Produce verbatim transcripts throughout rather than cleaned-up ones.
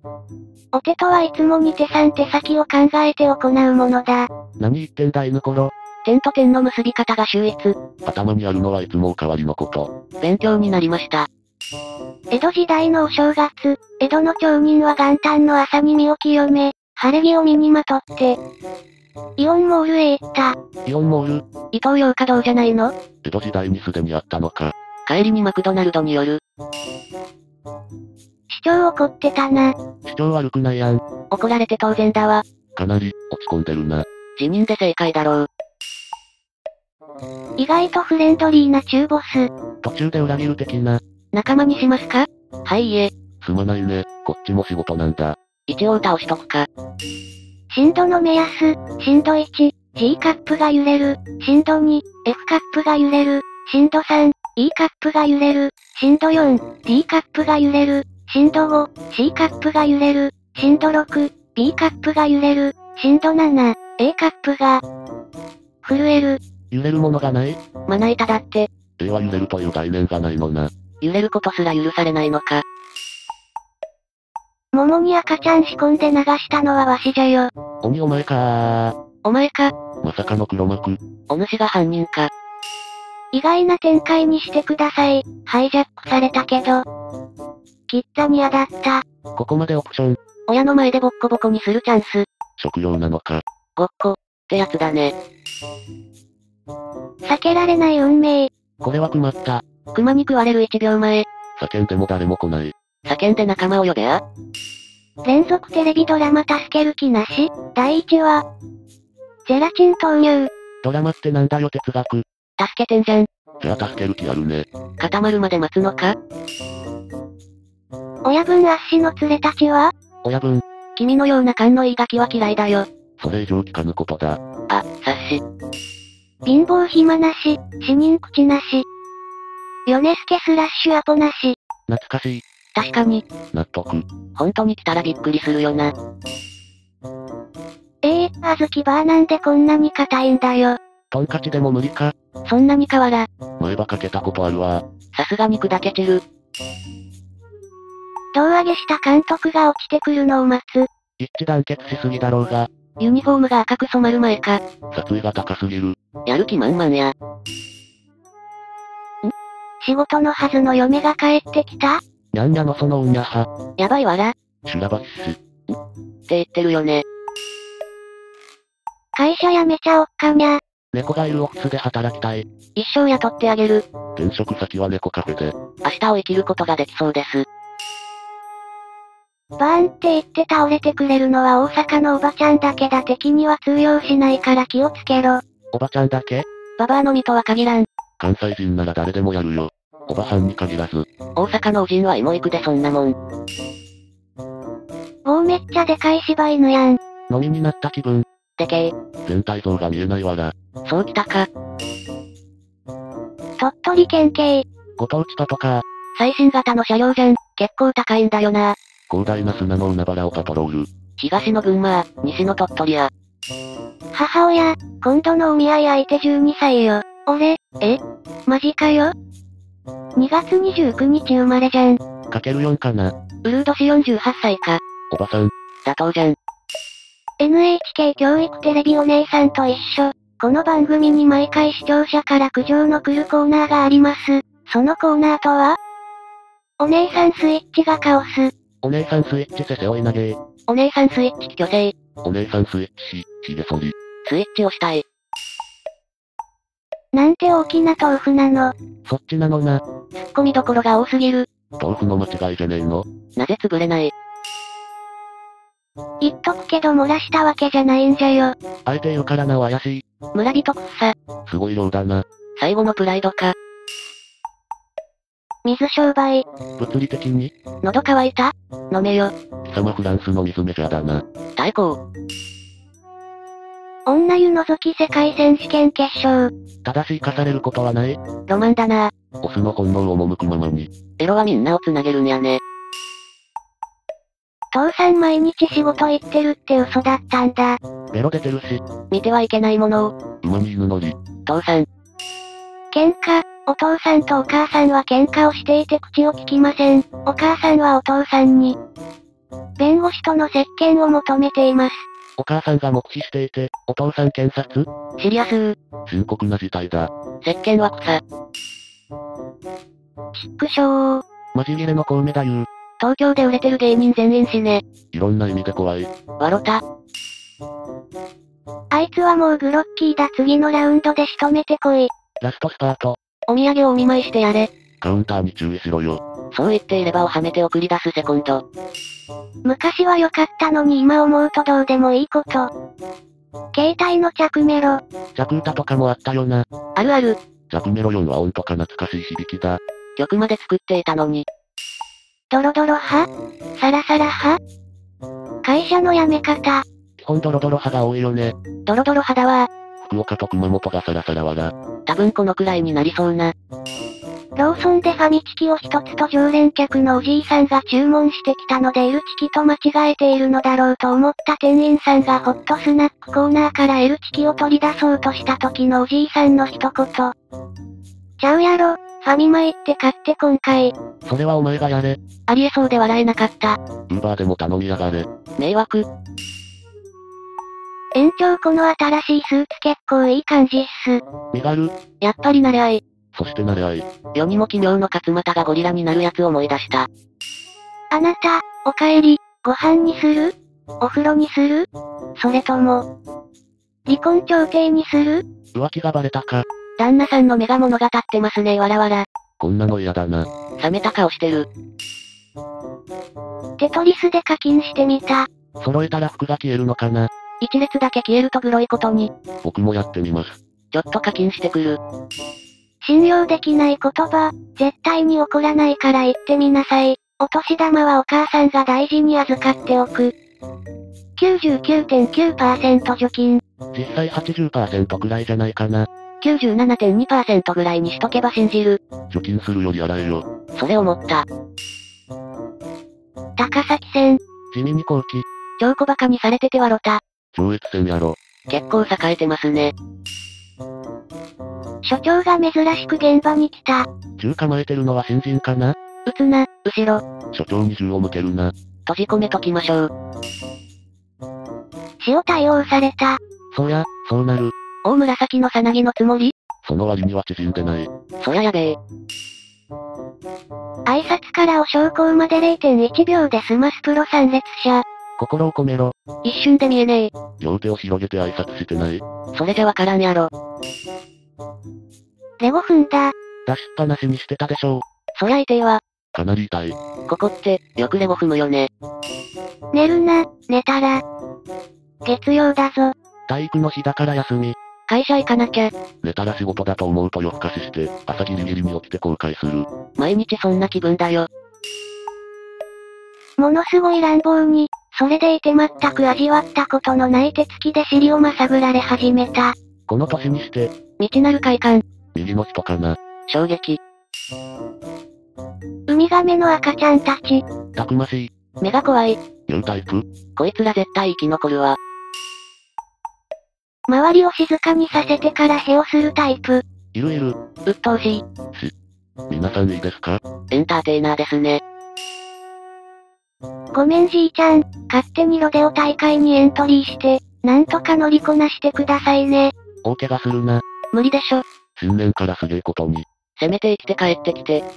お手とはいつもに手さん手先を考えて行うものだ。 何言ってんだ犬ころ。 点と点の結び方が秀逸。 頭にあるのはいつもおかわりのこと。 勉強になりました。 江戸時代のお正月、江戸の町人は元旦の朝に身を清め、晴れ着を身にまとって、イオンモールへ行った。 イオンモールイトーヨーカドーじゃないの？ 江戸時代にすでにあったのか。 帰りにマクドナルドに寄る。 市長怒ってたな。 市長悪くないやん。 怒られて当然だわ。 かなり、落ち込んでるな。 辞任で正解だろう。 意外とフレンドリーな中ボス。 途中で裏切る的な。 仲間にしますか？はいいえ。 すまないね、こっちも仕事なんだ。 一応倒しとくか。 震度の目安、震度いち、G カップが揺れる、震度に、F カップが揺れる、震度さん、E カップが揺れる、震度よん、D カップが揺れる、震度ご、C カップが揺れる、震度ろく、B カップが揺れる、震度なな、A カップが震える。 揺れるものがない？ まな板だって。 A は揺れるという概念がないのな。 揺れることすら許されないのか。 桃に赤ちゃん仕込んで流したのはわしじゃよ。 鬼お前かー。 お前か。 まさかの黒幕。 お主が犯人か。 意外な展開にしてください。ハイジャックされたけど。きったに当たった。 ここまでオプション。 親の前でボッコボコにするチャンス。 食用なのか。 ごっこ、ってやつだね。 避けられない運命。 これは困った。 熊に食われるいちびょうまえ。 叫んでも誰も来ない。 叫んで仲間を呼べや。 連続テレビドラマ助ける気なし。だいいちわ。ゼラチン投入。 ドラマってなんだよ哲学。 助けてんじゃん。 じゃあ助ける気あるね。 固まるまで待つのか？ 親分あっしの連れたちは？ 親分。 君のような勘のいいガキは嫌いだよ。 それ以上聞かぬことだ。 あ、察し。 貧乏暇なし、死人口なし。ヨネスケスラッシュアポなし。 懐かしい。 確かに。 納得。 本当に来たらびっくりするよな。 ええー、あずきバーなんでこんなに硬いんだよ。 トンカチでも無理か。 そんなに変わら。 前歯かけたことあるわ。 さすがに砕け散る。 胴上げした監督が落ちてくるのを待つ。 一致団結しすぎだろうが。 ユニフォームが赤く染まる前か。 殺意が高すぎる。 やる気満々や。ん？ 仕事のはずの嫁が帰ってきた？ にゃんにゃのそのうんにゃは。 やばいわら。 修羅場っし。 ん？って言ってるよね。 会社辞めちゃおっかにゃ。 猫がいるオフィスで働きたい。 一生雇ってあげる。 転職先は猫カフェで。 明日を生きることができそうです。 バーンって言って倒れてくれるのは大阪のおばちゃんだけだ。敵には通用しないから気をつけろ。 おばちゃんだけ？ ババアの身とは限らん。 関西人なら誰でもやるよ。おばはんに限らず。 大阪のおじんは芋行くでそんなもん。 おーめっちゃでかい柴犬やん。 飲みになった気分。 でけー。 全体像が見えないわら。 そうきたか。 鳥取県警。 ご当地パトカー。 最新型の車両じゃん。結構高いんだよな。 広大な砂の海原をパトロール。 東の群馬、西の鳥取や。 母親、今度のお見合い相手じゅうにさいよ。俺、え？マジかよ？にがつにじゅうくにち生まれじゃん。 かけるよんかな。 ウルー年よんじゅうはっさいか。 おばさん。 妥当じゃん。 エヌエイチケー 教育テレビお姉さんと一緒。この番組に毎回視聴者から苦情の来るコーナーがあります。そのコーナーとは？お姉さんスイッチがカオス。 お姉さんスイッチせせ追い投げ。 お姉さんスイッチ虚勢。 お姉さんスイッチし、ひげ剃り。 スイッチをしたい。 なんて大きな豆腐なの。 そっちなのな。 ツッコミどころが多すぎる。 豆腐の間違いじゃねえの？ なぜ潰れない？ 言っとくけど漏らしたわけじゃないんじゃよ。 相手いるからなお怪しい。 村人くっさ。 すごい量だな。 最後のプライドか。 水商売。 物理的に？ 喉乾いた？飲めよ。 貴様フランスの水メジャーだな。 太閤。 女湯覗き世界選手権決勝。 ただし生かされることはない。 ロマンだな。 オスの本能を赴くままに。 エロはみんなをつなげるんやね。 父さん毎日仕事行ってるって嘘だったんだ。 ベロ出てるし。 見てはいけないものを。 馬に犬乗り。 父さん。 喧嘩、お父さんとお母さんは喧嘩をしていて口を聞きません。お母さんはお父さんに。 弁護士との接見を求めています。 お母さんが黙秘していて、お父さん検察？ シリアスー。 深刻な事態だ。 石鹸は草。 ちっくしょー。 マジギレのコウメ太夫。 東京で売れてる芸人全員死ね。 いろんな意味で怖い。 わろた。 あいつはもうグロッキーだ。次のラウンドで仕留めてこい。 ラストスパート。 お土産をお見舞いしてやれ。 カウンターに注意しろよ。 そう言っていればをはめて送り出すセコンド。 昔は良かったのに今思うとどうでもいいこと。携帯の着メロ。 着歌とかもあったよな。 あるある。 着メロよんは音とか懐かしい響きだ。 曲まで作っていたのに。 ドロドロ派？サラサラ派？会社の辞め方。 基本ドロドロ派が多いよね。 ドロドロ肌は、 福岡と熊本がサラサラわら。 多分このくらいになりそうな。 ローソンでファミチキを一つと常連客のおじいさんが注文してきたので L チキと間違えているのだろうと思った店員さんがホットスナックコーナーから L チキを取り出そうとした時のおじいさんの一言。ちゃうやろ、ファミマ行って買って今回。 それはお前がやれ。 ありえそうで笑えなかった。 ウーバーでも頼みやがれ。 迷惑。 園長この新しいスーツ結構いい感じっす。 身軽。 やっぱり慣れ合い。 そして慣れ合い。 世にも奇妙の勝俣がゴリラになるやつを思い出した。 あなた、お帰り、ご飯にする？お風呂にする？それとも、離婚調停にする？ 浮気がバレたか。 旦那さんの目が物語ってますねわらわら。 こんなの嫌だな。 冷めた顔してる。 テトリスで課金してみた。 揃えたら服が消えるのかな。 一列だけ消えるとグロいことに。 僕もやってみます。 ちょっと課金してくる。 信用できない言葉、絶対に起こらないから言ってみなさい。お年玉はお母さんが大事に預かっておく。きゅうじゅうきゅうてんきゅうパーセント 除金。 実際 はちじゅっパーセント くらいじゃないかな。 きゅうじゅうななてんにパーセント ぐらいにしとけば信じる。 除金するより洗えよ。 それ思った。 高崎線。 地味に高貴。 超小馬鹿にされててわろた。 上越線やろ。 結構栄えてますね。 所長が珍しく現場に来た。 銃構えてるのは新人かな。 撃つな、後ろ。 所長に銃を向けるな。 閉じ込めときましょう。 塩対応された。 そりゃ、そうなる。 大紫のさなぎのつもり？ その割には縮んでない。 そりゃやべえ。 挨拶からお昇降まで れいてんいちびょうで済ますプロさん列車。 心を込めろ。 一瞬で見えねえ。 両手を広げて挨拶してない。 それじゃわからんやろ。 レゴ踏んだ。 出しっぱなしにしてたでしょう。 そりゃ痛えわ。 かなり痛い。 ここって、よくレゴ踏むよね。 寝るな、寝たら。月曜だぞ。 体育の日だから休み。 会社行かなきゃ。 寝たら仕事だと思うと夜更かしして、朝ギリギリに起きて後悔する。 毎日そんな気分だよ。 ものすごい乱暴に、それでいて全く味わったことのない手つきで尻をまさぐられ始めた。 この年にして、 未知なる快感。 右の人かな。 衝撃。 ウミガメの赤ちゃんたち。 たくましい。 目が怖い。 ニュータイプ。 こいつら絶対生き残るわ。 周りを静かにさせてからヘをするタイプ。 いるいる。 鬱陶しい。 皆さんいいですか？ エンターテイナーですね。 ごめんじいちゃん、勝手にロデオ大会にエントリーして、なんとか乗りこなしてくださいね。 大怪我するな。 無理でしょ。 新年からすげえことに。 せめて生きて帰ってきて。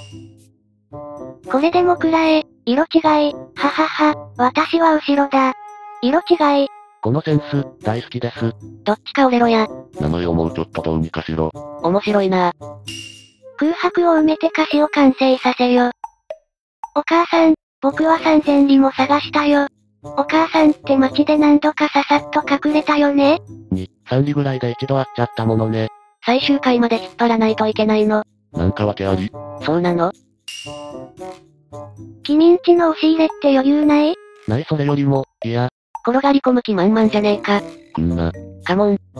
これでもくらえ、色違い、ははは、私は後ろだ。色違い。 このセンス、大好きです。 どっちか折れろや。 名前をもうちょっとどうにかしろ。 面白いな。 空白を埋めて歌詞を完成させよ。お母さん、僕はさんぜんりも探したよ。お母さんって街で何度かささっと隠れたよね。 に、さんりぐらいで一度会っちゃったものね。 最終回まで引っ張らないといけないの。 なんか訳あり？ そうなの？ 君んちの押し入れって余裕ない？ ないそれよりも、いや。 転がり込む気満々じゃねえか。 くんな。 カモン。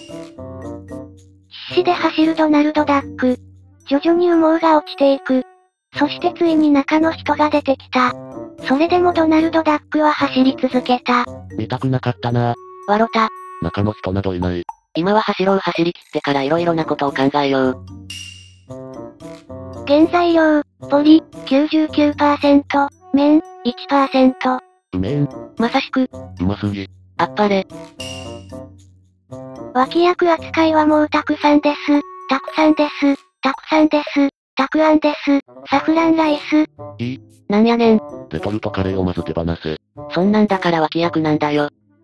必死で走るドナルドダック。徐々に羽毛が落ちていく。そしてついに中の人が出てきた。それでもドナルドダックは走り続けた。 見たくなかったな。 わろた。 中の人などいない。 今は走ろう走り切ってから色々なことを考えよう。 原材料、ポリ、きゅうじゅうきゅうパーセント、 麺、いちパーセント。 うめえん。 まさしく、 うますぎ。 あっぱれ。 脇役扱いはもうたくさんです。たくさんです。たくさんです。たくあんです。サフランライス。 いい。 なんやねん。 レトルトカレーをまず手放せ。 そんなんだから脇役なんだよ。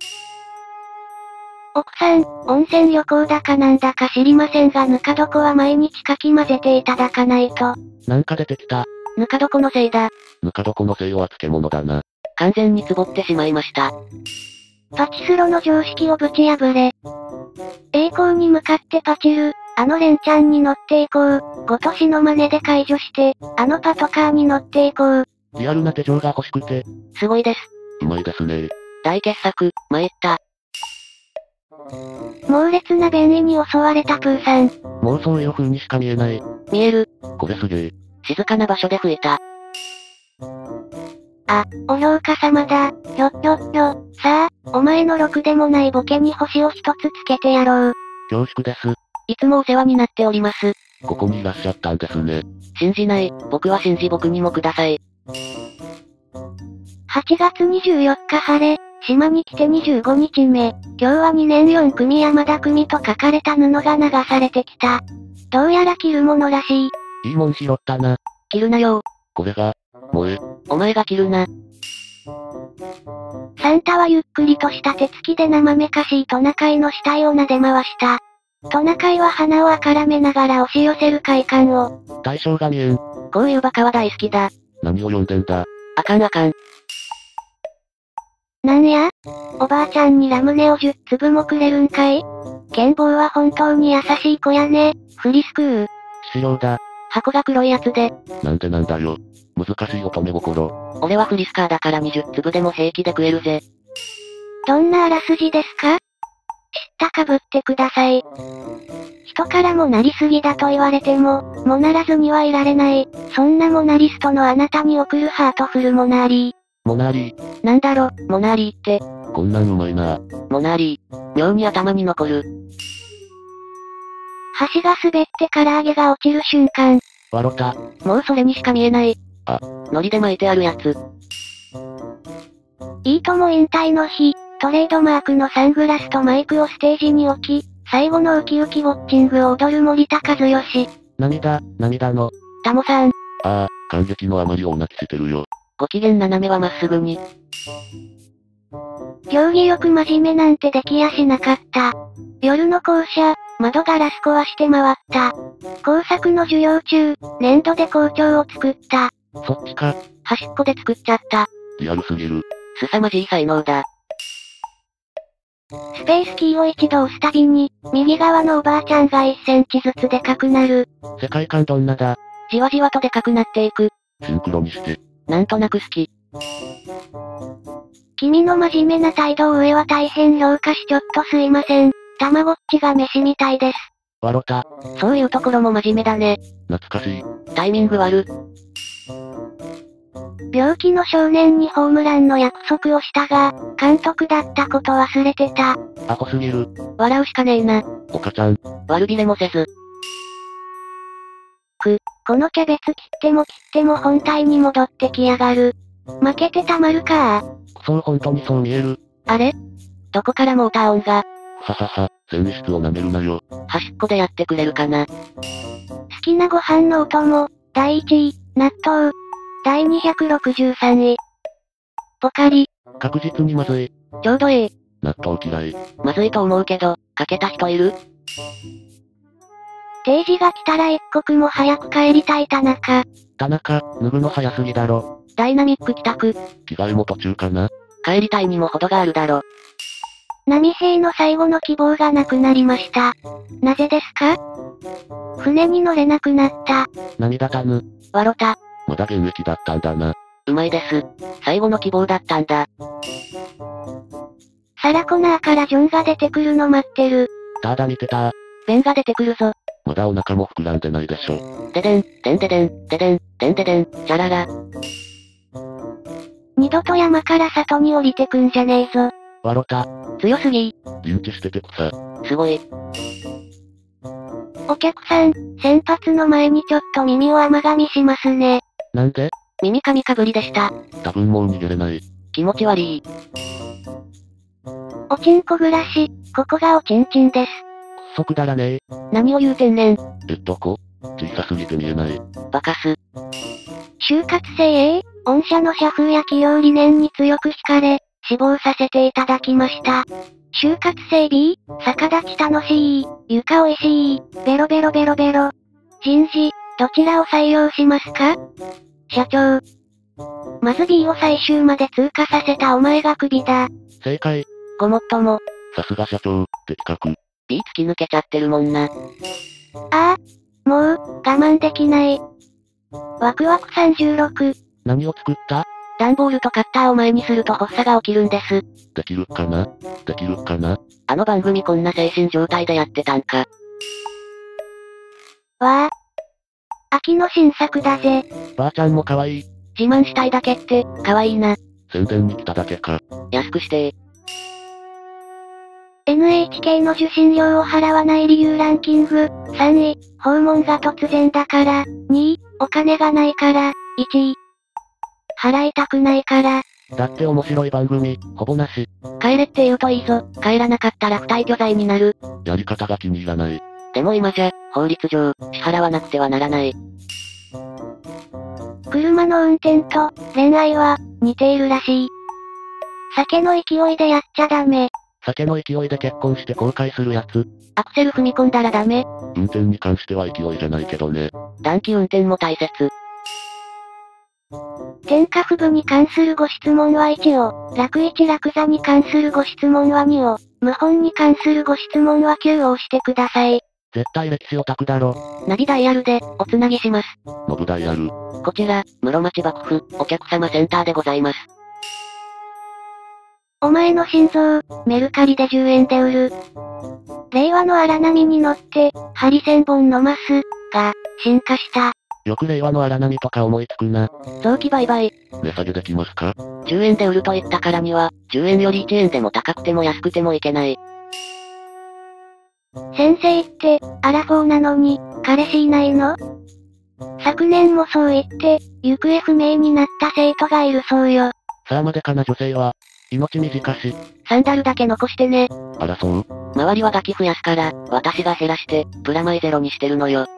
奥さん、温泉旅行だかなんだか知りませんがぬか床は毎日かき混ぜていただかないと。 なんか出てきた。 ぬか床のせいだ。 ぬか床のせいは漬物だな。 完全につぼってしまいました。 パチスロの常識をぶち破れ。栄光に向かってパチる、あのレンチャンに乗っていこう。ごとしの真似で解除して、あのパトカーに乗っていこう。 リアルな手錠が欲しくて。 すごいです。 うまいですね。 大傑作、参った。 猛烈な便意に襲われたプーさん。 もうそういう風にしか見えない。 見える。 これすげえ。 静かな場所で吹いた。 あ、お評価様だ。ひょっひょっひょ。さあ、お前のろくでもないボケに星を一つつけてやろう。 恐縮です。 いつもお世話になっております。 ここにいらっしゃったんですね。 信じない、僕は信じ僕にもください。 はちがつにじゅうよっか晴れ、島に来てにじゅうごにちめ。今日はにねんよん組山田組と書かれた布が流されてきた。どうやら着るものらしい。 いいもん拾ったな。 着るなよ。 これが、萌え。 お前が着るな。 サンタはゆっくりとした手つきで生めかしいトナカイの死体を撫で回した。トナカイは鼻をあからめながら押し寄せる快感を。 対象が見えん。 こういうバカは大好きだ。 何を読んでんだ。 あかんあかん。 なんや？おばあちゃんにラムネをじゅっつぶもくれるんかい？ケンボーは本当に優しい子やね。フリスクー。 致死量だ。 箱が黒いやつで。 なんでなんだよ。難しい乙女心。 俺はフリスカーだからにじゅっつぶでも平気で食えるぜ。 どんなあらすじですか？知ったかぶってください。人からもなりすぎだと言われても、もならずにはいられない。そんなモナリストのあなたに送るハートフルモナーリー。 モナーリー。 なんだろ、モナーリーって。 こんなんうまいな。 モナーリー。妙に頭に残る。 橋が滑って唐揚げが落ちる瞬間。 笑った。 もうそれにしか見えない。 あ。 海苔で巻いてあるやつ。 いいとも引退の日、トレードマークのサングラスとマイクをステージに置き、最後のウキウキウォッチングを踊る森田和義。 涙、涙の。 タモさん。 ああ、感激のあまり大泣きしてるよ。 ご機嫌斜めはまっすぐに。 行儀よく真面目なんてできやしなかった。夜の校舎、窓ガラス壊して回った。工作の授業中、粘土で校長を作った。 そっちか。 端っこで作っちゃった。 リアルすぎる。 凄まじい才能だ。 スペースキーを一度押すたびに、右側のおばあちゃんがいっセンチずつでかくなる。 世界観どんなだ？ じわじわとでかくなっていく。 シンクロにして。 なんとなく好き。 君の真面目な態度を上は大変評価しちょっとすいません。たまごっちが飯みたいです。 笑った。 そういうところも真面目だね。 懐かしい。 タイミング悪。 病気の少年にホームランの約束をしたが、監督だったこと忘れてた。 アホすぎる。 笑うしかねえな。 おかちゃん。 悪びれもせず。 く、このキャベツ切っても切っても本体に戻ってきやがる。負けてたまるかくそ本当にそう見える。 あれ？どこからモーター音が。 ははは、全室を舐めるなよ。 端っこでやってくれるかな。 好きなご飯のお供、だいいちい、納豆。だいにひゃくろくじゅうさんい。ポカリ。 確実にまずい。 ちょうどいい。 納豆嫌い。 まずいと思うけど、かけた人いる？ 定時が来たら一刻も早く帰りたい田中。 田中、脱ぐの早すぎだろ。 ダイナミック帰宅。 着替えも途中かな。 帰りたいにも程があるだろ。 波平の最後の希望がなくなりました。なぜですか？船に乗れなくなった。 涙たぬ。 笑った。 まだ現役だったんだな。 うまいです。最後の希望だったんだ。 サラコナーからジョンが出てくるの待ってる。 ただ見てた。 ベンが出てくるぞ。 まだお腹も膨らんでないでしょ。 ででん、でんででん、ででん、でんででん、チャララ。 二度と山から里に降りてくんじゃねえぞ。 笑った。 強すぎ。 リンチしてて草。 すごい。 お客さん、先発の前にちょっと耳を甘噛みしますね。 なんで？ 耳かみかぶりでした。 多分もう逃げれない。 気持ち悪い。 おちんこ暮らし、ここがおちんちんです。 くっそくだらねえ。 何を言うてんねん。 えっとこ小さすぎて見えない。 バカす。 就活生 A、御社の社風や企業理念に強く惹かれ、志望させていただきました。就活生 B、逆立ち楽しい、床おいしい、ベロベロベロベロ。人事、どちらを採用しますか？社長。まず B を最終まで通過させたお前がクビだ。 正解。 ごもっとも。 さすが社長、的確。 B 突き抜けちゃってるもんな。 ああ、もう、我慢できない。ワクワクさんじゅうろく。 何を作った？ 段ボールとカッターを前にすると発作が起きるんです。 できるかな？できるかな？ あの番組こんな精神状態でやってたんか。 わあ。秋の新作だぜ。 ばあちゃんも可愛い。 自慢したいだけって、可愛いな。 宣伝に来ただけか。 安くしてー。 エヌエイチケー の受信料を払わない理由ランキング。さんい、訪問が突然だから。にい、お金がないから。いちい、払いたくないから。 だって面白い番組、ほぼなし。 帰れって言うといいぞ。帰らなかったら不退去罪になる。 やり方が気に入らない。 でも今じゃ、法律上、支払わなくてはならない。 車の運転と、恋愛は、似ているらしい。酒の勢いでやっちゃダメ。 酒の勢いで結婚して後悔するやつ。 アクセル踏み込んだらダメ。 運転に関しては勢いじゃないけどね。 短期運転も大切。 天下布武に関するご質問はいちを、楽一楽座に関するご質問はにを、謀反に関するご質問はきゅうを押してください。 絶対歴史オタクだろ。 ナビダイヤルで、おつなぎします。 ノブダイヤル。 こちら、室町幕府、お客様センターでございます。 お前の心臓、メルカリでじゅうえんで売る。令和の荒波に乗って、針千本のマス、が、進化した。 よく令和の荒波とか思いつくな。 早期売買。 値下げできますか？ じゅうえんで売ると言ったからには、じゅうえんよりいちえんでも高くても安くてもいけない。 先生って、アラフォーなのに、彼氏いないの？昨年もそう言って、行方不明になった生徒がいるそうよ。 さあまでかな女性は、命短し。 サンダルだけ残してね。 あらそう？ 周りはガキ増やすから、私が減らして、プラマイゼロにしてるのよ。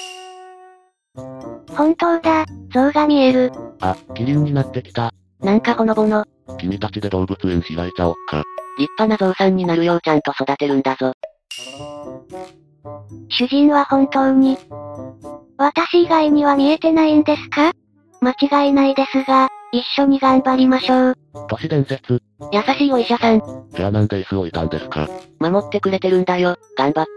本当だ、像が見える。 あ、キリンになってきた。 なんかほのぼの。 君たちで動物園開いちゃおっか。 立派な象さんになるようちゃんと育てるんだぞ。 主人は本当に、私以外には見えてないんですか？間違いないですが、一緒に頑張りましょう。 都市伝説。 優しいお医者さん。 じゃあなんで椅子置いたんですか？ 守ってくれてるんだよ、頑張って。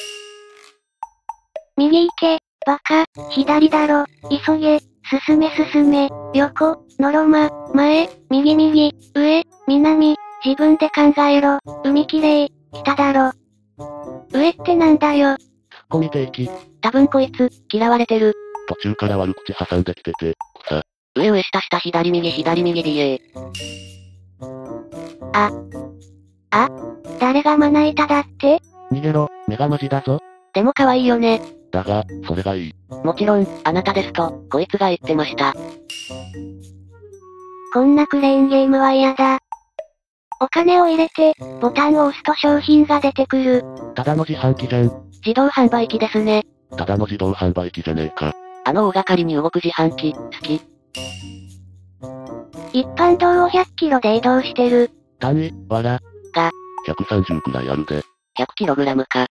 右行け、バカ、左だろ、急げ、進め進め、横、のろま、前、右右、上、南、自分で考えろ、海きれい、北だろ。上ってなんだよ。 ツッコミ定期。 多分こいつ、嫌われてる。 途中から悪口挟んできてて、草。 上上下下左右左右 ビーエー。 あ。あ？誰がまな板だって？ 逃げろ、目がマジだぞ。 でも可愛いよね。 だが、それがいい。 もちろん、あなたですと、こいつが言ってました。 こんなクレーンゲームは嫌だ。お金を入れて、ボタンを押すと商品が出てくる。 ただの自販機じゃん。 自動販売機ですね。 ただの自動販売機じゃねえか。 あの大掛かりに動く自販機、好き。 一般道をひゃっキロで移動してる。 単位、わら。 が、 ひゃくさんじゅうくらいあるで。 ひゃくキログラム か。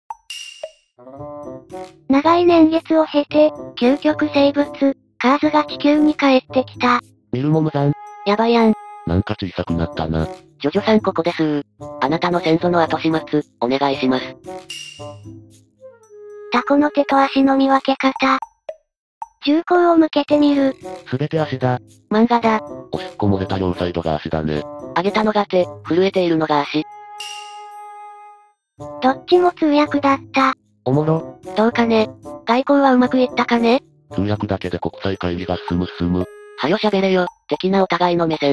長い年月を経て、究極生物、カーズが地球に帰ってきた。 見るも無残。 やばいやん。 なんか小さくなったな。 ジョジョさんここですー。あなたの先祖の後始末、お願いします。 タコの手と足の見分け方。銃口を向けてみる。 すべて足だ。 漫画だ。 おしっこ漏れた両サイドが足だね。 上げたのが手、震えているのが足。 どっちも通訳だった。 おもろ。 どうかね。外交はうまくいったかね。 通訳だけで国際会議が進む進む。 はよ喋れよ、的なお互いの目線。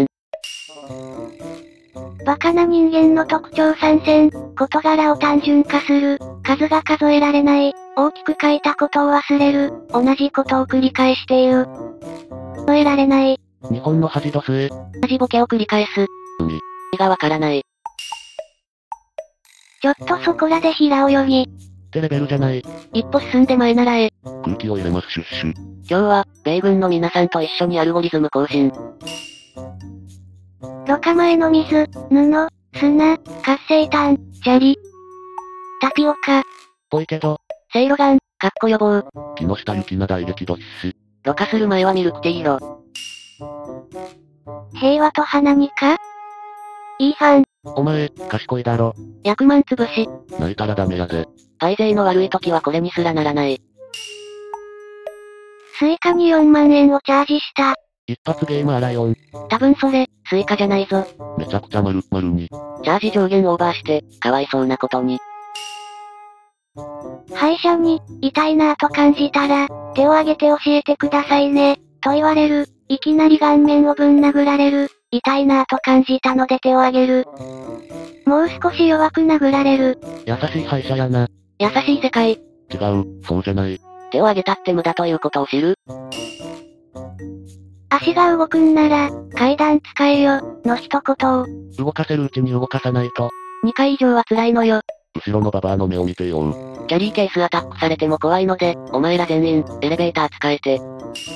バカな人間の特徴参戦、事柄を単純化する、数が数えられない、大きく書いたことを忘れる、同じことを繰り返している。 覚えられない。 日本の恥どすえ。 同じボケを繰り返す。 海。 意味がわからない。 ちょっとそこらで平泳ぎ。 ってレベルじゃない。 一歩進んで前ならえ。 空気を入れますシュッシュ。 今日は、米軍の皆さんと一緒にアルゴリズム更新。 ろ過前の水、布、砂、活性炭、砂利。タピオカ。 ぽいけど、 せいろがん、かっこ予防。 木下ゆきな大激怒し。 ろ過する前はミルクティー色。 平和と花にかいいファン。 お前、賢いだろ。 薬万潰し。 泣いたらダメやぜ。 パイ勢の悪い時はこれにすらならない。 スイカによんまんえんをチャージした。 一発ゲームアライオン。 多分それ、スイカじゃないぞ。 めちゃくちゃ丸、丸に。 チャージ上限オーバーして、かわいそうなことに。 歯医者に、痛いなぁと感じたら、手を挙げて教えてくださいね、と言われる。いきなり顔面をぶん殴られる。痛いなぁと感じたので手を挙げる。もう少し弱く殴られる。 優しい歯医者やな。 優しい世界。 違う、そうじゃない。 手を挙げたって無駄ということを知る。 足が動くんなら、階段使えよ、の一言を。 動かせるうちに動かさないと。 にかい以上は辛いのよ。 後ろのババアの目を見てよう。 キャリーケースアタックされても怖いので、お前ら全員、エレベーター使えて。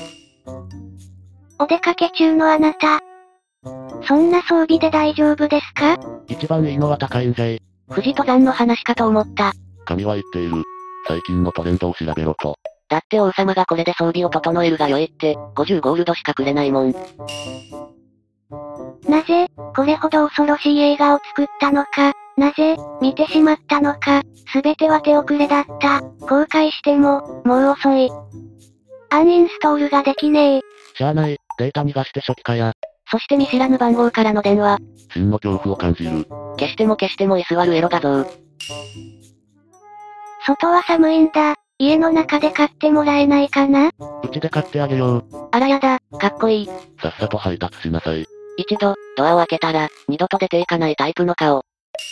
お出かけ中のあなた。そんな装備で大丈夫ですか？ 一番いいのは高いんじゃい。 富士登山の話かと思った。 神は言っている。最近のトレンドを調べろと。 だって王様がこれで装備を整えるが良いって、ごじゅうゴールドしかくれないもん。 なぜ、これほど恐ろしい映画を作ったのか、なぜ、見てしまったのか、すべては手遅れだった。後悔しても、もう遅い。アンインストールができねえ。 しゃあない、データ逃がして初期化や。 そして見知らぬ番号からの電話。 真の恐怖を感じる。 消しても消しても居座るエロ画像。 外は寒いんだ。家の中で買ってもらえないかな？ うちで買ってあげよう。 あらやだ、かっこいい。 さっさと配達しなさい。 一度、ドアを開けたら、二度と出ていかないタイプの顔。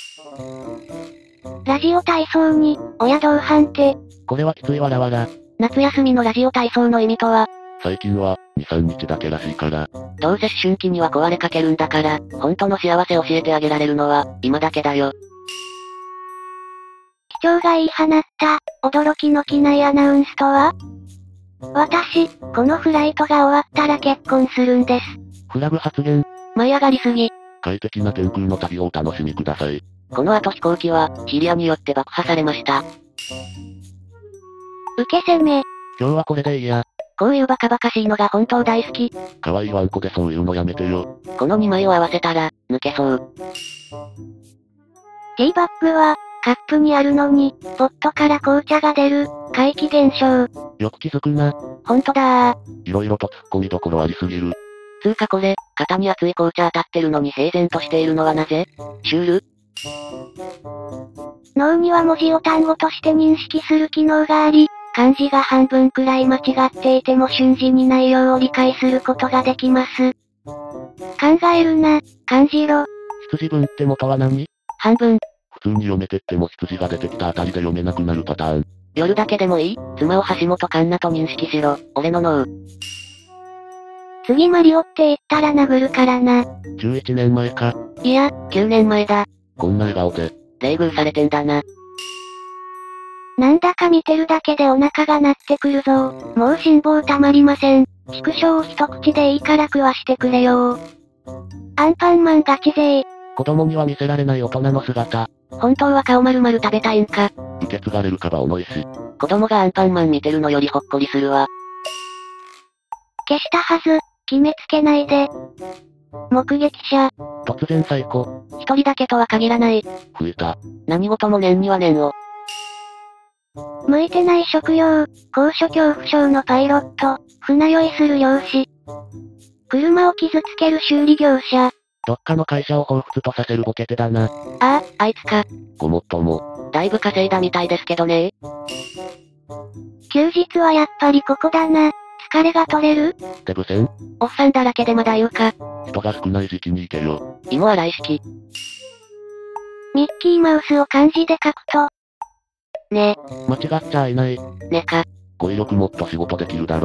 ラジオ体操に、親同伴って。 これはきついわらわら。 夏休みのラジオ体操の意味とは？ 最近は、に、さんにちだけらしいから。 どうせ思春期には壊れかけるんだから、本当の幸せ教えてあげられるのは、今だけだよ。 機長が言い放った、驚きの機内アナウンスとは？私、このフライトが終わったら結婚するんです。 フラグ発言。 舞い上がりすぎ。 快適な天空の旅をお楽しみください。 この後飛行機は、シリアによって爆破されました。 受け攻め。 今日はこれでいいや。 こういうバカバカしいのが本当大好き。 可愛いワンコでそういうのやめてよ。 このにまいを合わせたら、抜けそう。 ティーバッグは、カップにあるのに、ポットから紅茶が出る、怪奇現象。 よく気づくな。 ほんとだー。 いろいろと突っ込みどころありすぎる。 つーかこれ、肩に熱い紅茶当たってるのに平然としているのはなぜ？シュール？ 脳には文字を単語として認識する機能があり、漢字が半分くらい間違っていても瞬時に内容を理解することができます。考えるな、感じろ。 羊文って元は何？ 半分。 普通に読めてっても羊が出てきたあたりで読めなくなるパターン。 夜だけでもいい？妻を橋本環奈と認識しろ、俺の脳。 次マリオって言ったら殴るからな。 じゅういちねんまえか。 いや、きゅうねんまえだ。 こんな笑顔で。 冷遇されてんだな。 なんだか見てるだけでお腹が鳴ってくるぞ。もう辛抱たまりません。畜生を一口でいいから食わしてくれよ。アンパンマンガチ勢。 子供には見せられない大人の姿。 本当は顔丸々食べたいんか。 受け継がれるかば重いし。 子供がアンパンマン見てるのよりほっこりするわ。 消したはず。決めつけないで。目撃者。 突然最高。 一人だけとは限らない。 増えた。 何事も念には念を。 向いてない職業。高所恐怖症のパイロット。船酔いする漁師。車を傷つける修理業者。 どっかの会社を彷彿とさせるボケてだな。 ああ、あいつか。 ごもっとも。 だいぶ稼いだみたいですけどね。 休日はやっぱりここだな。疲れが取れる？ デブ戦？ おっさんだらけでまだ言うか。 人が少ない時期に行けよ。 芋洗い式。 ミッキーマウスを漢字で書くと。 ね間違っちゃいない。 ねか。 語彙力もっと仕事できるだろ。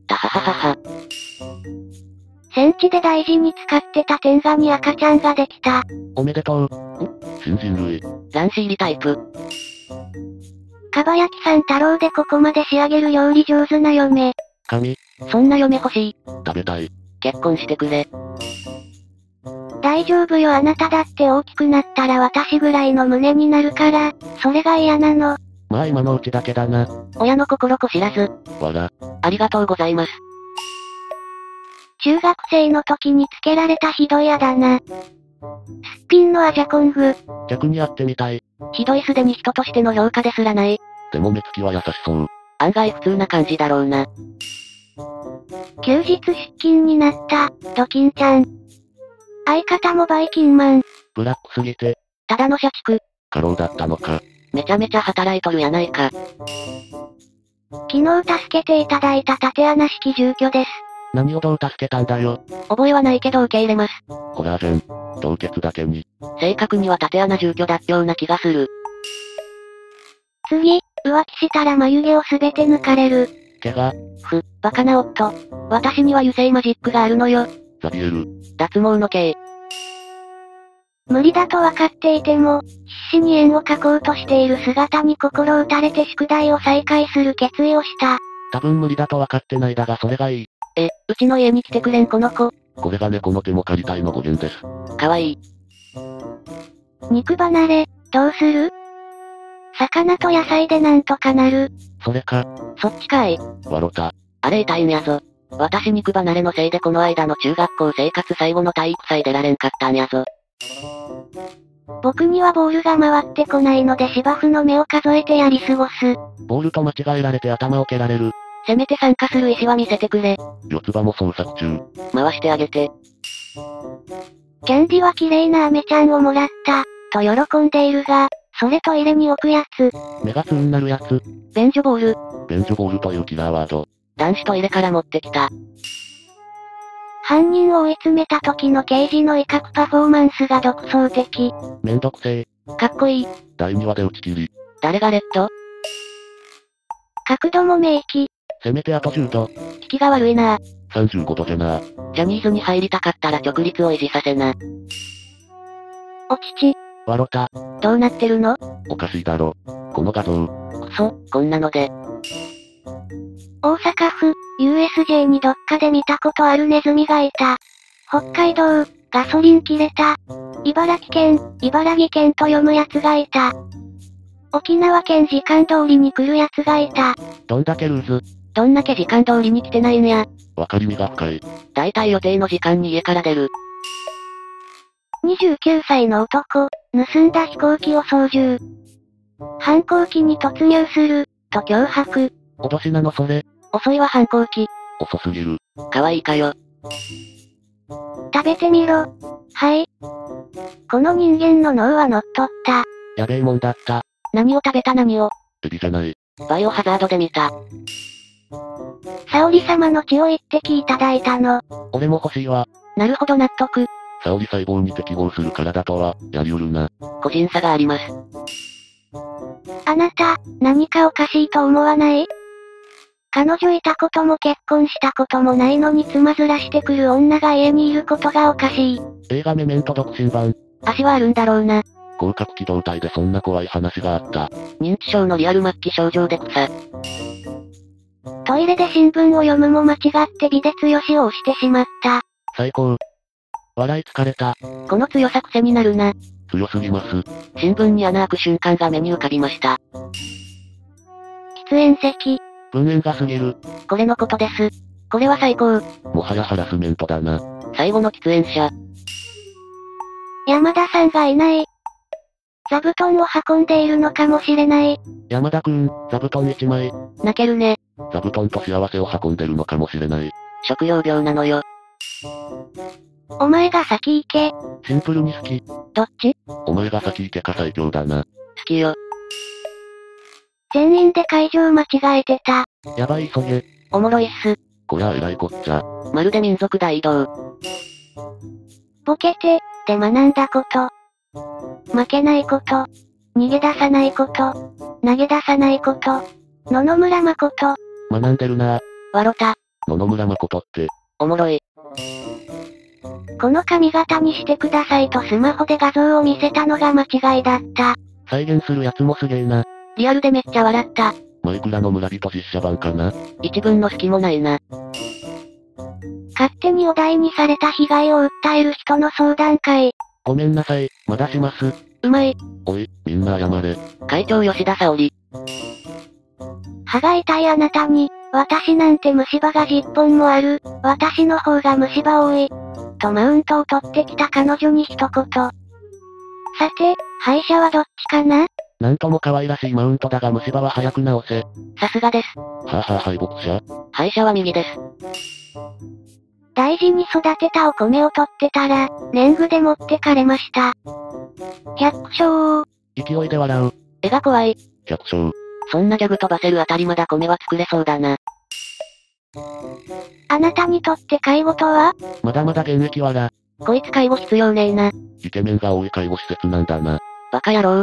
たはははは。 戦地で大事に使ってた天下に赤ちゃんができた。 おめでとう。ん新人類。 卵子入りタイプ。 かば焼きさん太郎でここまで仕上げる料理上手な嫁。 神。 そんな嫁欲しい。 食べたい。 結婚してくれ。 大丈夫よあなただって大きくなったら私ぐらいの胸になるから、それが嫌なの。 まあ今のうちだけだな。 親の心こ知らず。 わら。 ありがとうございます。 中学生の時につけられたひどいあだ名。すっぴんのアジャコング。 逆にやってみたい。 ひどいすでに人としての評価ですらない。 でも目つきは優しそう。 案外普通な感じだろうな。 休日出勤になった、ドキンちゃん。相方もバイキンマン。 ブラックすぎて。 ただの社畜。 過労だったのか。 めちゃめちゃ働いとるやないか。 昨日助けていただいた縦穴式住居です。 何をどう助けたんだよ。 覚えはないけど受け入れます。 ホラーじゃん。凍結だけに。 正確には縦穴住居だったような気がする。 次、浮気したら眉毛をすべて抜かれる。 怪我。 ふ、バカな夫。私には油性マジックがあるのよ。 ザビエル。 脱毛の刑。 無理だと分かっていても、必死に縁を描こうとしている姿に心打たれて宿題を再開する決意をした。 多分無理だと分かってないだがそれがいい。 え、うちの家に来てくれんこの子。 これが猫の手も借りたいの語源です。 かわいい。 肉離れ、どうする？魚と野菜でなんとかなる。 それか。 そっちかい。 わろた。 あれ痛いんやぞ。私肉離れのせいでこの間の中学校生活最後の体育祭出られんかったんやぞ。 僕にはボールが回ってこないので芝生の目を数えてやり過ごす。 ボールと間違えられて頭を蹴られる。 せめて参加する意思は見せてくれ。 四つ葉も捜索中。 回してあげて。 キャンディは綺麗なアメちゃんをもらった、と喜んでいるが、それトイレに置くやつ。 目がツンなるやつ。 便所ボール。 便所ボールというキラーワード。 男子トイレから持ってきた。 犯人を追い詰めた時の刑事の威嚇パフォーマンスが独創的。 めんどくせえ。 かっこいい。 だいにわで打ち切り。 誰がレッド？ 角度も名機。 せめてあとじゅうど。 効きが悪いな。 さんじゅうごどじゃな。 ジャニーズに入りたかったら直立を維持させな。 お乳。 わろた。 どうなってるの？ おかしいだろ。この画像。 くそ、こんなので。 大阪府、ユーエスジェー にどっかで見たことあるネズミがいた。北海道、ガソリン切れた。茨城県、茨城県と読むやつがいた。沖縄県時間通りに来るやつがいた。 どんだけルーズ。 どんだけ時間通りに来てないんや。 わかりみが深い。 だいたい予定の時間に家から出る。 にじゅうきゅうさいの男、盗んだ飛行機を操縦。反抗期に突入する、と脅迫。 脅しなのそれ。 遅いわ反抗期。 遅すぎる。 かわいいかよ。 食べてみろ。はい。この人間の脳は乗っ取った。 やべえもんだった。 何を食べた何を。 エビじゃない。 バイオハザードで見た。 沙織様の血を一滴いただいたの。 俺も欲しいわ。 なるほど納得。 沙織細胞に適合する体とは、やりうるな。 個人差があります。 あなた、何かおかしいと思わない？彼女いたことも結婚したこともないのにつまずらしてくる女が家にいることがおかしい。 映画メメント独身版。 足はあるんだろうな。 広角機動隊でそんな怖い話があった。 認知症のリアル末期症状で草。 トイレで新聞を読むも間違って美で強しを押してしまった。 最高。笑い疲れた。 この強さ癖になるな。 強すぎます。 新聞に穴開く瞬間が目に浮かびました。 喫煙席。 文縁が過ぎる。 これのことです。これは最高。 もはやハラスメントだな。 最後の喫煙者。 山田さんがいない。座布団を運んでいるのかもしれない。 山田くん、座布団一枚。 泣けるね。 座布団と幸せを運んでるのかもしれない。 食用病なのよ。 お前が先行け。 シンプルに好き。 どっち？ お前が先行けか最強だな。 好きよ。 全員で会場間違えてた。 やばい急げ。 おもろいっす。 こりゃえらいこっちゃ。 まるで民族大移動。 ボケて、で学んだこと。負けないこと。逃げ出さないこと。投げ出さないこと。野々村誠。 学んでるな。 わろた。 野々村誠って。 おもろい。 この髪型にしてくださいとスマホで画像を見せたのが間違いだった。 再現するやつもすげえな。 リアルでめっちゃ笑った。 マイクラの村人実写版かな。 一文の隙もないな。 勝手にお題にされた被害を訴える人の相談会。 ごめんなさい、まだします。 うまい。 おい、みんな謝れ。 会長吉田沙織。 歯が痛いあなたに、私なんて虫歯がじゅっぽんもある、私の方が虫歯多い。とマウントを取ってきた彼女に一言。さて、歯医者はどっちかな？ なんとも可愛らしいマウントだが虫歯は早く治せ。 さすがです。 はぁはぁ敗北者？ 歯医者は右です。 大事に育てたお米を取ってたら、年貢で持ってかれました。百姓。 勢いで笑う。 絵が怖い。 百姓。 そんなギャグ飛ばせるあたりまだ米は作れそうだな。 あなたにとって介護とは？ まだまだ現役はら。 こいつ介護必要ねえな。 イケメンが多い介護施設なんだな。 バカ野郎。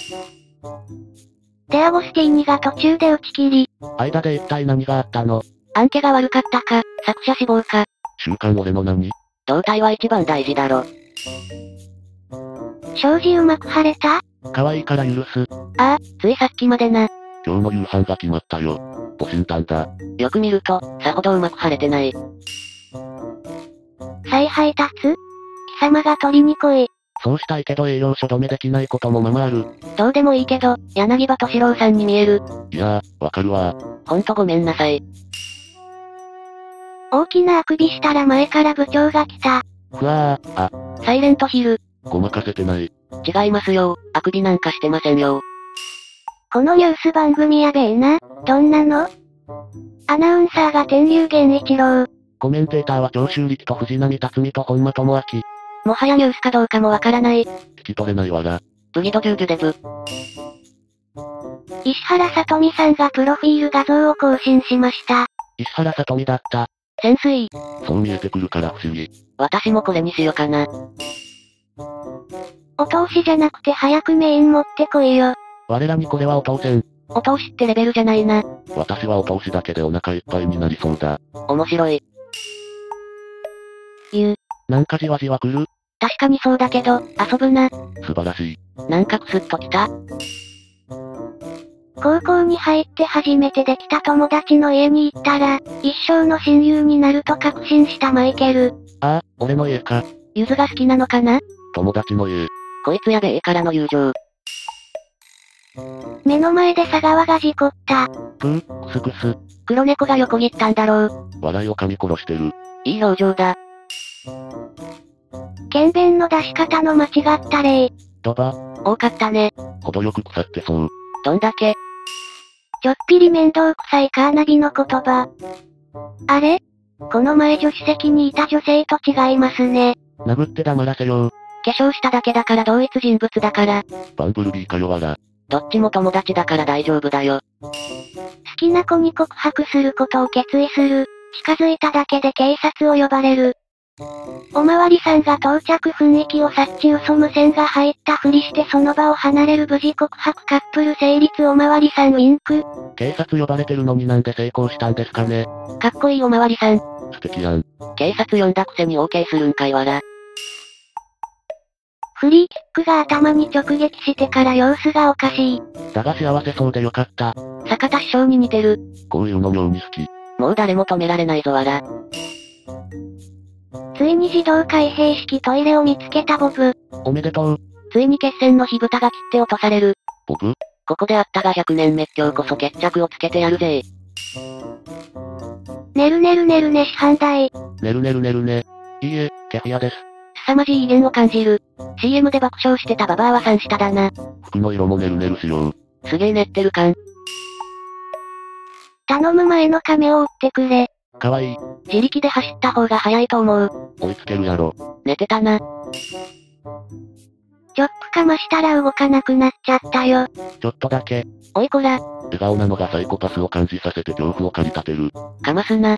デアゴスティーニが途中で打ち切り。 間で一体何があったの？ アンケが悪かったか、作者死亡か。 週刊俺の何？ 胴体は一番大事だろ。 障子うまく貼れた？ 可愛いから許す。 ああ、ついさっきまでな。 今日の夕飯が決まったよ。ボシンタンだ。 よく見ると、さほどうまく貼れてない。 再配達？貴様が取りに来い。 そうしたいけど栄養所止めできないこともままある。 どうでもいいけど、柳葉敏郎さんに見える。 いやー、わかるわー。ほんとごめんなさい。 大きなあくびしたら前から部長が来た。 ふわー、あ。 サイレントヒル。 ごまかせてない。 違いますよ、あくびなんかしてませんよ。 このニュース番組やべえな。どんなの？アナウンサーが天竜源一郎。 コメンテーターは長州力と藤波辰巳と本間智明。 もはやニュースかどうかもわからない。 聞き取れないわら。 ブギドジュージュデブ。 石原さとみさんがプロフィール画像を更新しました。 石原さとみだった。 潜水。 そう見えてくるから不思議。 私もこれにしようかな。 お通しじゃなくて早くメイン持ってこいよ。 我らにこれはお当然。 お通しってレベルじゃないな。 私はお通しだけでお腹いっぱいになりそうだ。 面白い。言う。 なんかじわじわ来る？ 確かにそうだけど、遊ぶな。 素晴らしい。 なんかクスッときた？ 高校に入って初めてできた友達の家に行ったら、一生の親友になると確信したマイケル。 ああ、俺の家か。 ゆずが好きなのかな？ 友達の家。 こいつやべえからの友情。 目の前で佐川が事故った。 ぷー、クスクス。 黒猫が横切ったんだろう。 笑いを噛み殺してる。 いい表情だ。 検便の出し方の間違った例。 ドバ。 多かったね。 程よく腐ってそう。 どんだけ。 ちょっぴり面倒くさいカーナビの言葉。あれ？この前助手席にいた女性と違いますね。 殴って黙らせよう。 化粧しただけだから同一人物だから。 バンブルビーかよわら。 どっちも友達だから大丈夫だよ。 好きな子に告白することを決意する。近づいただけで警察を呼ばれる。おまわりさんが到着雰囲気を察知嘘無線が入ったふりしてその場を離れる無事告白カップル成立おまわりさんウィンク。 警察呼ばれてるのになんで成功したんですかね。 かっこいいおまわりさん。 素敵やん。 警察呼んだくせに OK するんかいわら。 フリーキックが頭に直撃してから様子がおかしい。 だが幸せそうでよかった。 坂田師匠に似てる。 こういうの妙に好き。 もう誰も止められないぞわら。 ついに自動開閉式トイレを見つけたボブ。 おめでとう。 ついに決戦の火蓋が切って落とされる。 ボブ？ ここであったがひゃくねん滅狂こそ決着をつけてやるぜ。 ねるねるねるね師範代。 ねるねるねるね。いいえ、ケフィアです。 凄まじい威厳を感じる。シーエム で爆笑してたババアはさん下だな。 服の色もねるねるしよう。 すげえ練ってる感。 頼む前の亀を打ってくれ。 かわいい。 自力で走った方が早いと思う。 追いつけるやろ。 寝てたな。 チョップかましたら動かなくなっちゃったよ。 ちょっとだけ。 おいこら。 笑顔なのがサイコパスを感じさせて恐怖を駆り立てる。 かますな。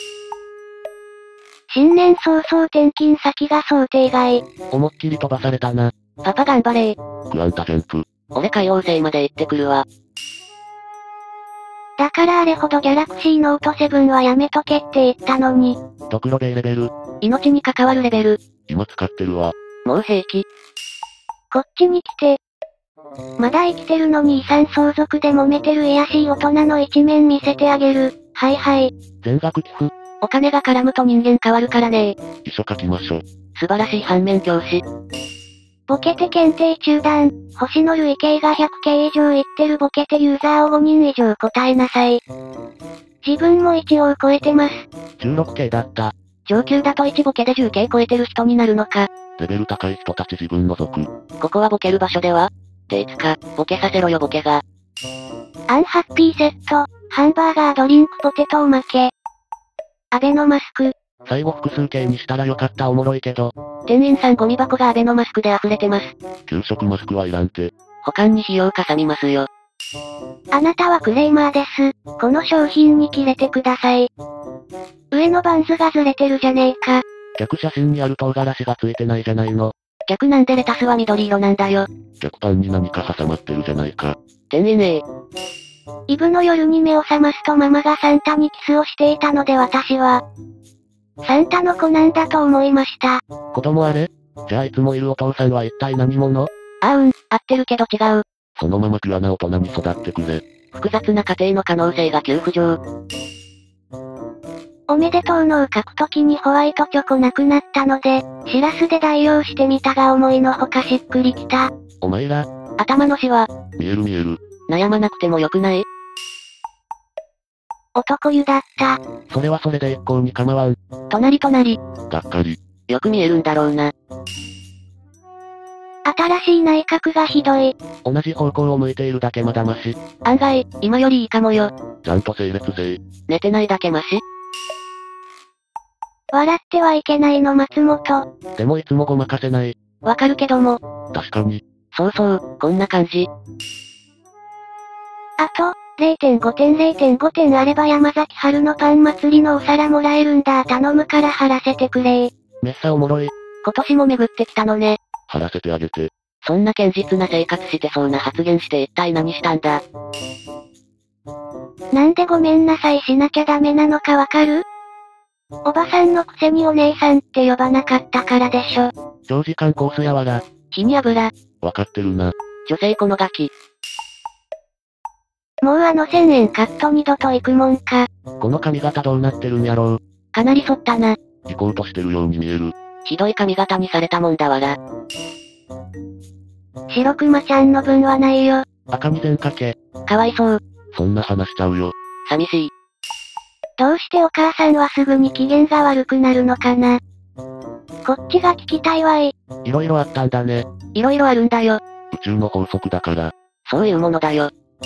新年早々転勤先が想定外。 思いっきり飛ばされたな。 パパ頑張れー。 クアンタジャンプ。 俺海王星まで行ってくるわ。 だからあれほどギャラクシーノートセブンはやめとけって言ったのに。 ドクロベイレベル。 命に関わるレベル。 今使ってるわ。 もう平気。 こっちに来て。まだ生きてるのに遺産相続で揉めてる卑しい大人の一面見せてあげる。はいはい。 全額寄付。 お金が絡むと人間変わるからね。 遺書書きましょ。 素晴らしい反面教師。 ボケて検定中断。星の累計がひゃくけい以上いってるボケてユーザーをごにん以上答えなさい。自分も一応超えてます。 じゅうろくけいだった。 上級だといちボケでじゅうけい超えてる人になるのか。 レベル高い人たち自分除く。 ここはボケる場所ではっていつか、ボケさせろよボケが。 アンハッピーセット、ハンバーガードリンクポテトおまけ。アベノマスク。 最後複数形にしたらよかったおもろいけど。 店員さんゴミ箱がアベノマスクで溢れてます。 給食マスクはいらんて。 保管に費用かさみますよ。 あなたはクレーマーです。この商品に切れてください。上のバンズがずれてるじゃねえか。 逆写真にある唐辛子がついてないじゃないの。 逆なんでレタスは緑色なんだよ。 逆パンに何か挟まってるじゃないか。 店員ねえ。 イブの夜に目を覚ますとママがサンタにキスをしていたので私は、サンタの子なんだと思いました。 子供あれ？じゃあいつもいるお父さんは一体何者？ あーうん、合ってるけど違う。 そのままピュアな大人に育ってくれ。 複雑な家庭の可能性が急浮上。 おめでとうのを書くときにホワイトチョコなくなったので、シラスで代用してみたが思いのほかしっくりきた。 お前ら。 頭のシワ。 見える見える。 悩まなくてもよくない？ 男湯だった。 それはそれで一向に構わん。 隣隣。 がっかり。 よく見えるんだろうな。 新しい内閣がひどい。 同じ方向を向いているだけまだまし。 案外、今よりいいかもよ。 ちゃんと整列せい。 寝てないだけマシ？ 笑ってはいけないの松本。 でもいつもごまかせない。 わかるけども。 確かに。 そうそう、こんな感じ。 あと、れいてんごてんれいてんごてんあれば山崎春のパン祭りのお皿もらえるんだ頼むから貼らせてくれー。 めっさおもろい。 今年も巡ってきたのね。 貼らせてあげて。 そんな堅実な生活してそうな発言して一体何したんだ？ なんでごめんなさいしなきゃダメなのかわかる？おばさんのくせにお姉さんって呼ばなかったからでしょ。 長時間コースやわら。 火に油。 わかってるな。 女性このガキ。 もうあのせんえんカット二度と行くもんか。 この髪型どうなってるんやろう。 かなり反ったな。 行こうとしてるように見える。 ひどい髪型にされたもんだわら。 白熊ちゃんの分はないよ。 赤に線かけ。 かわいそう。 そんな話しちゃうよ。 寂しい。 どうしてお母さんはすぐに機嫌が悪くなるのかな。こっちが聞きたいわい。 いろいろあったんだね。 いろいろあるんだよ。 宇宙の法則だから。 そういうものだよ。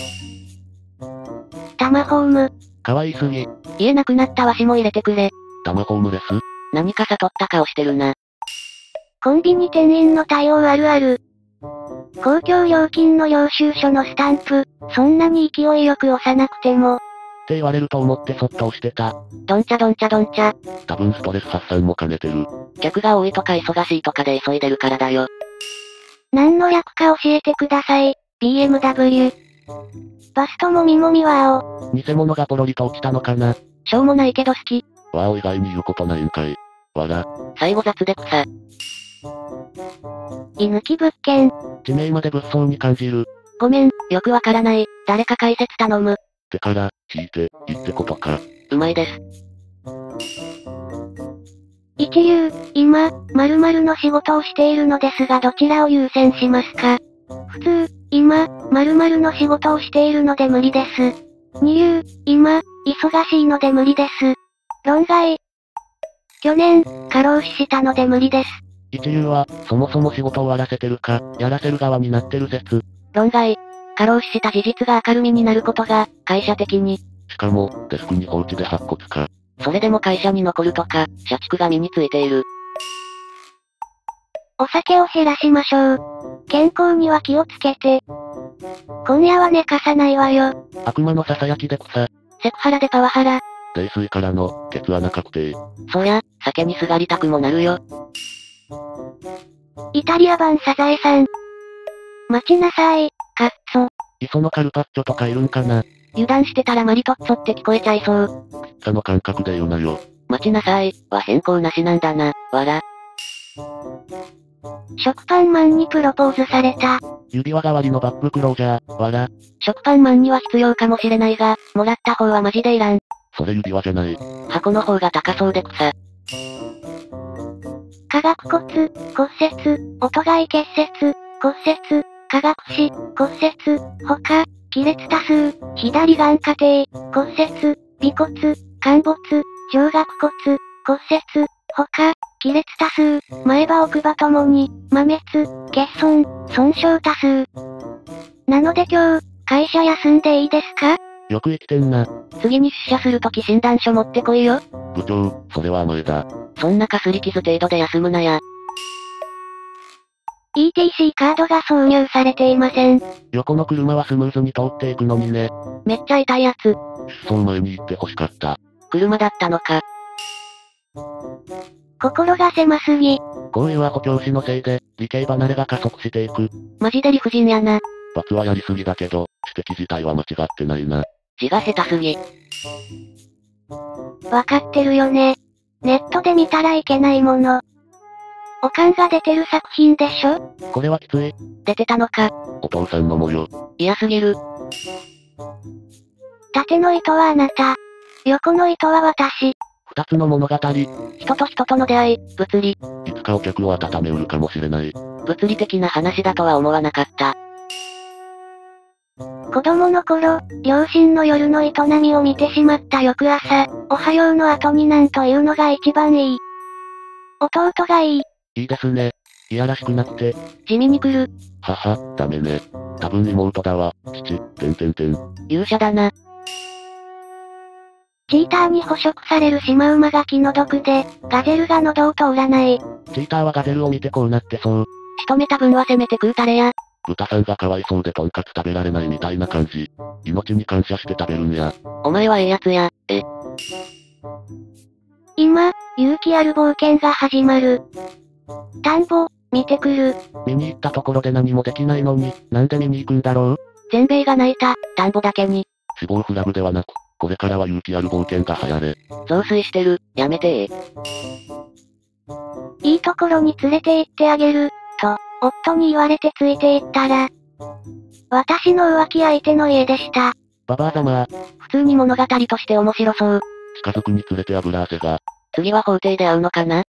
タマホーム。 かわいすぎ。 言えなくなったわしも入れてくれ。 タマホームレス？ 何か悟った顔してるな。 コンビニ店員の対応あるある。公共料金の領収書のスタンプ、そんなに勢いよく押さなくても。 って言われると思ってそっと押してた。 どんちゃどんちゃどんちゃ。 多分ストレス発散も兼ねてる。 客が多いとか忙しいとかで急いでるからだよ。 何の略か教えてください。ビーエムダブリュー。バストもみもみは青。 偽物がポロリと落ちたのかな。 しょうもないけど好き。 わお以外に言うことないんかい。わら。 最後雑で草。 居抜き物件。 地名まで物騒に感じる。 ごめん、よくわからない。誰か解説頼む。 てから、聞いて、言ってことか。 うまいです。 一流、今、〇〇の仕事をしているのですがどちらを優先しますか？普通、今、〇〇の仕事をしているので無理です。二流、今、忙しいので無理です。論外。去年、過労死したので無理です。 一流は、そもそも仕事を終わらせてるか、やらせる側になってる説。 論外。過労死した事実が明るみになることが、会社的に。 しかも、デスクに放置で白骨か。 それでも会社に残るとか、社畜が身についている。 お酒を減らしましょう。健康には気をつけて。今夜は寝かさないわよ。 悪魔の囁きで草。 セクハラでパワハラ。 泥酔からの、ケツ穴確定。 そりゃ、酒にすがりたくもなるよ。 イタリア版サザエさん。待ちなさい、カッツォ。 磯のカルパッチョとかいるんかな。 油断してたらマリトッツォって聞こえちゃいそう。 ピッツァの感覚で言うなよ。 待ちなさい、は変更なしなんだな、わら。 食パンマンにプロポーズされた。 指輪代わりのバッグクロージャー、わら。 食パンマンには必要かもしれないが、もらった方はマジでいらん。 それ指輪じゃない。 箱の方が高そうで草。 下顎骨、骨折、音外結節、骨折、下顎死、骨折、他、亀裂多数、左眼下底、骨折、尾骨、陥没、上顎骨、骨折、他、亀裂多数、前歯奥歯ともに、摩滅、欠損、損傷多数。なので今日、会社休んでいいですか？ よく生きてんな。 次に出社するとき診断書持ってこいよ。 部長、それは甘えだ。 そんなかすり傷程度で休むなや。 イーティーシー カードが挿入されていません。 横の車はスムーズに通っていくのにね。 めっちゃ痛いやつ。 出走前に言って欲しかった。 車だったのか。 心が狭すぎ。 こういうアホ教師のせいで、理系離れが加速していく。 マジで理不尽やな。 罰はやりすぎだけど、指摘自体は間違ってないな。 字が下手すぎ。 わかってるよね。ネットで見たらいけないもの。おかんが出てる作品でしょ？ これはきつい。 出てたのか。 お父さんのもよ。 嫌すぎる。 縦の糸はあなた。横の糸は私。 二つの物語。 人と人との出会い、物理。 いつかお客を温めうるかもしれない。 物理的な話だとは思わなかった。 子供の頃、両親の夜の営みを見てしまった翌朝、おはようの後になんと言うのが一番いい。弟がいい。 いいですね。いやらしくなくて。 地味に来る。 はは、ダメね。多分妹だわ。父、てんてんてん。 勇者だな。 チーターに捕食されるシマウマが気の毒で、ガゼルが喉を通らない。 チーターはガゼルを見てこうなってそう。 仕留めた分はせめて食うたれや。 豚さんがかわいそうでとんかつ食べられないみたいな感じ。命に感謝して食べるんや。 お前はええやつや、え。 今、勇気ある冒険が始まる。田んぼ、見てくる。 見に行ったところで何もできないのに、なんで見に行くんだろう？ 全米が泣いた、田んぼだけに。 死亡フラグではなく、これからは勇気ある冒険が流行れ。 増水してる、やめてえ。 いいところに連れて行ってあげる、と、夫に言われてついて行ったら、私の浮気相手の家でした。 ババアざまー。 普通に物語として面白そう。 近づくにつれて油汗が。 次は法廷で会うのかな？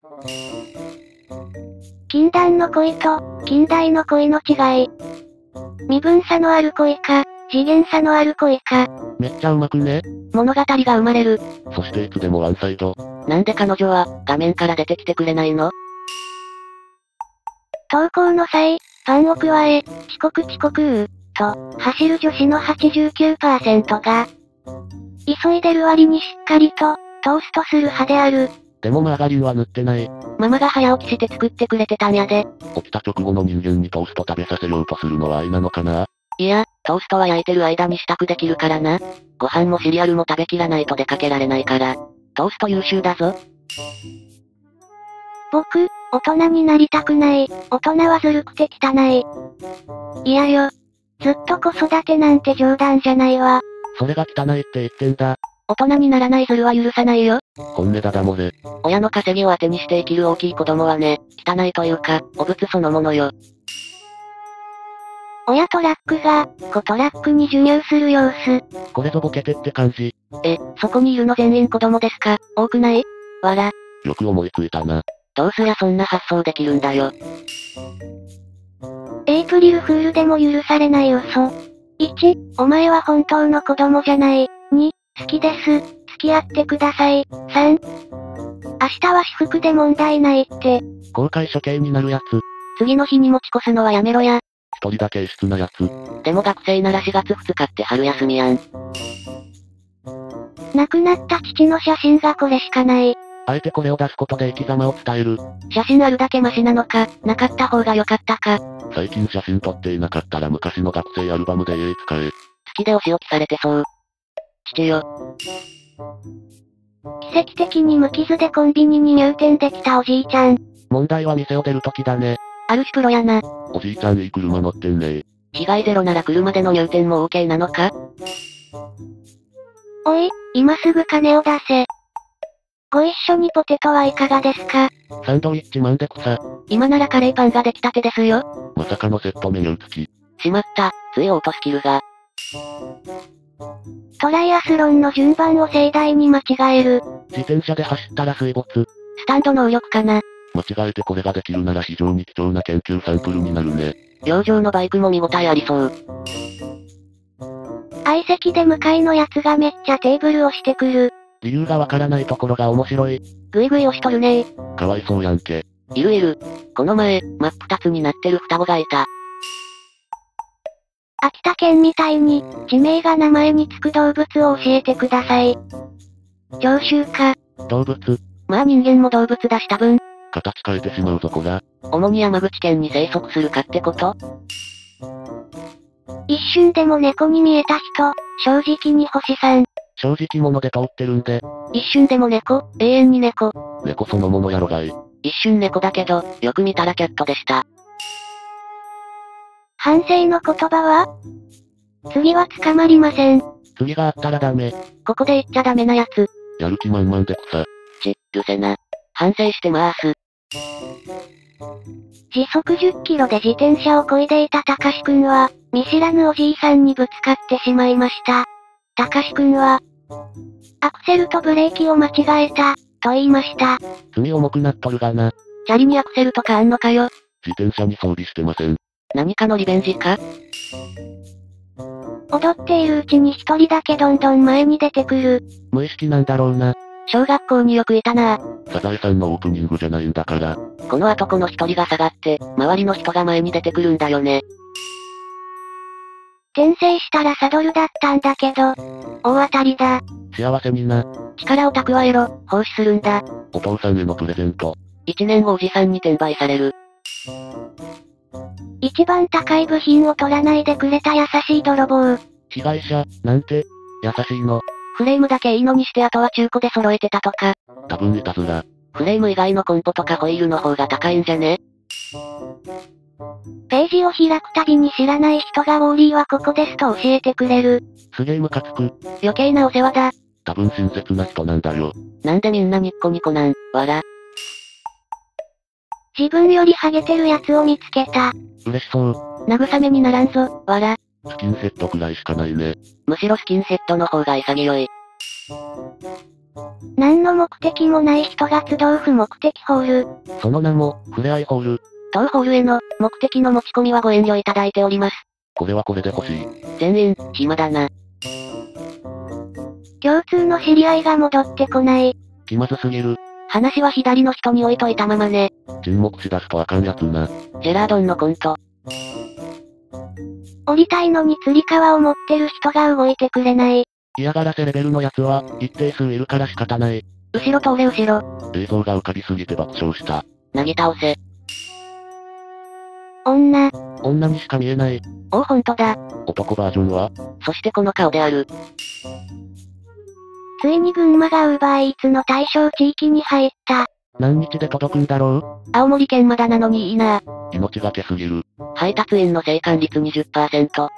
禁断の恋と、近代の恋の違い。身分差のある恋か、次元差のある恋か。 めっちゃうまくね？ 物語が生まれる。 そしていつでもワンサイド。 なんで彼女は、画面から出てきてくれないの？ 登校の際、パンを加え、遅刻遅刻うー、と、走る女子の はちじゅうきゅうパーセント が、急いでる割にしっかりと、トーストする派である。 でもマーガリンは塗ってない。 ママが早起きして作ってくれてたんやで。 起きた直後の人間にトースト食べさせようとするのは愛なのかな？ いや、トーストは焼いてる間に支度できるからな。ご飯もシリアルも食べきらないと出かけられないから。トースト優秀だぞ。 僕、大人になりたくない。大人はずるくて汚い。いやよ。ずっと子育てなんて冗談じゃないわ。 それが汚いって言ってんだ。 大人にならないズルは許さないよ。 本音だだ漏れ。 親の稼ぎを当てにして生きる大きい子供はね、汚いというか、汚物そのものよ。 親トラックが、子トラックに授乳する様子。 これぞボケてって感じ。 え、そこにいるの全員子供ですか？多くない？わら。 よく思いついたな。 どうすりゃそんな発想できるんだよ。 エイプリルフールでも許されない嘘。いち、お前は本当の子供じゃない。に、好きです。付き合ってください。さん、明日は私服で問題ないって。 公開処刑になるやつ。 次の日に持ち越すのはやめろや。 一人だけ異質なやつ。 でも学生ならしがつふつかって春休みやん。 亡くなった父の写真がこれしかない。 あえてこれを出すことで生き様を伝える。 写真あるだけマシなのか、なかった方が良かったか。 最近写真撮っていなかったら昔の学生アルバムで家使え。 好きでお仕置きされてそう。父よ。 奇跡的に無傷でコンビニに入店できたおじいちゃん。 問題は店を出るときだね。 ある種プロやな。 おじいちゃんいい車乗ってんね。 被害ゼロなら車での入店も OK なのか？ おい、今すぐ金を出せ。ご一緒にポテトはいかがですか？ サンドイッチマンで草。 今ならカレーパンが出来たてですよ。 まさかのセットメニュー付き。 しまった、ついオートスキルが。 トライアスロンの順番を盛大に間違える。 自転車で走ったら水没。 スタンド能力かな。 間違えてこれができるなら非常に貴重な研究サンプルになるね。 洋上のバイクも見応えありそう。 相席で向かいのやつがめっちゃテーブルをしてくる。 理由がわからないところが面白い。 ぐいぐい押しとるねー。 かわいそうやんけ。 いるいる。この前、真っ二つになってる双子がいた。 秋田県みたいに、地名が名前につく動物を教えてください。常習か。 動物。 まあ人間も動物だし多分。 形変えてしまうぞこら。 主に山口県に生息するかってこと？ 一瞬でも猫に見えた人、正直に星さん。 正直者で通ってるんで。 一瞬でも猫、永遠に猫。 猫そのものやろがい。 一瞬猫だけど、よく見たらキャットでした。 反省の言葉は？次は捕まりません。 次があったらダメ。 ここで言っちゃダメなやつ。 やる気満々で草。 ち、るせな。反省してまーす。 時速じゅっキロで自転車を漕いでいたたかしくんは、見知らぬおじいさんにぶつかってしまいました。たかしくんは、アクセルとブレーキを間違えた、と言いました。 罪重くなっとるがな。 チャリにアクセルとかあんのかよ。 自転車に装備してません。 何かのリベンジか？ 踊っているうちに一人だけどんどん前に出てくる。 無意識なんだろうな。 小学校によくいたなぁ。 サザエさんのオープニングじゃないんだから。 この後この一人が下がって、周りの人が前に出てくるんだよね。 転生したらサドルだったんだけど、大当たりだ。 幸せにな。 力を蓄えろ、奉仕するんだ。 お父さんへのプレゼント。 一年後おじさんに転売される。 一番高い部品を取らないでくれた優しい泥棒。 被害者、なんて、優しいの。 フレームだけいいのにしてあとは中古で揃えてたとか。 多分いたずら。 フレーム以外のコンポとかホイールの方が高いんじゃね？ ページを開くたびに知らない人がウォーリーはここですと教えてくれる。 すげえムカつく。 余計なお世話だ。 多分親切な人なんだよ。 なんでみんなニッコニコなん、わら。 自分よりハゲてるやつを見つけた。 嬉しそう。 慰めにならんぞ、わら。 スキンヘッドくらいしかないね。 むしろスキンヘッドの方が潔い。 何の目的もない人が集う不目的ホール。 その名も、ふれあいホール。 当ホールへの、目的の持ち込みはご遠慮いただいております。 これはこれで欲しい。 全員、暇だな。 共通の知り合いが戻ってこない。 気まずすぎる。 話は左の人に置いといたままね。 沈黙しだすとあかんやつな。 ジェラードンのコント。 降りたいのに釣り革を持ってる人が動いてくれない。 嫌がらせレベルのやつは、一定数いるから仕方ない。 後ろ通れ後ろ。 映像が浮かびすぎて爆笑した。 なぎ倒せ。 女。 女にしか見えない。 おおほんとだ。 男バージョンは？ そしてこの顔である。 ついに群馬がウーバーイーツの対象地域に入った。 何日で届くんだろう？青森県まだなのにいいな。 命がけすぎる。 配達員の生還率 にじゅっパーセント。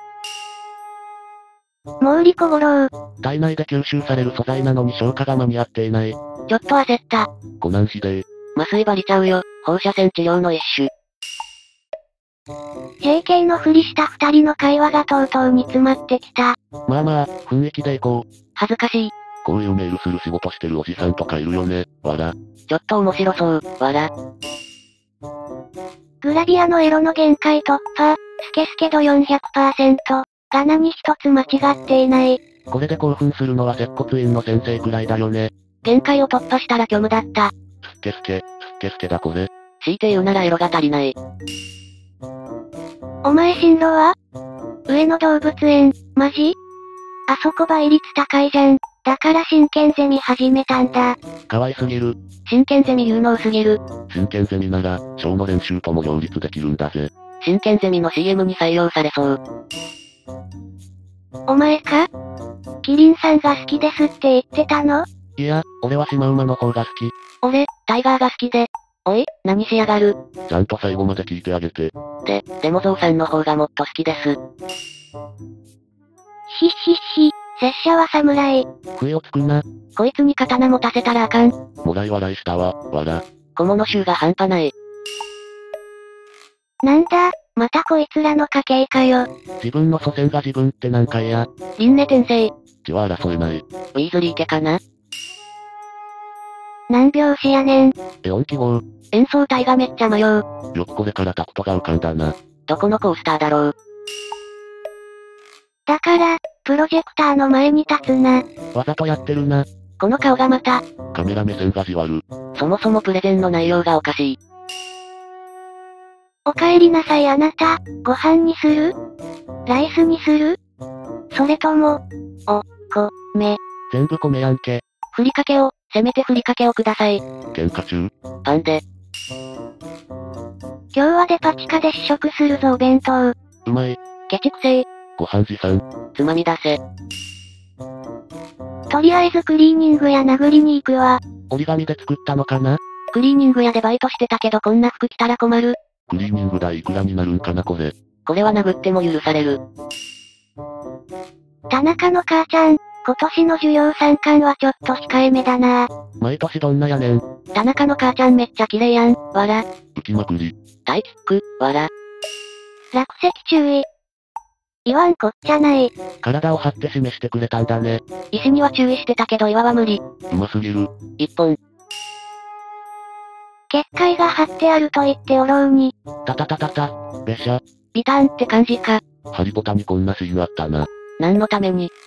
もうリコゴロウ。 体内で吸収される素材なのに消化が間に合っていない。ちょっと焦った。 コナンひでえ。 麻酔針ちゃうよ。放射線治療の一種。 ジェーケー のふりした二人の会話がとうとうに詰まってきた。 まあまあ、雰囲気でいこう。 恥ずかしい。 こういうメールする仕事してるおじさんとかいるよね、わら。 ちょっと面白そう、わら。 グラビアのエロの限界突破、スケスケ度 よんひゃくパーセント。が何一つ間違っていない。 これで興奮するのは接骨院の先生くらいだよね。 限界を突破したら虚無だった。 スッケスケ、スッケスケだこれ。 強いて言うならエロが足りない。 お前進路は？上野動物園、マジ？あそこ倍率高いじゃん。だから真剣ゼミ始めたんだ。 可愛すぎる。 真剣ゼミ有能すぎる。 真剣ゼミなら、ショーの練習とも両立できるんだぜ。 真剣ゼミの シーエム に採用されそう。 お前か？キリンさんが好きですって言ってたの？ いや、俺はシマウマの方が好き。 俺、タイガーが好きで。おい、何しやがる？ ちゃんと最後まで聞いてあげて。 で、でもゾウさんの方がもっと好きです。 ひっひっひ、 拙者は侍。 不意をつくな。 こいつに刀持たせたらあかん。 もらい笑いしたわ、わら。 小物衆が半端ない。 なんだ、またこいつらの家系かよ。 自分の祖先が自分って何回や。 輪廻転生。 血は争えない。 ウィーズリー家かな。 何拍子やねん。 エオン記号。 演奏隊がめっちゃ迷う。 よくこれからタクトが浮かんだな。 どこのコースターだろう。 だから、プロジェクターの前に立つな。 わざとやってるな。 この顔がまた。 カメラ目線がじわる。 そもそもプレゼンの内容がおかしい。 お帰りなさいあなた、ご飯にする？ライスにする？それとも、 お、こ、め。 全部米やんけ。 ふりかけを、せめてふりかけをください。 喧嘩中。 パンで。 今日はデパ地下で試食するぞお弁当。 うまい。 ケチくせい。 ご飯持参。 つまみ出せ。 とりあえずクリーニングや殴りに行くわ。 折り紙で作ったのかな？ クリーニング屋でバイトしてたけどこんな服着たら困る。 クリーニング代いくらになるんかなこれ。 これは殴っても許される。 田中の母ちゃん、今年の授業参観はちょっと控えめだな。 毎年どんなやねん。 田中の母ちゃんめっちゃ綺麗やん、わら。 浮きまくり。 タイキック、わら。 落石注意。言わんこっちゃない。 体を張って示してくれたんだね。 石には注意してたけど岩は無理。 うますぎる。 一本。 結界が張ってあると言っておろうに。 たたたたた、べしゃ。 ビターンって感じか。 ハリボタにこんなシーンあったな。 何のために？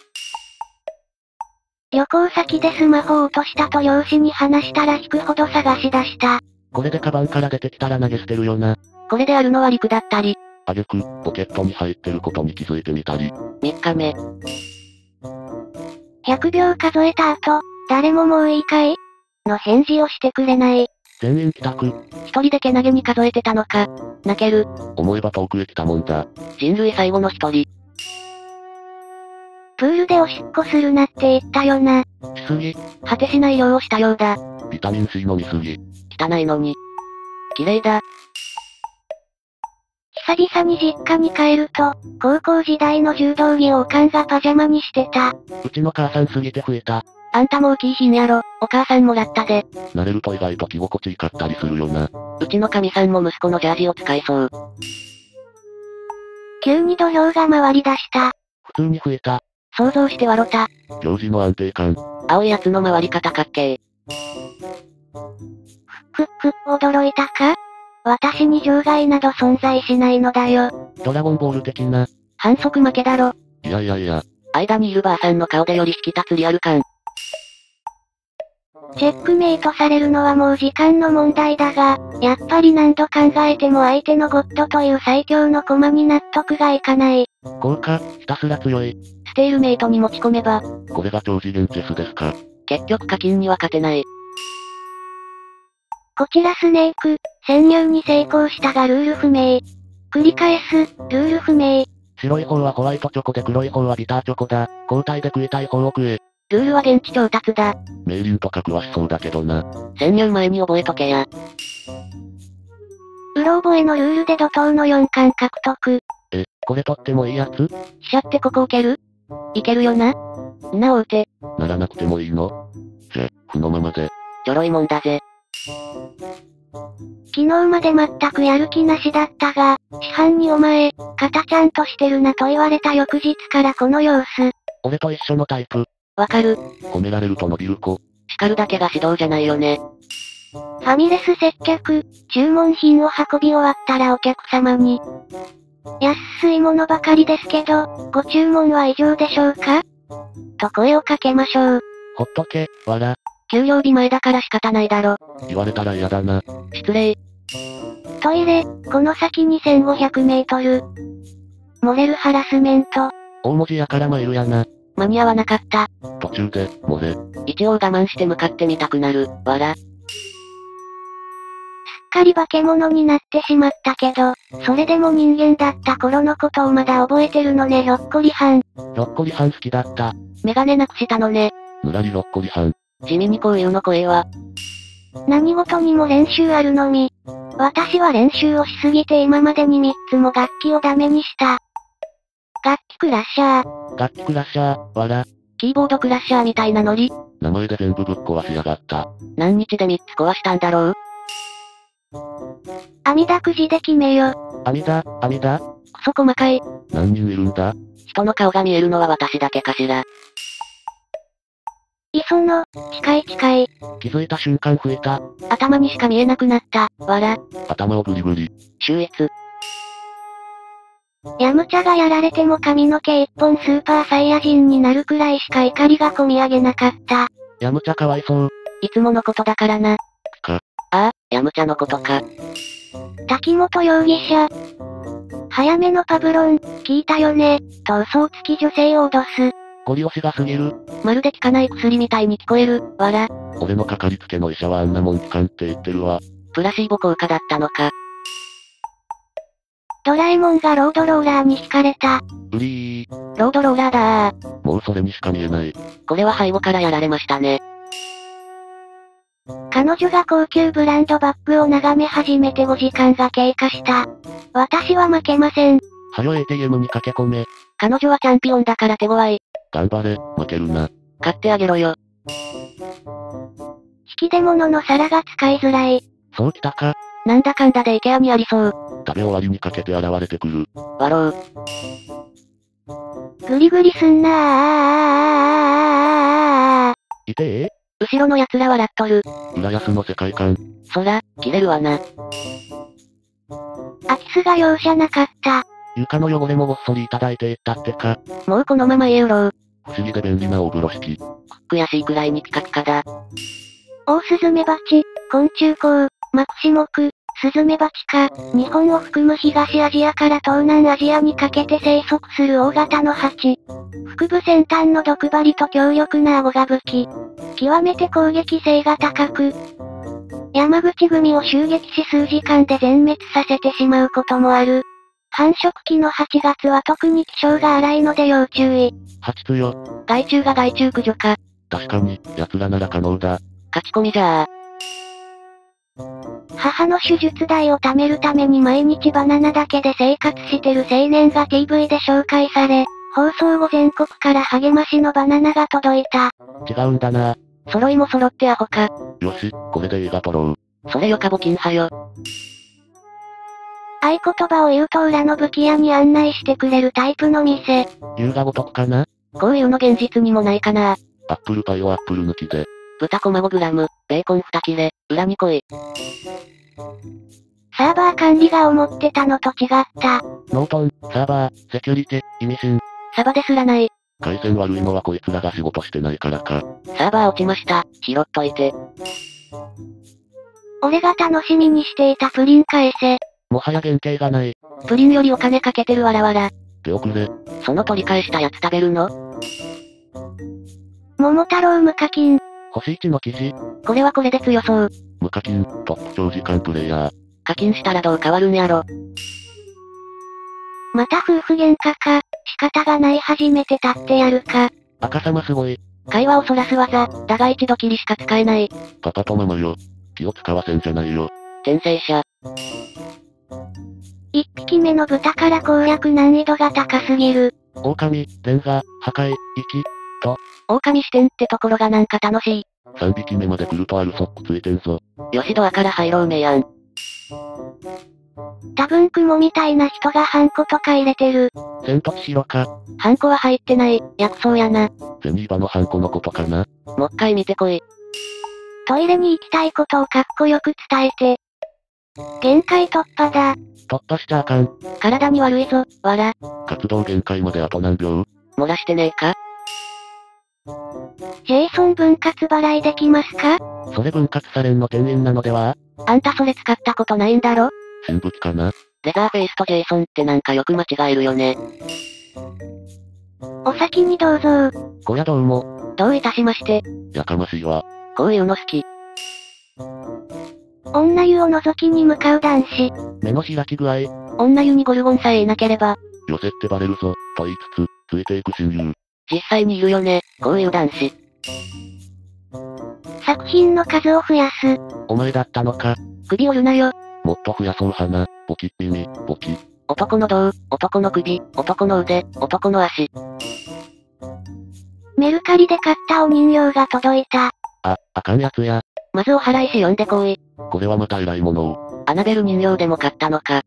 旅行先でスマホを落としたと両親に話したら引くほど探し出した。 これでカバンから出てきたら投げ捨てるよな。 これであるのは陸だったり。 あげく、ポケットに入ってることに気づいてみたり。 みっかめ。 ひゃくびょう数えた後、誰ももういいかい？の返事をしてくれない。 全員帰宅。 一人でけなげに数えてたのか。泣ける。 思えば遠くへ来たもんだ。 人類最後の一人。 プールでおしっこするなって言ったよな。 しすぎ。 果てしない量をしたようだ。 ビタミン C 飲みすぎ。 汚いのに。綺麗だ。 久々に実家に帰ると、高校時代の柔道着をおかんがパジャマにしてた。 うちの母さんすぎて増えた。 あんたも大きい品やろ、お母さんもらったで。 慣れると意外と着心地いかったりするよな。 うちの神さんも息子のジャージを使いそう。 急に土俵が回り出した。 普通に増えた。 想像して笑った。 行事の安定感。 青いやつの回り方かっけー。 ふっふっ、驚いたか？私に場外など存在しないのだよ。 ドラゴンボール的な。 反則負けだろ。 いやいやいや。 間にいるばあさんの顔でより引き立つリアル感。 チェックメイトされるのはもう時間の問題だが、やっぱり何度考えても相手のゴッドという最強の駒に納得がいかない。 効果、ひたすら強い。 ステールメイトに持ち込めば。 これが超次元チェスですか。 結局課金には勝てない。 こちらスネーク、潜入に成功したがルール不明。繰り返す、ルール不明。 白い方はホワイトチョコで黒い方はビターチョコだ。交代で食いたい方を食え。 ルールは現地調達だ。 メイリンとか詳しそうだけどな。 潜入前に覚えとけや。 うろ覚えのルールで怒涛のよんかん獲得。 え、これとってもいいやつ？ 飛車ってここ置ける？いけるよな？んなおうて。 ならなくてもいいの？じゃ、負のままで。 ちょろいもんだぜ。 昨日まで全くやる気なしだったが、師範にお前、肩ちゃんとしてるなと言われた翌日からこの様子。 俺と一緒のタイプ。 わかる。 褒められると伸びる子。 叱るだけが指導じゃないよね。 ファミレス接客、注文品を運び終わったらお客様に。安いものばかりですけど、ご注文は以上でしょうか？と声をかけましょう。 ほっとけ、わら。 給料日前だから仕方ないだろ。 言われたら嫌だな。 失礼。 トイレ、この先にせんごひゃくメートル。漏れるハラスメント。 大文字やからマイルやな。 間に合わなかった。 途中で、漏れ。 一応我慢して向かってみたくなる、わら。 すっかり化け物になってしまったけど、それでも人間だった頃のことをまだ覚えてるのねひょっこりはん。 ひょっこりはん好きだった。 メガネなくしたのね。 ぬらりひょっこりはん。 地味にこういうの声は。 何事にも練習あるのみ。私は練習をしすぎて今までにみっつも楽器をダメにした。楽器クラッシャー。 楽器クラッシャー、わら。 キーボードクラッシャーみたいなノリ。 名前で全部ぶっ壊しやがった。 何日でみっつ壊したんだろう。 阿弥陀くじで決めよ。 阿弥陀、阿弥陀。 クソ細かい。 何人いるんだ？ 人の顔が見えるのは私だけかしら。 磯野、近い近い。 気づいた瞬間吹いた。 頭にしか見えなくなった。わら。 頭をブリブリ。 秀逸。 ヤムチャがやられても髪の毛一本スーパーサイヤ人になるくらいしか怒りが込み上げなかった。 ヤムチャかわいそう。 いつものことだからな。 か。 ああ、ヤムチャのことか。 滝本容疑者。早めのパブロン、聞いたよね、と嘘をつき女性を脅す。 ゴリ押しが過ぎる。 まるで効かない薬みたいに聞こえる、わら。 俺のかかりつけの医者はあんなもん効かんって言ってるわ。 プラシーボ効果だったのか。 ドラえもんがロードローラーに惹かれた。 うりー。 ロードローラーだー。 もうそれにしか見えない。 これは背後からやられましたね。 彼女が高級ブランドバッグを眺め始めてごじかんが経過した。私は負けません。 はよ エーティーエム に駆け込め。 彼女はチャンピオンだから手強い。 頑張れ、負けるな。 買ってあげろよ。 引き出物の皿が使いづらい。 そうきたか。 なんだかんだでイケアにありそう。 食べ終わりにかけて現れてくる。 わろう。 グリグリすんなー。 いてー。 後ろの奴ら笑っとる。 浦安の世界観。 そら、切れるわな。 空き巣が容赦なかった。 床の汚れもごっそりいただいていったってか。 もうこのまま家売ろう。 不思議で便利な大風呂敷。 悔しいくらいにピカピカだ。 オオスズメバチ、昆虫綱、マクシモク、スズメバチ科、日本を含む東アジアから東南アジアにかけて生息する大型のハチ。腹部先端の毒針と強力な顎が武器。極めて攻撃性が高く、山口組を襲撃し数時間で全滅させてしまうこともある。繁殖期のはちがつは特に気性が荒いので要注意。 ハチ強。 害虫が害虫駆除か。 確かに、奴らなら可能だ。 勝ち込みじゃあ。 母の手術代を貯めるために毎日バナナだけで生活してる青年が ティーブイ で紹介され、放送後全国から励ましのバナナが届いた。 違うんだな。 揃いも揃ってアホか。 よし、これで映画撮ろう。 それよか募金派よ。 合言葉を言うと裏の武器屋に案内してくれるタイプの店。 優雅ごとくかな。 こういうの現実にもないかな。 アップルパイをアップル抜きで。 豚こま ごグラム、ベーコンに切れ、裏に来い。 サーバー管理が思ってたのと違った。 ノートン、サーバー、セキュリティ、意味深。 サバですらない。 回線悪いのはこいつらが仕事してないからか。 サーバー落ちました。拾っといて。 俺が楽しみにしていたプリン返せ。 もはや原型がない。 プリンよりお金かけてるわらわら。 手遅れ。 その取り返したやつ食べるの？ 桃太郎無課金。 星いちの記事。 これはこれで強そう。 無課金、トップ長時間プレイヤー。 課金したらどう変わるんやろ。 また夫婦喧嘩か。仕方がない初めて立ってやるか。 赤様すごい。 会話をそらす技、だが一度きりしか使えない。 パパとママよ。気を使わせんじゃないよ。 転生者。 一匹目の豚から攻略難易度が高すぎる。 狼、レンガ、破壊、息、と。 狼視点ってところがなんか楽しい。 三匹目まで来るとアルソックついてんぞ。 よしドアから入ろうめやん。 多分雲みたいな人がハンコとか入れてる。 千と千尋か。 ハンコは入ってない、薬草やな。 ゼニーバのハンコのことかな。 もっかい見てこい。 トイレに行きたいことをかっこよく伝えて。限界突破だ。 突破しちゃあかん。 体に悪いぞ、わら。 活動限界まであと何秒？ 漏らしてねえか？ ジェイソン分割払いできますか？ それ分割されんの店員なのでは？ あんたそれ使ったことないんだろ？ 新武器かな？ レザーフェイスとジェイソンってなんかよく間違えるよね。 お先にどうぞ。 小屋どうも。 どういたしまして。 やかましいわ。 こういうの好き。 女湯を覗きに向かう男子。 目の開き具合。 女湯にゴルゴンさえいなければ。 寄せってバレるぞ、と言いつつ、ついていく親友。 実際にいるよね、こういう男子。 作品の数を増やす。 お前だったのか。 首折るなよ。 もっと増やそうはな、ポキッ耳、ポキ。 男の胴、男の首、男の腕、男の足。 メルカリで買ったお人形が届いた。 あ、あかんやつや。 まずお祓いし呼んでこい。 これはまた偉いものを。 アナベル人形でも買ったのか。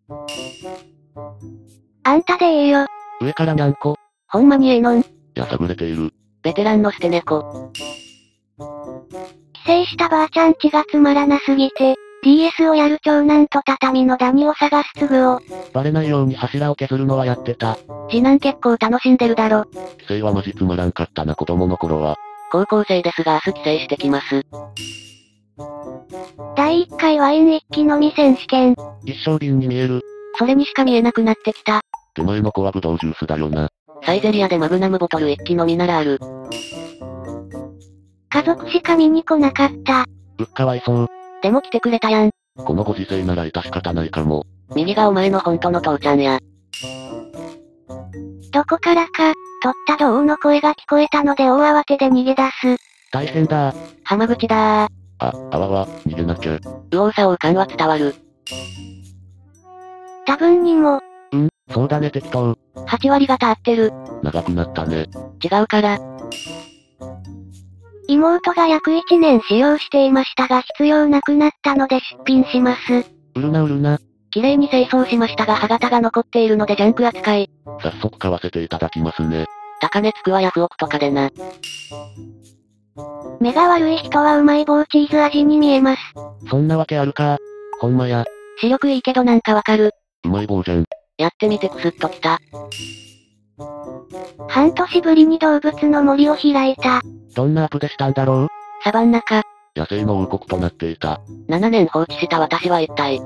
あんたでええよ。 上からにゃんこ。 ほんまにええのん。 やさぐれている。 ベテランの捨て猫。 帰省したばあちゃんちがつまらなすぎて、ディーエス をやる長男と畳のダニを探すつぐを。 バレないように柱を削るのはやってた。 次男結構楽しんでるだろ。 帰省はマジつまらんかったな子供の頃は。 高校生ですが明日帰省してきます。 だいいっかいワイン一気飲み選手権。 一升瓶に見える。 それにしか見えなくなってきた。 手前の子はブドウジュースだよな。 サイゼリアでマグナムボトル一気飲みならある。 家族しか見に来なかった。 うっかわいそう。 でも来てくれたやん。 このご時世なら致し方ないかも。 右がお前の本当の父ちゃんや。 どこからか、取った銅の声が聞こえたので大慌てで逃げ出す。 大変だー。 浜口だー。 あ、あわわ、逃げなきゃ。 右往左往感は伝わる。 多分にも。 うん、そうだね適当。 はち割方合ってる。 長くなったね。 違うから。 妹が約いちねん使用していましたが必要なくなったので出品します。 売るな売るな。 綺麗に清掃しましたが歯型が残っているのでジャンク扱い。 早速買わせていただきますね。 高値つくわヤフオクとかでな。 目が悪い人はうまい棒チーズ味に見えます。 そんなわけあるか。ほんまや。 視力いいけどなんかわかる。 うまい棒じゃん。 やってみてクスッときた。 半年ぶりに動物の森を開いた。 どんなアプでしたんだろう。 サバンナか。 野生の王国となっていた。 ななねん放置した私は一体。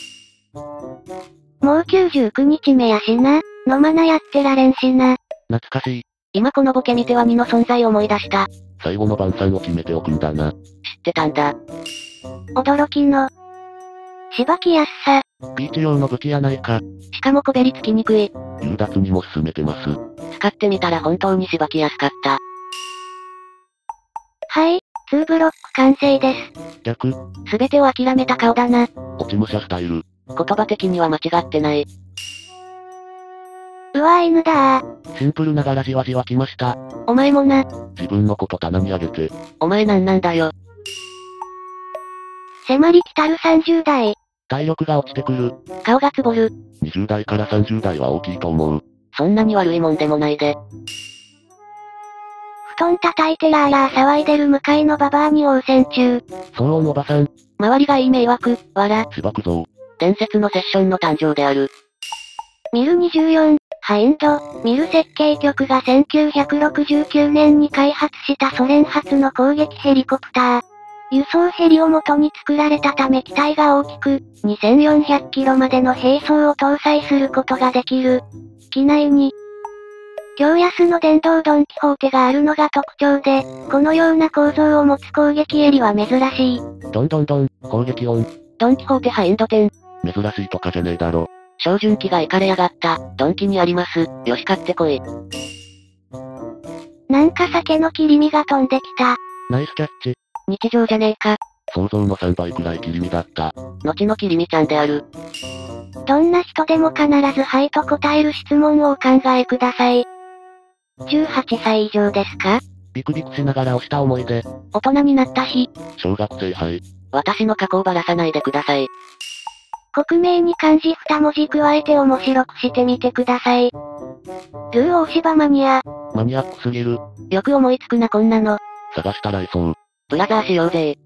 もうきゅうじゅうくにちめやしな。飲まなやってられんしな。 懐かしい。 今このボケ見てワニの存在を思い出した。 最後の晩餐を決めておくんだな。 知ってたんだ。 驚きの。しばきやすさ。 ピーチ用の武器やないか。 しかもこべりつきにくい。 夕脱にも進めてます。 使ってみたら本当にしばきやすかった。 はい、ツーブロック完成です。 逆。 すべてを諦めた顔だな。 落ち武者スタイル。 言葉的には間違ってない。 うわ犬だー。 シンプルながらじわじわ来ました。 お前もな。 自分のこと棚にあげて。 お前なんなんだよ。 迫り来たるさんじゅうだい。 体力が落ちてくる。 顔がつぼる。 にじゅうだいからさんじゅうだいは大きいと思う。 そんなに悪いもんでもないで。 布団叩いてラーラー騒いでる向かいのババアに応戦中。 騒音おばさん。 周りがいい迷惑、わら。 しばくぞ。 伝説のセッションの誕生である。 ミルにじゅうよん、ハインド、ミル設計局がせんきゅうひゃくろくじゅうきゅうねんに開発したソ連初の攻撃ヘリコプター。輸送ヘリを元に作られたため機体が大きく、にせんよんひゃくキロまでの兵装を搭載することができる。機内に、強安の電動ドンキホーテがあるのが特徴で、このような構造を持つ攻撃ヘリは珍しい。 どんどんどん、攻撃音。 ドンキホーテハインド店。 珍しいとかじゃねえだろ。 照準器がイカれやがった。ドンキにあります。よし買ってこい。 なんか酒の切り身が飛んできた。 ナイスキャッチ。 日常じゃねえか。 想像のさんばいくらい切り身だった。 後の切り身ちゃんである。 どんな人でも必ずはいと答える質問をお考えください。じゅうはっさい以上ですか？ ビクビクしながら押した思い出。 大人になった日。 小学生杯。 私の過去をばらさないでください。 国名に漢字に文字加えて面白くしてみてください。ルー大芝マニア。 マニアックすぎる。 よく思いつくなこんなの。 探したらいそう。 ブラザーしようぜ。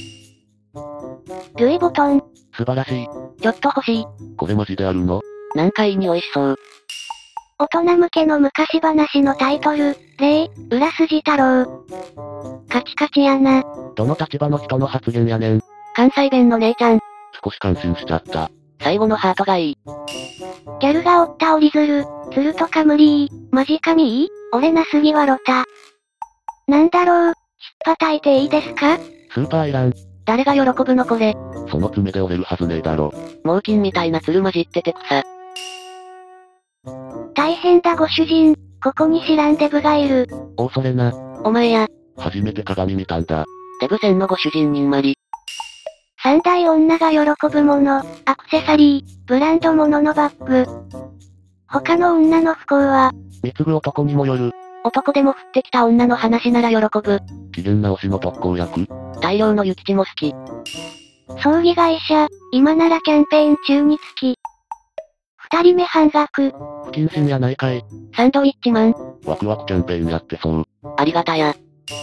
ルイボトン。 素晴らしい。 ちょっと欲しい。 これマジであるの？ なんかいい匂いしそう。 大人向けの昔話のタイトル、例、浦筋太郎。カチカチやな。 どの立場の人の発言やねん。 関西弁の姉ちゃん。 少し感心しちゃった。 最後のハートがいい。 ギャルが折った折り鶴、鶴とか無理ー、マジかみー、俺なすぎはロタ。なんだろう、ひっぱたいていいですか？ スーパーいらん。 誰が喜ぶのこれ。 その爪で折れるはずねえだろ。 猛禽みたいな鶴混じってて草。 大変だご主人、ここに知らんデブがいる。 おそれな。 お前や。 初めて鏡見たんだ。 デブ戦のご主人にんまり。 三大女が喜ぶもの、アクセサリー、ブランド物のバッグ。他の女の不幸は、 貢ぐ男にもよる。 男でも降ってきた女の話なら喜ぶ。 機嫌直しの特効薬？ 大量の諭吉も好き。 葬儀会社、今ならキャンペーン中につき。二人目半額。 不謹慎やないかい。 サンドウィッチマン。 ワクワクキャンペーンやってそう。 ありがたや。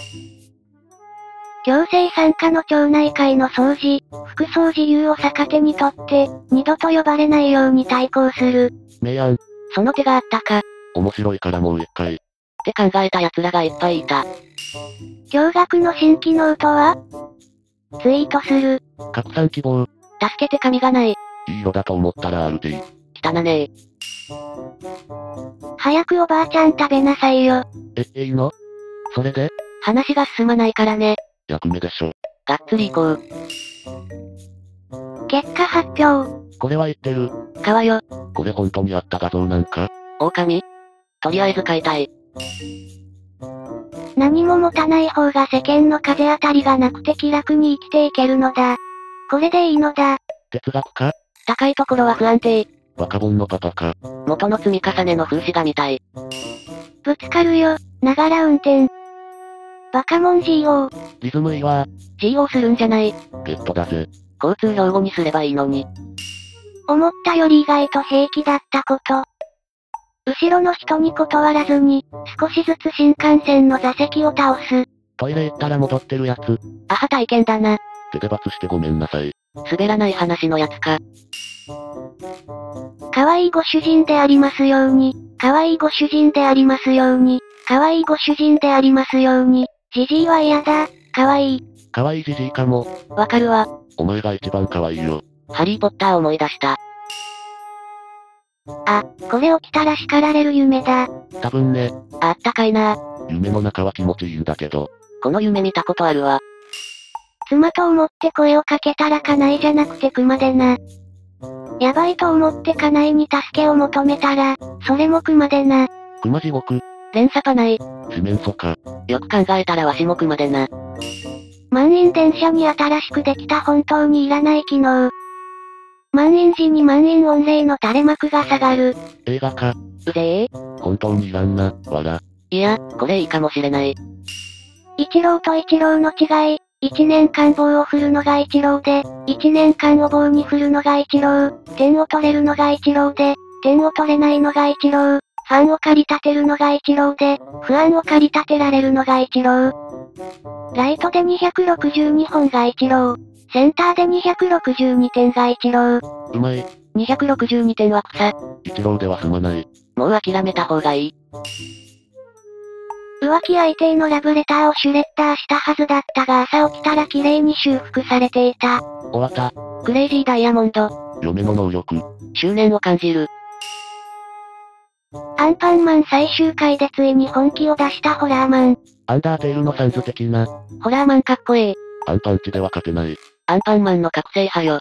強制参加の町内会の掃除、副掃除優を逆手にとって、二度と呼ばれないように対抗する。 明暗。 その手があったか。 面白いからもう一回。 って考えた奴らがいっぱいいた。 驚愕の新機能とは？ツイートする。 拡散希望。 助けて神がない。 いい色だと思ったら アールティー。 汚ねえ。 早くおばあちゃん食べなさいよ。 え、えいいの？それで？ 話が進まないからね。 役目でしょ。 がっつり行こう。 結果発表。 これは言ってる。 かわよ。 これ本当にあった画像なんか？ 狼？とりあえず買いたい。 何も持たない方が世間の風当たりがなくて気楽に生きていけるのだ。これでいいのだ。 哲学か？ 高いところは不安定。 バカボンのパパか。 元の積み重ねの風刺が見たい。 ぶつかるよ、ながら運転。バカモン ジーオー。 リズムいいわ。 ジーオー するんじゃない。 ゲットだぜ。 交通標語にすればいいのに。 思ったより意外と平気だったこと。後ろの人に断らずに、少しずつ新幹線の座席を倒す。 トイレ行ったら戻ってるやつ。 アハ体験だな。 手で罰してごめんなさい。 滑らない話のやつか。 可愛いご主人でありますように、可愛いご主人でありますように、可愛いご主人でありますように、ジジイは嫌だ、可愛い。 可愛いジジイかも。 わかるわ。 お前が一番可愛いよ。 ハリーポッター思い出した。 あ、これ起きたら叱られる夢だ。 多分ね。 あったかいな。 夢の中は気持ちいいんだけど。 この夢見たことあるわ。 妻と思って声をかけたら家内じゃなくて熊でな。やばいと思って家内に助けを求めたら、それも熊でな。 熊地獄。 連鎖パない。 四面楚歌。 よく考えたらわしも熊でな。 満員電車に新しくできた本当にいらない機能。満員時に満員御礼の垂れ幕が下がる。 映画か。 うぜえ。 本当にいらんな、わら。 いや、これいいかもしれない。 一郎と一郎の違い。一年間棒を振るのが一郎で、一年間を棒に振るのが一郎。点を取れるのが一郎で、点を取れないのが一郎。ファンを駆り立てるのが一郎で、不安を駆り立てられるのが一郎。ライトでにひゃくろくじゅうにほんが一郎。センターでにひゃくろくじゅうにてんが一郎。 うまい。 にひゃくろくじゅうにてんは草。 一郎では済まない。 もう諦めた方がいい。 浮気相手へのラブレターをシュレッダーしたはずだったが朝起きたら綺麗に修復されていた。 終わった。 クレイジーダイヤモンド。 嫁の能力。 執念を感じる。 アンパンマン最終回でついに本気を出したホラーマン。 アンダーテールのサンズ的な。 ホラーマンかっこええ。 アンパンチでは勝てない。 アンパンマンの覚醒派よ。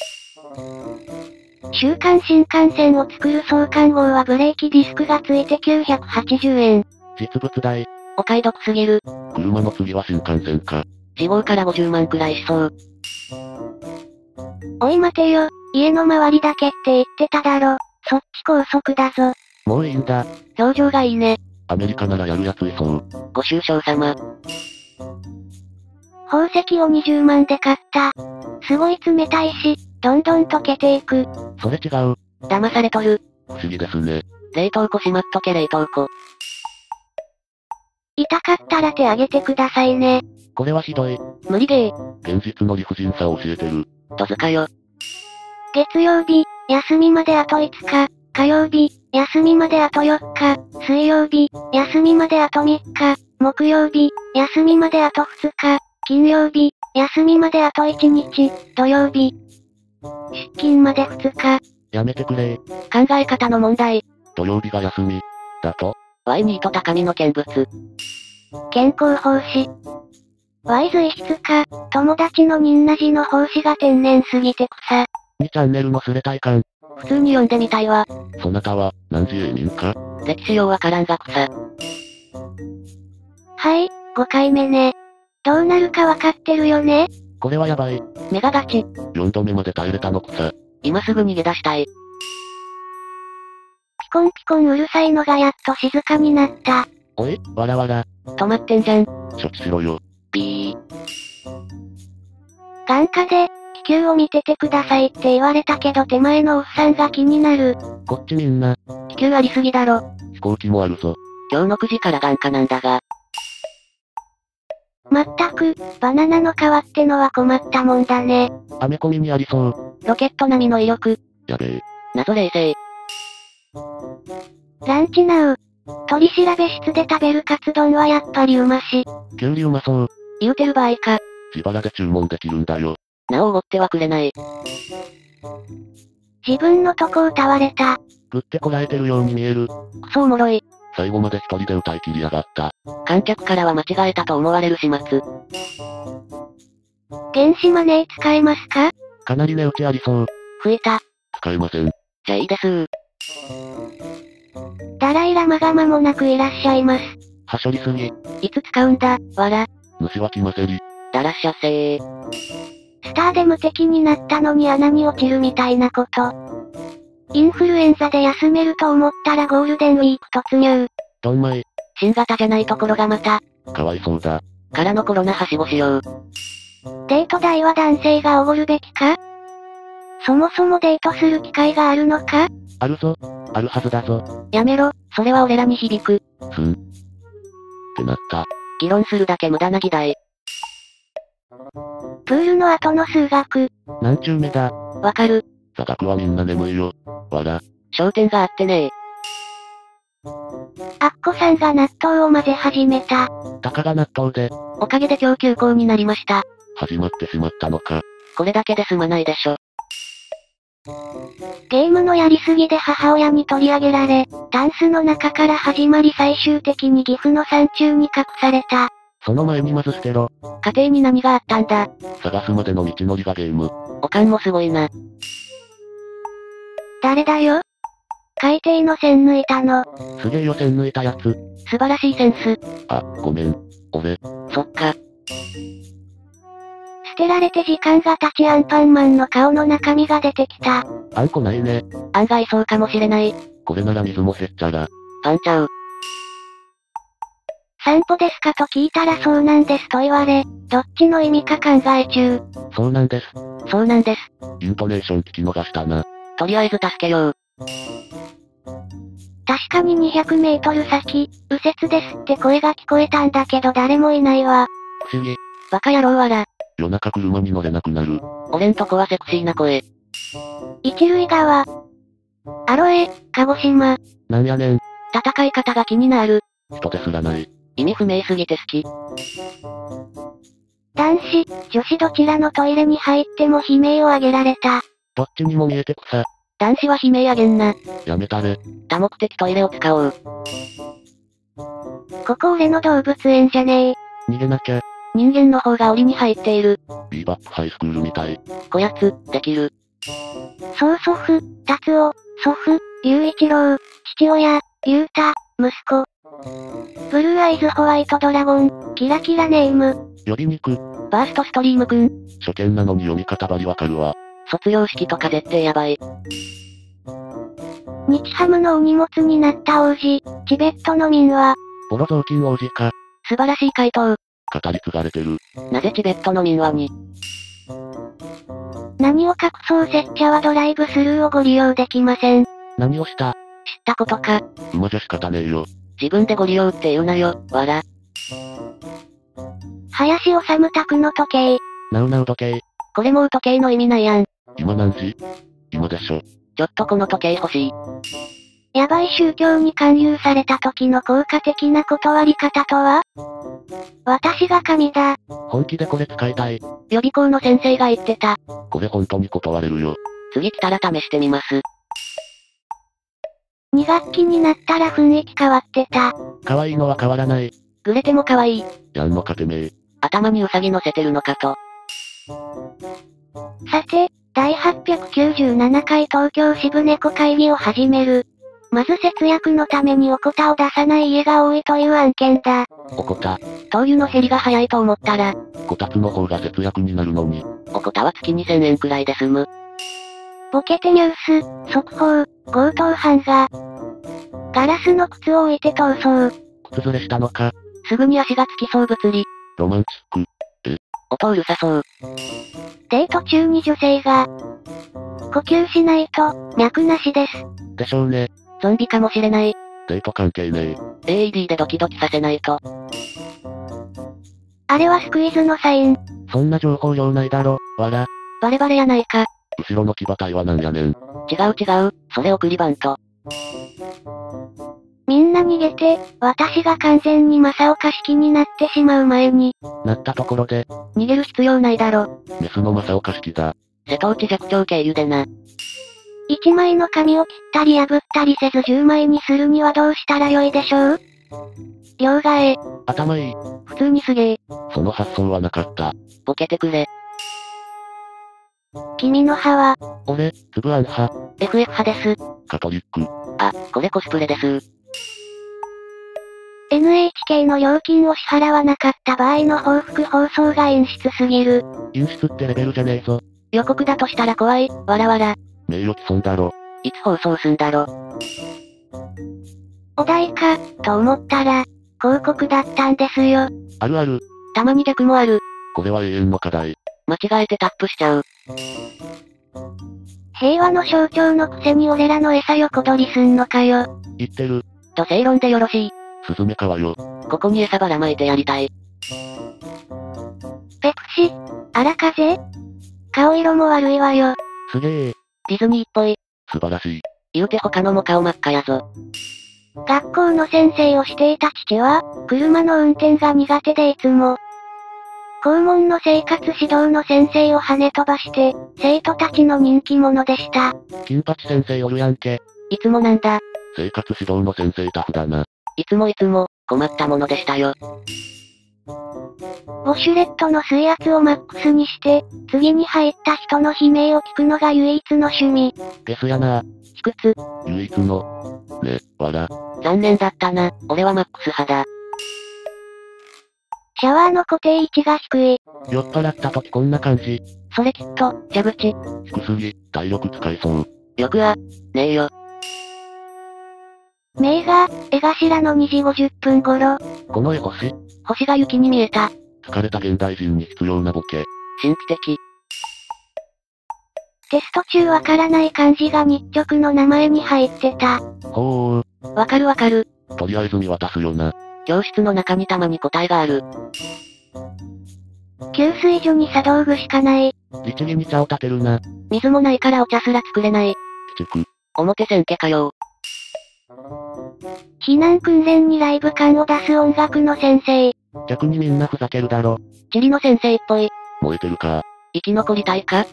週刊新幹線を作る創刊号はブレーキディスクがついてきゅうひゃくはちじゅうえん。 実物大。 お買い得すぎる。 車の次は新幹線か。 地方からごじゅうまんくらいしそう。 おい待てよ、家の周りだけって言ってただろ。そっち高速だぞ。 もういいんだ。 表情がいいね。 アメリカならやるやついそう。 ご愁傷様。 宝石をにじゅうまんで買った。すごい冷たいし、どんどん溶けていく。 それ違う。 騙されとる。 不思議ですね。 冷凍庫しまっとけ冷凍庫。 痛かったら手あげてくださいね。 これはひどい。 無理ゲー。 現実の理不尽さを教えてる。 とずかよ。 月曜日、休みまであといつか。火曜日、休みまであとよっか。水曜日、休みまであとみっか。木曜日、休みまであとふつか。金曜日、休みまであといちにち。土曜日、出勤までふつか。 やめてくれ考え方の問題。 土曜日が休み。だと ?Y ニート高みの見物。 健康奉仕。Y 随筆か、友達の仁和寺の奉仕が天然すぎて草。 にチャンネルのスレ大感。 普通に読んでみたいわ。 そなたは、何時永人か歴史用わからんが草。 はい、ごかいめね。どうなるかわかってるよね？ これはやばい。 メガガチ。 よんどめまで耐えれたの草。 今すぐ逃げ出したい。 ピコンピコンうるさいのがやっと静かになった。 おい、わらわら。 止まってんじゃん。 処置しろよ。 ピー。 眼科で、気球を見ててくださいって言われたけど手前のおっさんが気になる。 こっちみんな。 気球ありすぎだろ。 飛行機もあるぞ。 今日のくじから眼科なんだが。 まったく、バナナの皮ってのは困ったもんだね。 アメコミにありそう。 ロケット並みの威力。 やべえ。 謎冷静。 ランチナウ。取り調べ室で食べるカツ丼はやっぱりうまし。 キュウリうまそう。 言うてる場合か。 自腹で注文できるんだよ。 なおおごってはくれない。 自分のとこ歌われた。 食ってこらえてるように見える。 クソおもろい。 最後まで一人で歌い切りやがった。 観客からは間違えたと思われる始末。 原子マネー使えますか？ かなり値打ちありそう。 増えた。 使えません。 じゃあいいですー。 ダライラマが間もなくいらっしゃいます。 はしょりすぎ。 いつ使うんだ、わら。 主は来ませり。 だらっしゃせー。 スターで無敵になったのに穴に落ちるみたいなこと。インフルエンザで休めると思ったらゴールデンウィーク突入。 どんまい。 新型じゃないところがまた。 かわいそうだ。 からのコロナはしごしよう。 デート代は男性がおごるべきか？そもそもデートする機会があるのか？ あるぞ。あるはずだぞ。 やめろ、それは俺らに響く。 すん。ってなった。 議論するだけ無駄な議題。 プールの後の数学。 なんちゅう目だ。 わかる。 座学はみんな眠いよ。わら。 焦点があってねアッコさんが納豆を混ぜ始めた。 たかが納豆で、 おかげで今日休校になりました。 始まってしまったのか。 これだけで済まないでしょ。 ゲームのやりすぎで母親に取り上げられ、タンスの中から始まり最終的に岐阜の山中に隠された。 その前にまず捨てろ。 家庭に何があったんだ。 探すまでの道のりがゲーム。 おかんもすごいな。 誰だよ？海底の線抜いたの。 すげえよ線抜いたやつ。 素晴らしいセンス。 あ、ごめん。俺。 そっか。 捨てられて時間が経ちアンパンマンの顔の中身が出てきた。 あんこないね。 案外そうかもしれない。 これなら水もせっちゃら。 パンちゃう。 散歩ですかと聞いたらそうなんですと言われ、どっちの意味か考え中。 そうなんです。 そうなんです。 イントネーション聞き逃したな。 とりあえず助けよう。 確かににひゃくメートル先、右折ですって声が聞こえたんだけど誰もいないわ。 不思議。 バカ野郎わら。 夜中車に乗れなくなる。 俺んとこはセクシーな声。 一塁側。アロエ、鹿児島。 なんやねん。 戦い方が気になる。 人ですらない。 意味不明すぎて好き。 男子、女子どちらのトイレに入っても悲鳴を上げられた。 どっちにも見えてくさ。 男子は悲鳴あげんな。 やめたれ。 多目的トイレを使おう。 ここ俺の動物園じゃねえ。 逃げなきゃ。 人間の方が檻に入っている。 ビーバップハイスクールみたい。 こやつ、できる。 曽祖父、達夫、祖父、雄一郎、父親、雄太、息子。ブルーアイズホワイトドラゴン、キラキラネーム。 呼びにく。 バーストストリームくん。 初見なのに読み方ばりわかるわ。 卒業式とか絶対やばい。 日ハムのお荷物になった王子、チベットの民は、 ボロ雑巾王子か。 素晴らしい回答。 語り継がれてる。 なぜチベットの民話に。 何を隠そう拙者はドライブスルーをご利用できません。 何をした？ 知ったことか。 今じゃ仕方ねえよ。 自分でご利用って言うなよ、わら。 林修宅の時計。 ナウナウ時計。 これもう時計の意味ないやん。 今何時？今でしょ。 ちょっとこの時計欲しい。 やばい宗教に勧誘された時の効果的な断り方とは？私が神だ。 本気でこれ使いたい。 予備校の先生が言ってた。 これ本当に断れるよ。 次来たら試してみます。 に学期になったら雰囲気変わってた。 可愛いのは変わらない。 グレても可愛い。 やんのかてめえ。 頭にウサギ乗せてるのかと。 さて、だいはっぴゃくきゅうじゅうななかい東京渋猫会議を始める。まず節約のためにおこたを出さない家が多いという案件だ。 おこた。 灯油の減りが早いと思ったら、 こたつの方が節約になるのに。 おこたは月にせんえんくらいで済む。 ボケてニュース、速報、強盗犯が、ガラスの靴を置いて逃走。 靴ずれしたのか。 すぐに足がつきそう物理。 ロマンチック。え。 音うるさそう。 デート中に女性が、呼吸しないと、脈なしです。 でしょうね。 ゾンビかもしれない。 デート関係ねえ。エーイーディー でドキドキさせないと。 あれはスクイズのサイン。 そんな情報量ないだろ、わら。 バレバレやないか。 後ろの騎馬隊はなんやねん。 違う違う、それ送りバント。 みんな逃げて、私が完全に正岡式になってしまう前に。 なったところで、 逃げる必要ないだろ。 メスの正岡式だ。 瀬戸内寂聴経由でな。 一枚の紙を切ったり破ったりせず十枚にするにはどうしたらよいでしょう？両替。 頭いい。 普通にすげえ。 その発想はなかった。 ボケてくれ。 君の歯は、 俺、つぶあん派。 エフエフ 派です。 カトリック。 あ、これコスプレです。 エヌエイチケー の料金を支払わなかった場合の報復放送が陰湿すぎる。 陰湿ってレベルじゃねえぞ。 予告だとしたら怖い、わらわら。 名誉毀損だろ。 いつ放送すんだろ。 お題か、と思ったら、広告だったんですよ。 あるある。 たまに逆もある。 これは永遠の課題。 間違えてタップしちゃう。 平和の象徴のくせに俺らの餌横取りすんのかよ。 言ってる。 と正論でよろしい。 スズメ川よ。 ここに餌ばらまいてやりたい。 ペプシ、荒風？顔色も悪いわよ。 すげえ。 ディズニーっぽい。 素晴らしい。 言うて他のも顔真っ赤やぞ。 学校の先生をしていた父は、車の運転が苦手でいつも、校門の生活指導の先生を跳ね飛ばして、生徒たちの人気者でした。 金八先生おるやんけ。 いつもなんだ。 生活指導の先生タフだな。 いつもいつも、困ったものでしたよ。 ウォシュレットの水圧をマックスにして、次に入った人の悲鳴を聞くのが唯一の趣味。 ゲスやな。 卑屈。 唯一の。ね、わら。 残念だったな、俺はマックス派だ。 シャワーの固定位置が低い。 酔っ払った時こんな感じ。 それきっと、蛇口。 低すぎ、体力使いそう。 よくあ、ねえよ。 名画、絵頭のにじごじゅっぷん頃。 この絵星星が雪に見えた。 疲れた現代人に必要なボケ。 神秘的。 テスト中わからない漢字が日直の名前に入ってた。 ほう。わかるわかる。 とりあえず見渡すよな。 教室の中にたまに答えがある。 給水所に茶道具しかない。 律儀に茶を立てるな。 水もないからお茶すら作れない。 鬼畜。 表千家かよ。 避難訓練にライブ感を出す音楽の先生。 逆にみんなふざけるだろ。 地理の先生っぽい。 燃えてるか。 生き残りたいか？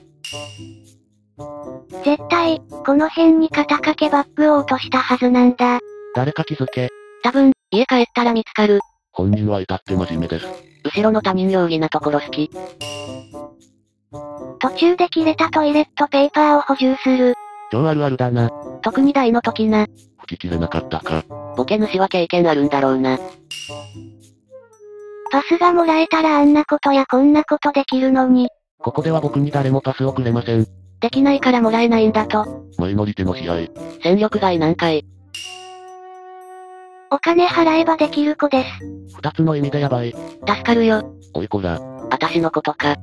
絶対、この辺に肩掛けバッグを落としたはずなんだ。 誰か気づけ。 多分、家帰ったら見つかる。 本人は至って真面目です。 後ろの他人容疑なところ好き。 途中で切れたトイレットペーパーを補充する。 超あるあるだな。 特に大の時な。 吹き切れなかったか。 ボケ主は経験あるんだろうな。 パスがもらえたらあんなことやこんなことできるのに。 ここでは僕に誰もパスをくれません。 できないからもらえないんだと。 前乗り手の試合。 戦力外何回。 お金払えばできる子です。 二つの意味でやばい。 助かるよ。 おいこら。 あたしのことか。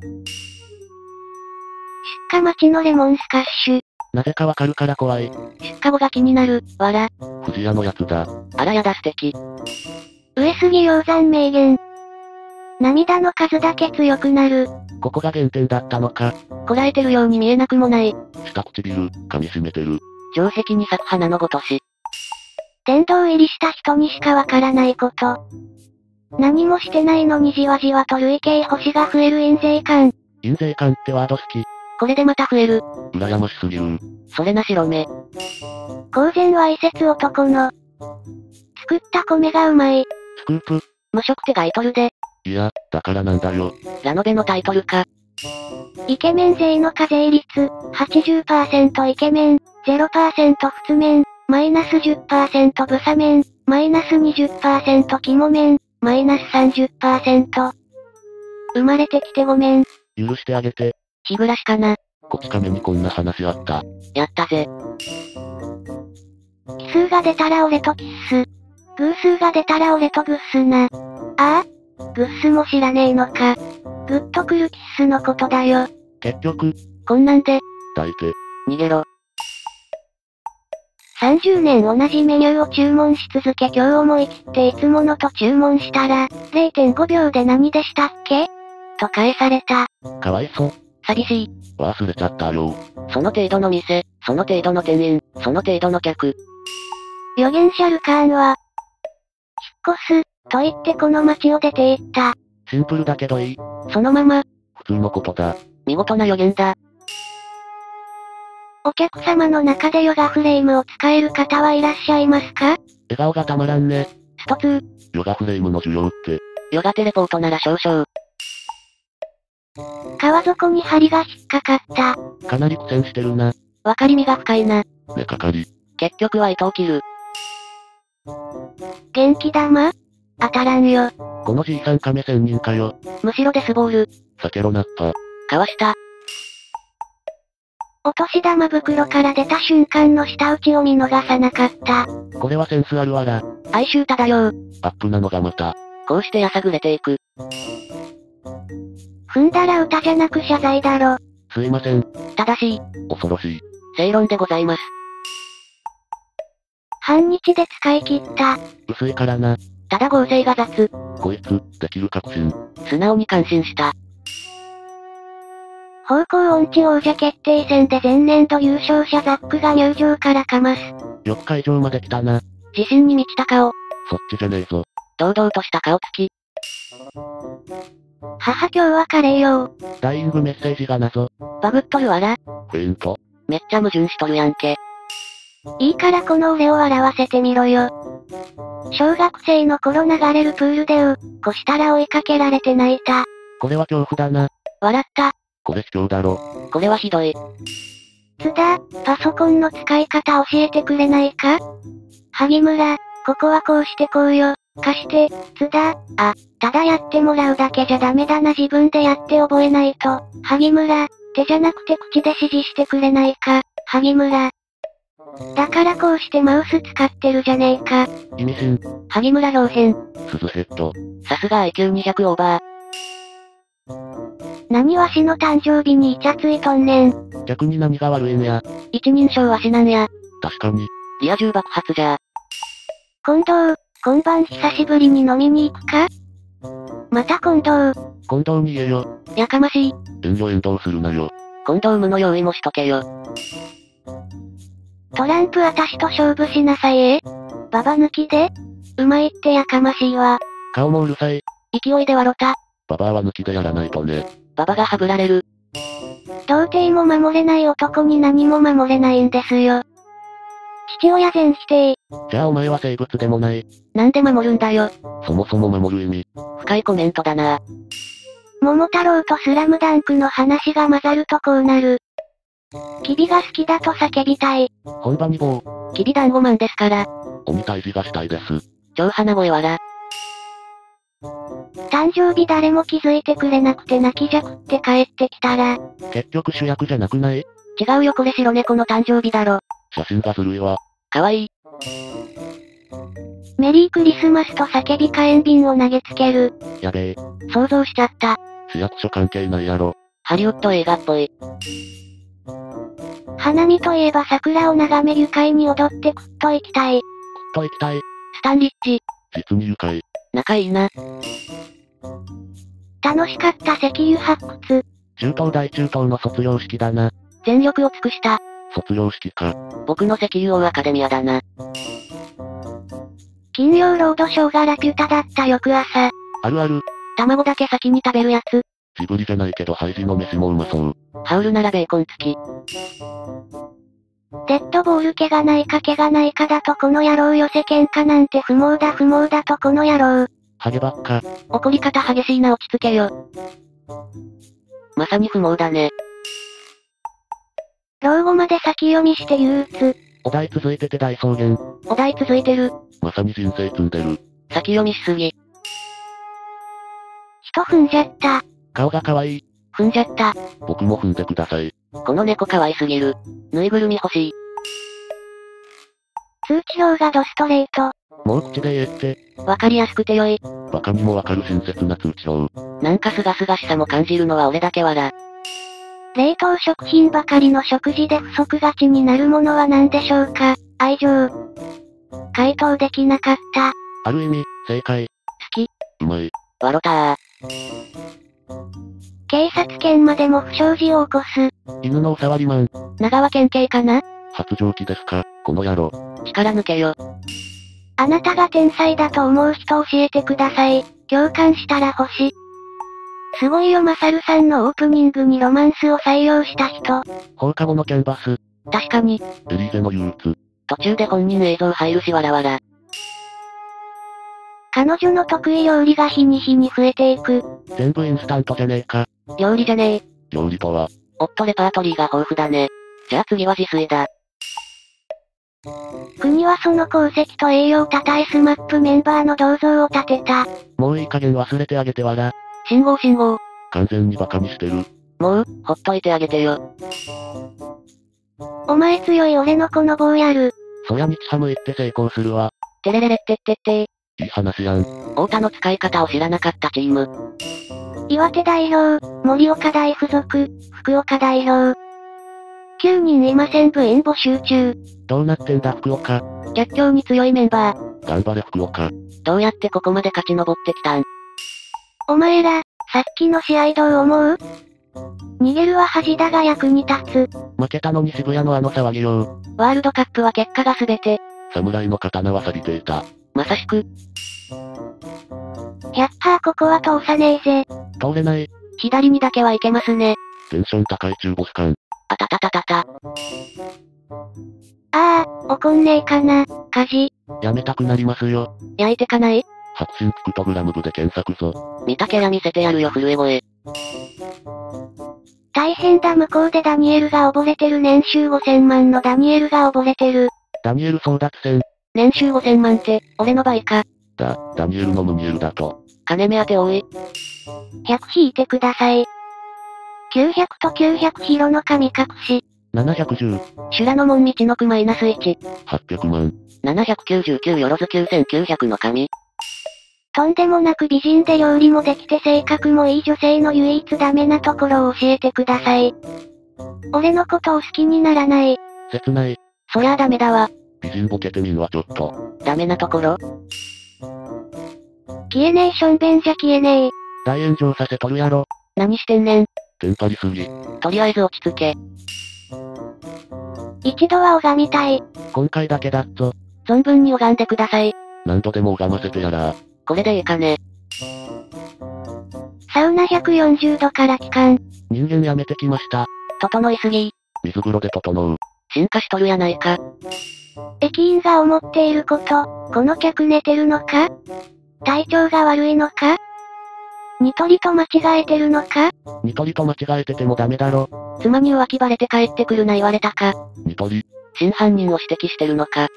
出荷待ちのレモンスカッシュ。 なぜかわかるから怖い。 出荷後が気になる、わら。 藤屋のやつだ。 あらやだ素敵。 上杉鷹山名言。涙の数だけ強くなる。 ここが原点だったのか。 こらえてるように見えなくもない。 下唇、噛み締めてる。 定石に咲く花のごとし。 殿堂入りした人にしかわからないこと。何もしてないのにじわじわと累計星が増える印税感。 印税感ってワード好き。 これでまた増える。 羨ましすぎる。 それな白目。 公然わいせつ男の。作った米がうまい。 スクープ。 無職って書いとるで。 いや、だからなんだよ。 ラノベのタイトルか。 イケメン税の課税率、はちじゅっパーセント イケメン、ゼロパーセント 普通面、マイナス じゅっパーセント ブサ面、マイナス にじゅっパーセント 肝面、マイナス さんじゅっパーセント。生まれてきてごめん。 許してあげて。 日暮らしかな。 こち亀にこんな話あった。 やったぜ。 奇数が出たら俺とキッス。 偶数が出たら俺とグッスな。ああグッスも知らねえのか。グッとくるキッスのことだよ。 結局、 こんなんで、 抱いて、 逃げろ。 さんじゅうねん同じメニューを注文し続け今日思い切っていつものと注文したら、れいてんごびょうで何でしたっけと返された。 かわいそう。 寂しい。 忘れちゃったよ。 その程度の店、その程度の店員、その程度の客。 預言者ルカーンは、引っ越す、と言ってこの町を出て行った。 シンプルだけどいい。 そのまま、 普通のことだ。 見事な予言だ。 お客様の中でヨガフレームを使える方はいらっしゃいますか？ 笑顔がたまらんね。 ストツー。 ヨガフレームの需要って。 ヨガテレポートなら少々。 川底に針が引っかかった。 かなり苦戦してるな。 わかりみが深いな。 根かかり。 結局は糸を切る。 元気玉？当たらんよ。 このじいさん亀仙人かよ。 むしろデスボール。 避けろナッパ。 かわした。 お年玉袋から出た瞬間の舌打ちを見逃さなかった。 これはセンスあるわら。 哀愁漂う。 アップなのがまた。 こうしてやさぐれていく。 踏んだら歌じゃなく謝罪だろ。 すいません。 正しい。 恐ろしい。 正論でございます。 半日で使い切った。 薄いからな。 ただ合成が雑。 こいつ、できる確信。 素直に感心した。 方向音痴王者決定戦で前年度優勝者ザックが入場からかます。 よく会場まで来たな。 自信に満ちた顔。 そっちじゃねえぞ。 堂々とした顔つき。 母今日はカレーよ。 ダイイングメッセージが謎。 バグっとるわら。 フェイント。 めっちゃ矛盾しとるやんけ。 いいからこの俺を笑わせてみろよ。小学生の頃流れるプールでう、こしたら追いかけられて泣いた。 これは恐怖だな。 笑った。 これ卑怯だろ。 これはひどい。 津田、パソコンの使い方教えてくれないか？萩村、ここはこうしてこうよ。貸して、津田、あ、ただやってもらうだけじゃダメだな自分でやって覚えないと。萩村、手じゃなくて口で指示してくれないか？萩村。だからこうしてマウス使ってるじゃねえか。 意味深。 萩村表変。 鈴ヘッド。 さすが アイキューにひゃく オーバー。 何わしの誕生日にイチャついとんねん。 逆に何が悪いんや。 一人称わしなんや。 確かに。 リア充爆発じゃ。 近藤、今晩久しぶりに飲みに行くか？また近藤。 近藤に言えよ。 やかましい。 遠慮遠慮するなよ。 近藤無の用意もしとけよ。 トランプ私と勝負しなさいえ。ババ抜きで？うまいってやかましいわ。 顔もうるさい。 勢いで笑った。 ババアは抜きでやらないとね。 ババがはぶられる。 童貞も守れない男に何も守れないんですよ。父親全否定。 じゃあお前は生物でもない。 なんで守るんだよ。 そもそも守る意味。 深いコメントだな。 桃太郎とスラムダンクの話が混ざるとこうなる。キビが好きだと叫びたい。 本場に棒。 キビ団子マンですから。 鬼退治がしたいです。 超鼻声わら。 誕生日誰も気づいてくれなくて泣きじゃくって帰ってきたら。 結局主役じゃなくない？ 違うよこれ白猫の誕生日だろ。 写真がずるいわ。 かわいい。 メリークリスマスと叫び火炎瓶を投げつける。 やべえ。 想像しちゃった。 市役所関係ないやろ。 ハリウッド映画っぽい。 花見といえば桜を眺め愉快に踊ってくっと行きたい。 くっと行きたい。 スタンリッチ。 実に愉快。 仲いいな。 楽しかった石油発掘。 中東大中東の卒業式だな。 全力を尽くした。 卒業式か。 僕の石油王アカデミアだな。 金曜ロードショーがラピュタだった翌朝。 あるある。 卵だけ先に食べるやつ。 ジブリじゃないけどハイジの飯もうまそう。 ハウルならベーコン付き。 デッドボール毛がないか毛がないかだとこの野郎寄せ喧嘩なんて不毛だ不毛だとこの野郎。 ハゲばっか。 怒り方激しいな落ち着けよ。まさに不毛だね。 老後まで先読みして憂鬱。 お題続いてて大草原。 お題続いてる。 まさに人生積んでる。 先読みしすぎ。 人踏んじゃった。 顔が可愛い。 踏んじゃった。 僕も踏んでください。 この猫可愛すぎる。ぬいぐるみ欲しい。 通知表がドストレート。 もう口で言えって。 わかりやすくてよい。 バカにもわかる親切な通知表。 なんかすがすがしさも感じるのは俺だけわら。 冷凍食品ばかりの食事で不足がちになるものは何でしょうか？愛情。回答できなかった。 ある意味、正解。 好き。 うまい。 わろたー。 警察犬までも不祥事を起こす。 犬のおさわりマン。 長川県警かな？ 発情期ですか、この野郎。 力抜けよ。 あなたが天才だと思う人教えてください。共感したら星。すごいよマサルさんのオープニングにロマンスを採用した人。 放課後のキャンバス。 確かに。 エリーゼの憂鬱。 途中で本人映像入るしわらわら。 彼女の得意料理が日に日に増えていく。 全部インスタントじゃねえか。 料理じゃねえ。 料理とは。 おっとレパートリーが豊富だね。じゃあ次は自炊だ。 国はその功績と栄養を称えスマップメンバーの銅像を建てた。 もういい加減忘れてあげてわら。 信号信号。 完全にバカにしてる。 もう、ほっといてあげてよ。 お前強い俺のこの棒やる。 そや日ハム行って成功するわ。 てれれれってってっていい話やん。 太田の使い方を知らなかったチーム。 岩手代表、盛岡大附属、福岡代表。きゅうにんいません部員募集中。 どうなってんだ福岡。 逆境に強いメンバー。 頑張れ福岡。 どうやってここまで勝ち上ってきたん？ お前ら、さっきの試合どう思う？逃げるは恥だが役に立つ。 負けたのに渋谷のあの騒ぎよワールドカップは結果が全て。 侍の刀は錆びていた。 まさしく。 ひゃっパーここは通さねえぜ。 通れない。 左にだけはいけますね。 テンション高い中ボス感。 あたたたたた。 ああ、怒んねえかな、火事。 やめたくなりますよ。 焼いてかない？ 発信ピクトグラム部で検索ぞ。 見たキャラ見せてやるよ震え声。 大変だ向こうでダニエルが溺れてる年収ごせんまんのダニエルが溺れてる。 ダニエル争奪戦。 年収ごせんまんって、俺の倍か。 だ、ダニエルのムニエルだと。 金目当て多い。 ひゃく引いてください。きゅうひゃくときゅうひゃくヒロの神隠し。 ななひゃくじゅう。 修羅の門道の句マイナスいち。 はっぴゃくまん。 ななひゃくきゅうじゅうきゅうよろずきゅうせんきゅうひゃくの神。 とんでもなく美人で料理もできて性格もいい女性の唯一ダメなところを教えてください。俺のことを好きにならない。 切ない。 そりゃあダメだわ。 美人ボケてみんはちょっと。 ダメなところ？ 消えねえしょんべんじゃ消えねえ。 大炎上させとるやろ。 何してんねん。 テンパりすぎ。 とりあえず落ち着け。 一度は拝みたい。 今回だけだっぞ。 存分に拝んでください。 何度でも拝ませてやらー。 これでいいかね。 サウナひゃくよんじゅうどから帰還。 人間やめてきました。 整いすぎ。 水風呂で整う。 進化しとるやないか。 駅員が思っていること、この客寝てるのか？体調が悪いのか？ニトリと間違えてるのか？ ニトリと間違えててもダメだろ。 妻に浮気バレて帰ってくるな言われたか。 ニトリ。 真犯人を指摘してるのか。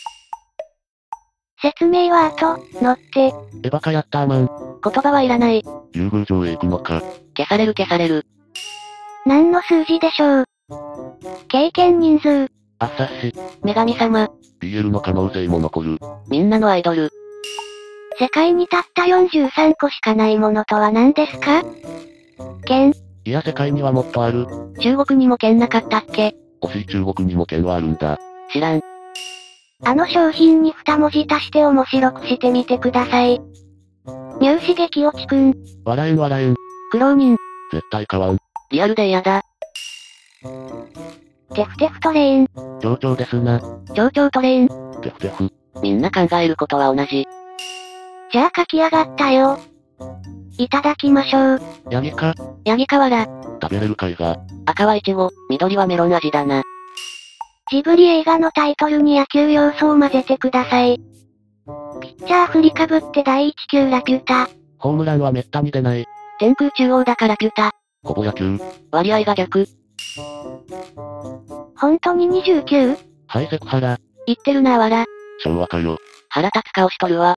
説明は後、乗って。 エバカやったーマン。 言葉はいらない。 竜宮城へ行くのか。 消される消される。 何の数字でしょう？経験人数。 あっさっし。 女神様。 ビーエル の可能性も残る。 みんなのアイドル。 世界にたったよんじゅうさんこしかないものとは何ですか？剣。 いや世界にはもっとある。 中国にも剣なかったっけ？ 惜しい中国にも剣はあるんだ。 知らん。 あの商品にに文字足して面白くしてみてください。入刺激落ちくん。 笑えん笑えん。 苦労人。 絶対買わん。 リアルで嫌だ。 テフテフトレイン。 蝶々ですな。 蝶々トレイン。 テフテフ。 みんな考えることは同じ。 じゃあ書き上がったよ。いただきましょう。 ヤギか。 ヤギかわら。 食べれる貝が。 赤はイチゴ、緑はメロン味だな。 ジブリ映画のタイトルに野球要素を混ぜてください。ピッチャー振りかぶってだいいち球ラピュタ。 ホームランはめったに出ない。 天空中央だからピュタ。 ほぼ野球。 割合が逆。 本当に にじゅうきゅう？ ハイセクハラ。 言ってるなあわら。 昭和かよ。 腹立つ顔しとるわ。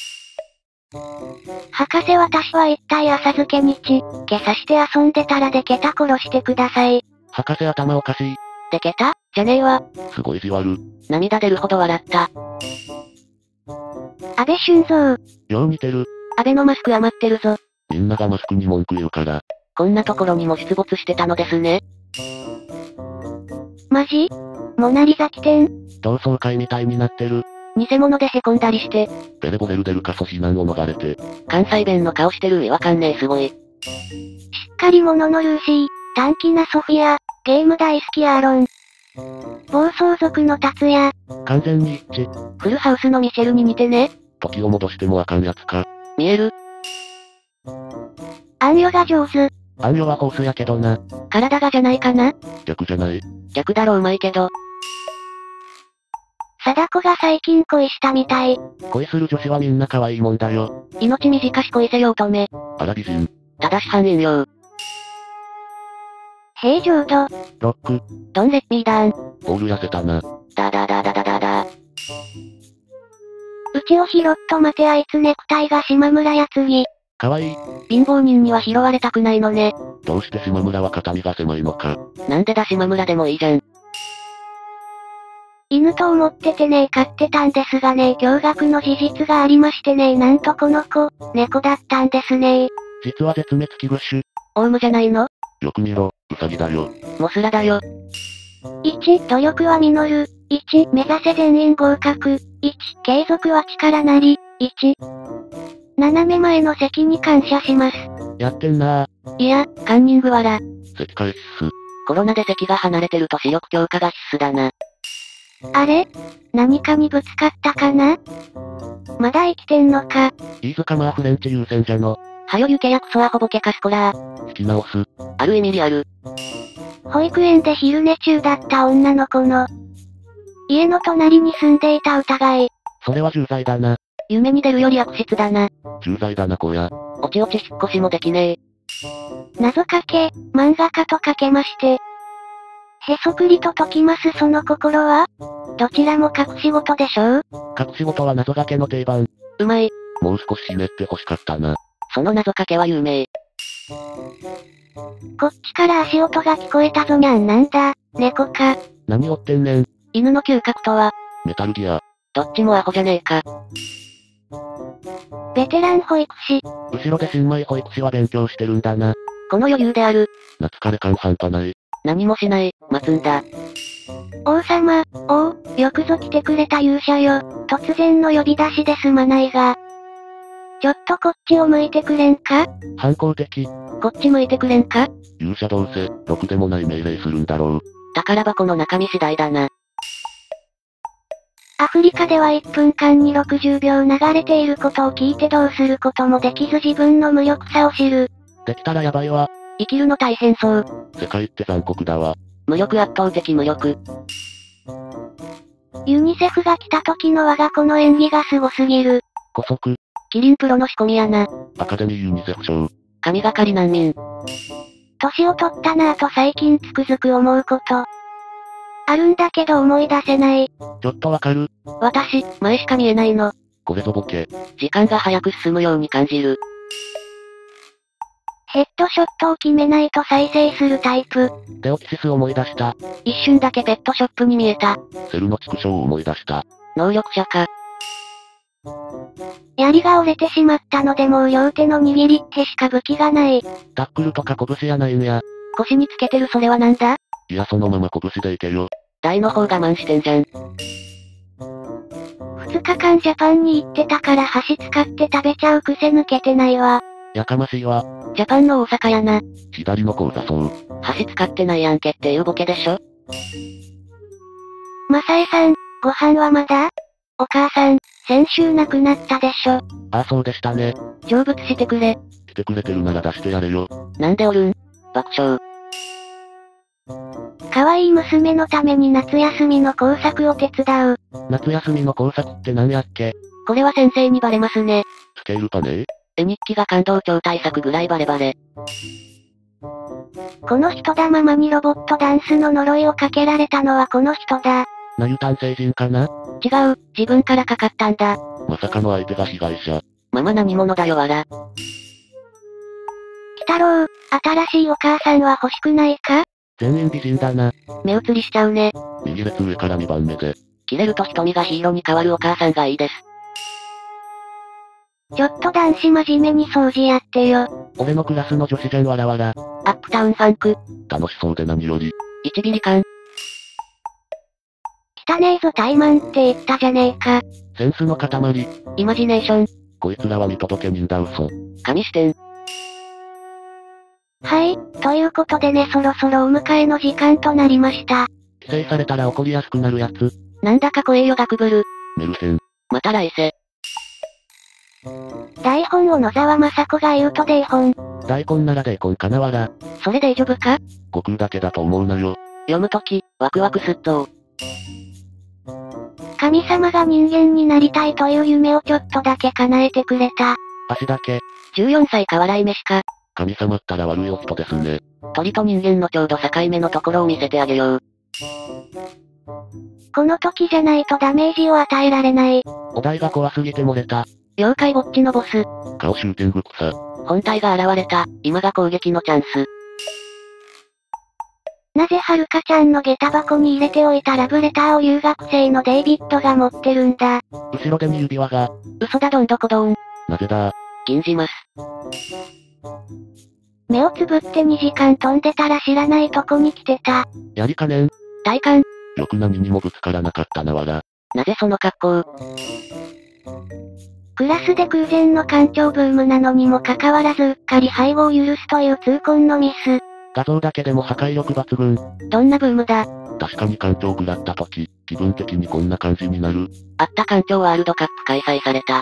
博士私は一体浅漬け日、今朝して遊んでたらでけた殺してください。 博士頭おかしい。 でけたじゃねえわ。 すごいじわる。 涙出るほど笑った。 安倍晋三。 よう似てる。 安倍のマスク余ってるぞ。 みんながマスクに文句言うから。 こんなところにも出没してたのですね。 マジ？モナリザ起点？ 同窓会みたいになってる。 偽物で凹んだりして。 ベレボレルデルカソ避難を逃れて。 関西弁の顔してる違和感ねえすごい。 しっかり者のルーシー、短気なソフィア、ゲーム大好きアーロン。暴走族の達也。 完全に一致。 フルハウスのミシェルに似てね。 時を戻してもあかんやつか。 見える？ アンヨが上手。 アンヨはホースやけどな。 体がじゃないかな？ 逆じゃない。 逆だろうまいけど。 貞子が最近恋したみたい。 恋する女子はみんな可愛いもんだよ。 命短し恋せよ乙女。 あら美人。 ただし半引用。 平常度。 ロック。 ドンレッピーダーン。 ボール痩せたな。 ダダダダダダダ。 うちを拾っと待てあいつネクタイが島村やつぎ。 可愛い。 貧乏人には拾われたくないのね。 どうして島村は肩身が狭いのか。 なんでだ島村でもいいじゃん。 犬と思っててね飼ってたんですがね驚愕の事実がありましてねなんとこの子、猫だったんですね。 実は絶滅危惧種。 オウムじゃないの？ よく見ろ、ウサギだよ。 モスラだよ。 いち、努力は実る。いち、目指せ全員合格。いち、継続は力なり。いち、斜め前の席に感謝します。 やってんなぁ。いや、カンニングわら。 席替え必須。 コロナで席が離れてると視力強化が必須だな。 あれ？何かにぶつかったかな？まだ生きてんのか。 飯塚マーフレンチ優先じゃの。 はよゆけやクソアホボケカスコラー。 引き直す。 ある意味リアル。 保育園で昼寝中だった女の子の家の隣に住んでいた疑い。 それは重罪だな。 夢に出るより悪質だな。 重罪だなこや。 おちおち引っ越しもできねえ。 謎かけ、漫画家とかけまして。へそくりと解きますその心は？どちらも隠し事でしょう？ 隠し事は謎かけの定番。 うまい。 もう少しひねって欲しかったな。 その謎かけは有名。 こっちから足音が聞こえたぞにゃんなんだ、猫か。 何追ってんねん。 犬の嗅覚とは？ メタルギア。 どっちもアホじゃねえか。 ベテラン保育士。 後ろで新米保育士は勉強してるんだな。 この余裕である。 夏枯れ感半端ない。 何もしない、待つんだ。 王様、王、よくぞ来てくれた勇者よ。突然の呼び出しですまないが。ちょっとこっちを向いてくれんか？ 反抗的。 こっち向いてくれんか？ 勇者どうせ、ろくでもない命令するんだろう。 宝箱の中身次第だな。 アフリカではいっぷんかんにろくじゅうびょう流れていることを聞いてどうすることもできず自分の無力さを知る。 できたらやばいわ。 生きるの大変そう。 世界って残酷だわ。 無力圧倒的無力。 ユニセフが来た時の我が子の演技がすごすぎる。 古速。 キリンプロの仕込みやな。 アカデミーユニセフ賞。 神がかり難民。 年を取ったなぁと最近つくづく思うこと。あるんだけど思い出せない。 ちょっとわかる。 私、前しか見えないの。 これぞボケ。 時間が早く進むように感じる。 ヘッドショットを決めないと再生するタイプ。 テオキシス思い出した。 一瞬だけペットショップに見えた。 セルの畜生を思い出した。 能力者か。 槍が折れてしまったのでもう両手の握りっ手しか武器がない。 タックルとか拳やないんや。 腰につけてるそれはなんだ？ いやそのまま拳でいけよ。 大の方我慢してんじゃん。 ふつかかんジャパンに行ってたから箸使って食べちゃう癖抜けてないわ。 やかましいわ。 ジャパンの大阪やな。 左の口座そう。 箸使ってないやんけっていうボケでしょ？ マサエさん、ご飯はまだ？お母さん、先週亡くなったでしょ。 ああそうでしたね。 成仏してくれ。 来てくれてるなら出してやれよ。 なんでおるん？爆笑。 可愛い娘のために夏休みの工作を手伝う。 夏休みの工作って何やっけ？ これは先生にバレますね。 スケールパネ？ 絵日記が感動超大作ぐらいバレバレ。 この人だママにロボットダンスの呪いをかけられたのはこの人だ。 なゆ単成人かな？ 違う、自分からかかったんだ。 まさかの相手が被害者。 ママ何者だよわら。 鬼太郎、新しいお母さんは欲しくないか？ 全員美人だな。 目移りしちゃうね。 右列上からにばんめで。 切れると瞳がヒーローに変わるお母さんがいいです。 ちょっと男子真面目に掃除やってよ。 俺のクラスの女子じゃんわらわら。 アップタウンファンク。 楽しそうで何より。 いちビリカン。 汚ねえぞ怠慢って言ったじゃねえか。 センスの塊。 イマジネーション。 こいつらは見届け人だ嘘。 神視点。 はい、ということでねそろそろお迎えの時間となりました。 規制されたら怒りやすくなるやつ。 なんだか怖えよガクブル。 メルヘン。 また来世。 台本を野沢雅子が言うとデー本。 大根ならデーコンかなわら。 それ大丈夫か？ 悟空だけだと思うなよ。 読むとき、ワクワクすっと。 神様が人間になりたいという夢をちょっとだけ叶えてくれた。 足だけ。 じゅうよんさいか笑い飯か。 神様ったら悪いお人ですね。 鳥と人間のちょうど境目のところを見せてあげよう。 この時じゃないとダメージを与えられない。 お題が怖すぎて漏れた。 妖怪ウォッチのボス。 顔シューティング草。 本体が現れた。今が攻撃のチャンス。 なぜはるかちゃんの下駄箱に入れておいたラブレターを留学生のデイビッドが持ってるんだ。 後ろ手に指輪が。 嘘だどんどこどん。 なぜだ禁じます。 目をつぶってにじかん飛んでたら知らないとこに来てた。 やりかねん。 体感。 よく何にもぶつからなかったなわら。 なぜその格好。 クラスで空前の館長ブームなのにもかかわらずうっかり背後を許すという痛恨のミス。 画像だけでも破壊力抜群。 どんなブームだ。 確かに館長食らった時、気分的にこんな感じになる。 あった館長ワールドカップ開催された。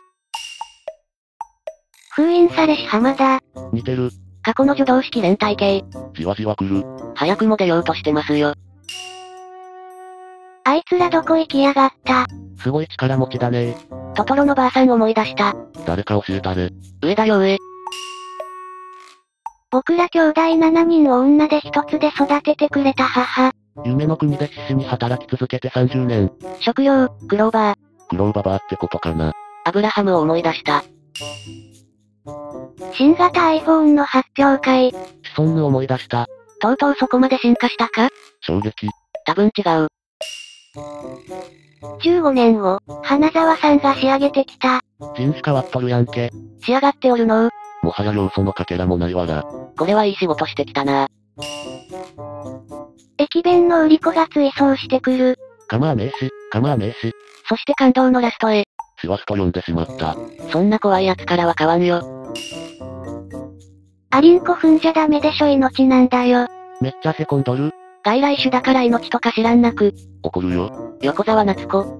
封印されし浜田。 似てる。 過去の助動式連帯系。 じわじわ来る。 早くも出ようとしてますよ。 あいつらどこ行きやがった。 すごい力持ちだねトトロのばあさん思い出した。 誰か教えたれ。 上田洋上。 僕ら兄弟ななにんを女で一つで育ててくれた母。 夢の国で必死に働き続けてさんじゅうねん。 職業、クローバー。 クローババーってことかな。 アブラハムを思い出した。 新型 iPhone の発表会。 シソンヌ思い出した。 とうとうそこまで進化したか？ 衝撃。 多分違う。 じゅうごねんを、花沢さんが仕上げてきた。 人種変わっとるやんけ。 仕上がっておるのう。 もはや要素のかけらもないわら。 これはいい仕事してきたな。 駅弁の売り子が追走してくる。 構わねえし、構わねえし。 そして感動のラストへ。 師走と呼んでしまった。 そんな怖い奴からは買わんよ。 アリンコ踏んじゃダメでしょ命なんだよ。 めっちゃへこんどる。 外来種だから命とか知らんなく。 怒るよ。 横澤夏子。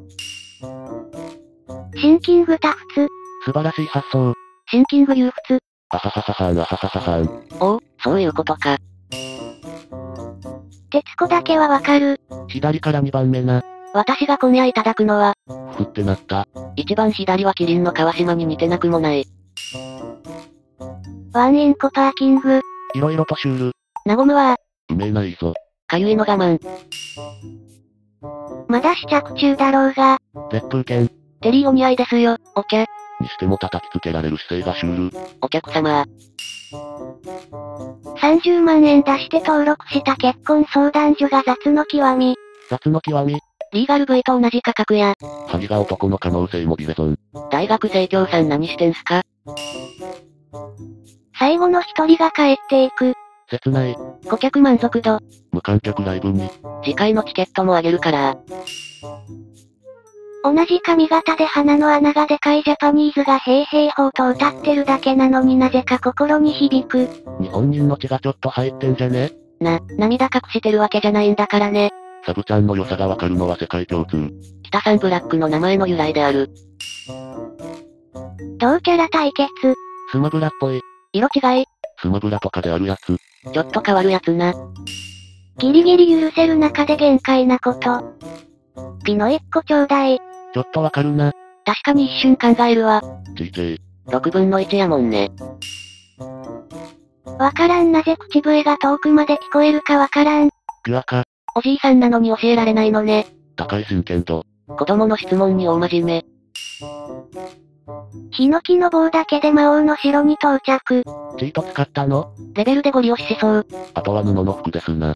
シンキングタフツ。 素晴らしい発想。 シンキング憂鬱。 あははははーんあははははーん。 おお、そういうことか。 徹子だけはわかる。 左からにばんめな。 私が今夜いただくのは、 ふってなった。 一番左はキリンの川島に似てなくもない。 ワンインコパーキング。 いろいろとシュール。 和むわ。 うめえないぞ。 かゆいの我慢。 まだ試着中だろうが。 絶風剣。 テリーお似合いですよ、お茶。 にしても叩きつけられる姿勢がシュール。 お客様。 さんじゅうまんえん出して登録した結婚相談所が雑の極み。 雑の極み。 リーガル V と同じ価格や。 萩が男の可能性もビレゾン。 大学生協さん何してんすか？ 最後の一人が帰っていく。 切ない。 顧客満足度。 無観客ライブに。 次回のチケットもあげるから。 同じ髪型で鼻の穴がでかいジャパニーズが平平法と歌ってるだけなのになぜか心に響く。 日本人の血がちょっと入ってんじゃね？ な、涙隠してるわけじゃないんだからね。 サブちゃんの良さがわかるのは世界共通。 北さんブラックの名前の由来である。 同キャラ対決。 スマブラっぽい。 色違い。 スマブラとかであるやつ。 ちょっと変わるやつな。 ギリギリ許せる中で限界なこと。ピノ一個ちょうだい。 ちょっとわかるな。 確かに一瞬考えるわ。 ジージェー。 ろくぶんのいちやもんね。 わからんなぜ口笛が遠くまで聞こえるかわからん。 ピュアか。 おじいさんなのに教えられないのね。 高い真剣度。 子供の質問に大真面目。 ヒノキの棒だけで魔王の城に到着。 チート使ったの？ レベルでゴリ押ししそう。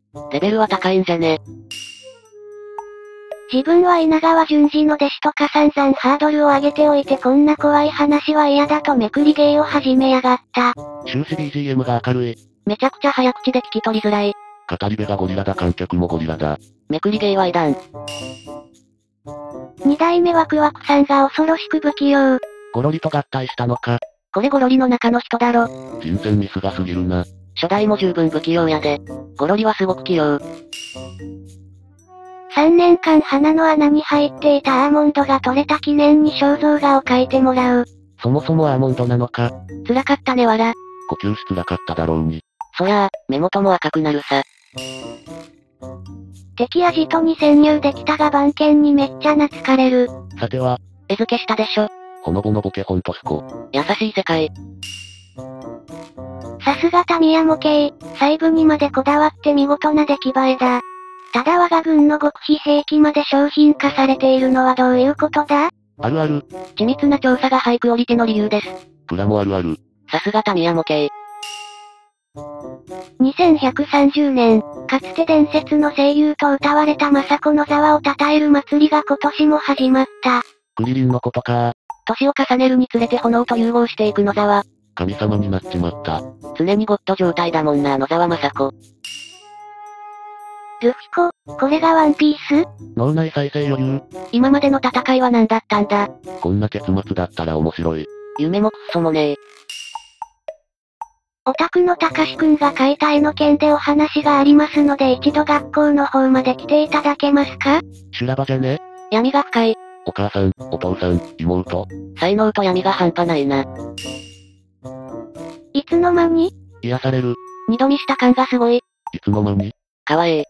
あとは布の服ですな。 レベルは高いんじゃね。 自分は稲川淳二の弟子とか散々ハードルを上げておいてこんな怖い話は嫌だとめくり芸を始めやがった。 終始 ビージーエム が明るい。 めちゃくちゃ早口で聞き取りづらい。 語り部がゴリラだ観客もゴリラだ。 めくり芸はいらん。 二代目ワクワクさんが恐ろしく不器用。 ゴロリと合体したのか。 これゴロリの中の人だろ。 人選ミスが過ぎるな。 初代も十分不器用やで。ゴロリはすごく器用。 さんねんかん鼻の穴に入っていたアーモンドが取れた記念に肖像画を描いてもらう。 そもそもアーモンドなのか。 辛かったねわら。 呼吸しづらかっただろうに。 そりゃあ、目元も赤くなるさ。 敵アジトに潜入できたが番犬にめっちゃ懐かれる。 さては、 絵付けしたでしょ。 ほのぼのボケほんとすこ。 優しい世界。 さすがタミヤ模型、細部にまでこだわって見事な出来栄えだ。ただ我が軍の極秘兵器まで商品化されているのはどういうことだ？ あるある。 緻密な調査がハイクオリティの理由です。 プラもあるある。 さすがタミヤ模型。 にせんひゃくさんじゅうねん、かつて伝説の声優と歌われた政子の座を称える祭りが今年も始まった。 クリリンのことか。 年を重ねるにつれて炎と融合していく野沢。 神様になっちまった。 常にゴッド状態だもんな野沢政子。 ルフィコ、これがワンピース？ 脳内再生余裕。 今までの戦いは何だったんだ。 こんな結末だったら面白い。 夢もクソもねえ。 オタクのたかしくんが描いた絵の件でお話がありますので一度学校の方まで来ていただけますか？ 修羅場じゃね？ 闇が深い。 お母さん、お父さん、妹。 才能と闇が半端ないな。 いつの間に？ 癒される。 二度見した感がすごい。 いつの間に？ かわいい。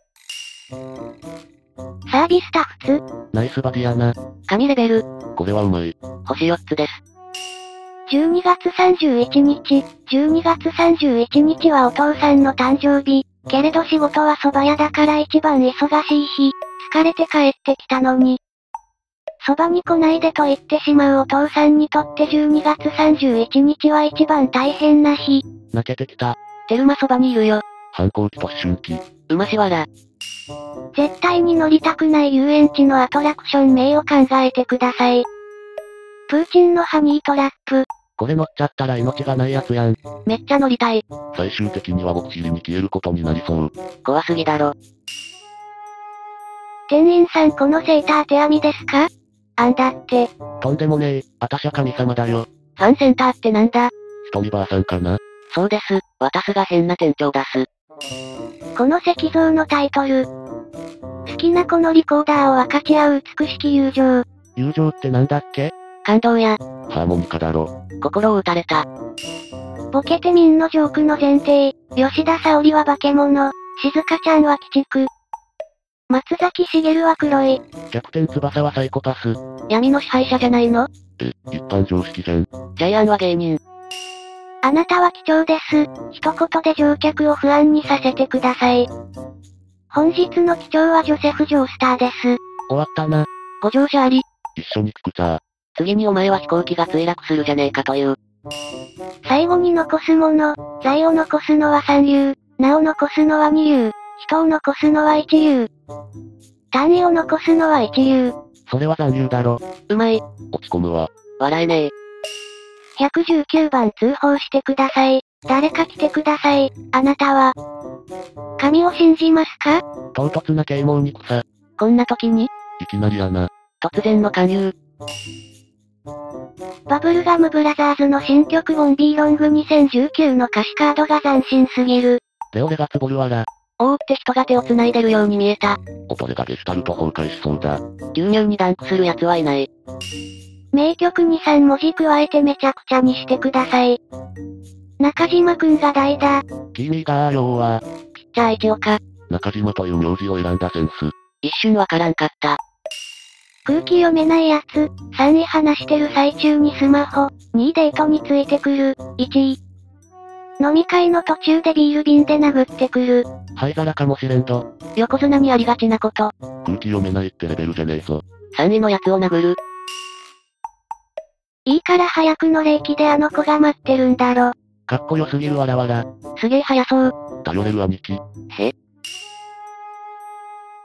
サービスタッフツ？ ナイスバディアな。 神レベル。 これはうまい。 星よっつです。 じゅうにがつさんじゅういちにち、じゅうにがつさんじゅういちにちはお父さんの誕生日。けれど仕事は蕎麦屋だから一番忙しい日。疲れて帰ってきたのに。蕎麦に来ないでと言ってしまうお父さんにとってじゅうにがつさんじゅういちにちは一番大変な日。 泣けてきた。 テルマそばにいるよ。 反抗期と思春期。 うましわら。 絶対に乗りたくない遊園地のアトラクション名を考えてください。プーチンのハニートラップ。 これ乗っちゃったら命がないやつやん。 めっちゃ乗りたい。 最終的には僕尻に消えることになりそう。 怖すぎだろ。 店員さんこのセーター手編みですか？あんだって。 とんでもねえ、あたしゃ神様だよ。 ファンセンターってなんだ？ 一人ばあさんかな？ そうです、私が変な店長だす。 この石像のタイトル。好きな子のリコーダーを分かち合う美しき友情。 友情ってなんだっけ？ 感動や。 ハーモニカだろ。 心を打たれた。 ボケてみんのジョークの前提。吉田沙保里は化け物。静香ちゃんは鬼畜。松崎しげるは黒い。 キャプテン翼はサイコパス。 闇の支配者じゃないの？ え、一般常識じゃん。 ジャイアンは芸人。 あなたは貴重です。一言で乗客を不安にさせてください。本日の機長はジョセフ・ジョースターです。 終わったな。 ご乗車あり。 一緒に聞くさ。 次にお前は飛行機が墜落するじゃねえかという。 最後に残すもの、財を残すのは三流、名を残すのは二流、人を残すのは一流。単位を残すのは一流。 それは残留だろ。 うまい。 落ち込むわ。 笑えねえ。 ひゃくじゅうきゅうばん通報してください。誰か来てください。あなたは、神を信じますか？ 唐突な啓蒙に草。 こんな時にいきなりやな。 突然の勧誘。 バブルガムブラザーズの新曲ボンビーロングにせんじゅうきゅうの歌詞カードが斬新すぎる。 レオレがつぼるわら。 おーって人が手を繋いでるように見えた。 音でがゲシュタルト崩壊しそうだ。 牛乳にダンクする奴はいない。 名曲にさんもじ加えてめちゃくちゃにしてください。中島くんが代打。 君がよは、 ピッチャー一岡。 中島という名字を選んだセンス。 一瞬わからんかった。 空気読めないやつ。さんい話してる最中にスマホ。にいデートについてくる。いちい飲み会の途中でビール瓶で殴ってくる。 灰皿かもしれんど。 横綱にありがちなこと。 空気読めないってレベルじゃねえぞ。 さんいのやつを殴る。 いいから早くの霊気であの子が待ってるんだろ。 かっこよすぎるわらわら。 すげえ早そう。 頼れる兄貴。 へ？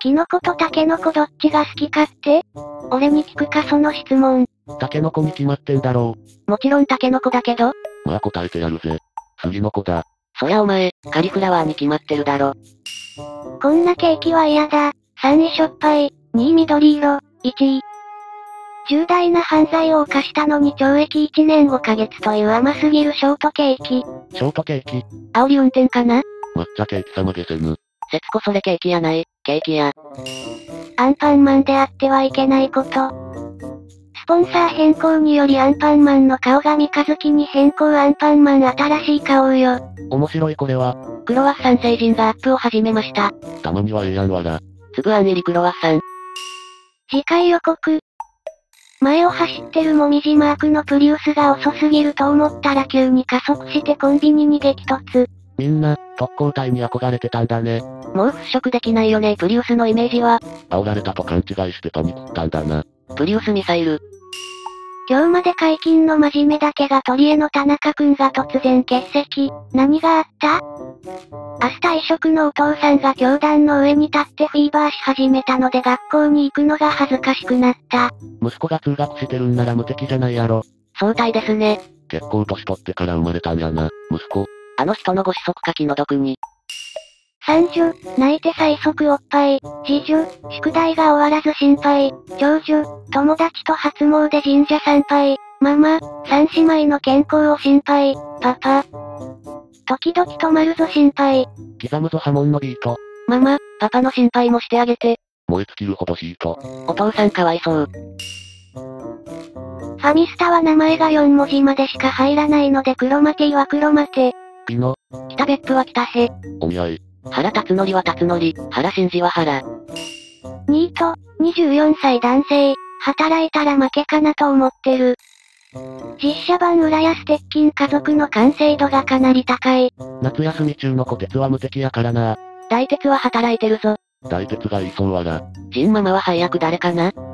キノコとタケノコどっちが好きかって？俺に聞くかその質問。 タケノコに決まってんだろもちろんタケノコだけど。 まあ答えてやるぜ。杉の子だ。 そりゃお前、カリフラワーに決まってるだろ。 こんなケーキは嫌だ。さんいしょっぱい、にい緑色、いちい。重大な犯罪を犯したのに懲役いちねんごかげつという甘すぎるショートケーキ。 ショートケーキ。 煽り運転かな？ 抹茶ケーキ様げせぬ。 節子それケーキやない、ケーキや。 アンパンマンであってはいけないこと。スポンサー変更によりアンパンマンの顔が三日月に変更アンパンマン新しい顔よ。 面白いこれは。 クロワッサン星人がアップを始めました。 たまにはええやんわら。 つぶあん入りクロワッサン。 次回予告。前を走ってるもみじマークのプリウスが遅すぎると思ったら急に加速してコンビニに激突。 みんな、特攻隊に憧れてたんだね。 もう払拭できないよねプリウスのイメージは。 煽られたと勘違いしてパニックったんだな。 プリウスミサイル。 今日まで解禁の真面目だけが取り柄の田中くんが突然欠席。何があった？明日退職のお父さんが教壇の上に立ってフィーバーし始めたので学校に行くのが恥ずかしくなった。 息子が通学してるんなら無敵じゃないやろ。 相対ですね。 結構年取ってから生まれたんやな、息子。 あの人のご子息か気の毒に。 三女、泣いて最速おっぱい。次女、宿題が終わらず心配。長女、友達と初詣神社参拝。ママ、三姉妹の健康を心配。パパ。時々止まるぞ心配。 刻むぞ波紋のビート。 ママ、パパの心配もしてあげて。 燃え尽きるほどヒート。 お父さんかわいそう。 ファミスタは名前がよんもじまでしか入らないのでクロマティはクロマテ。 ピノ。 北別府は北へ。 お見合い。 原辰徳は辰徳、原真二は原。 ニート、にじゅうよんさい男性、働いたら負けかなと思ってる。実写版浦安鉄筋家族の完成度がかなり高い。 夏休み中の小鉄は無敵やからな。 大鉄は働いてるぞ。 大鉄が言いそうわら。 ジンママは配役誰かな？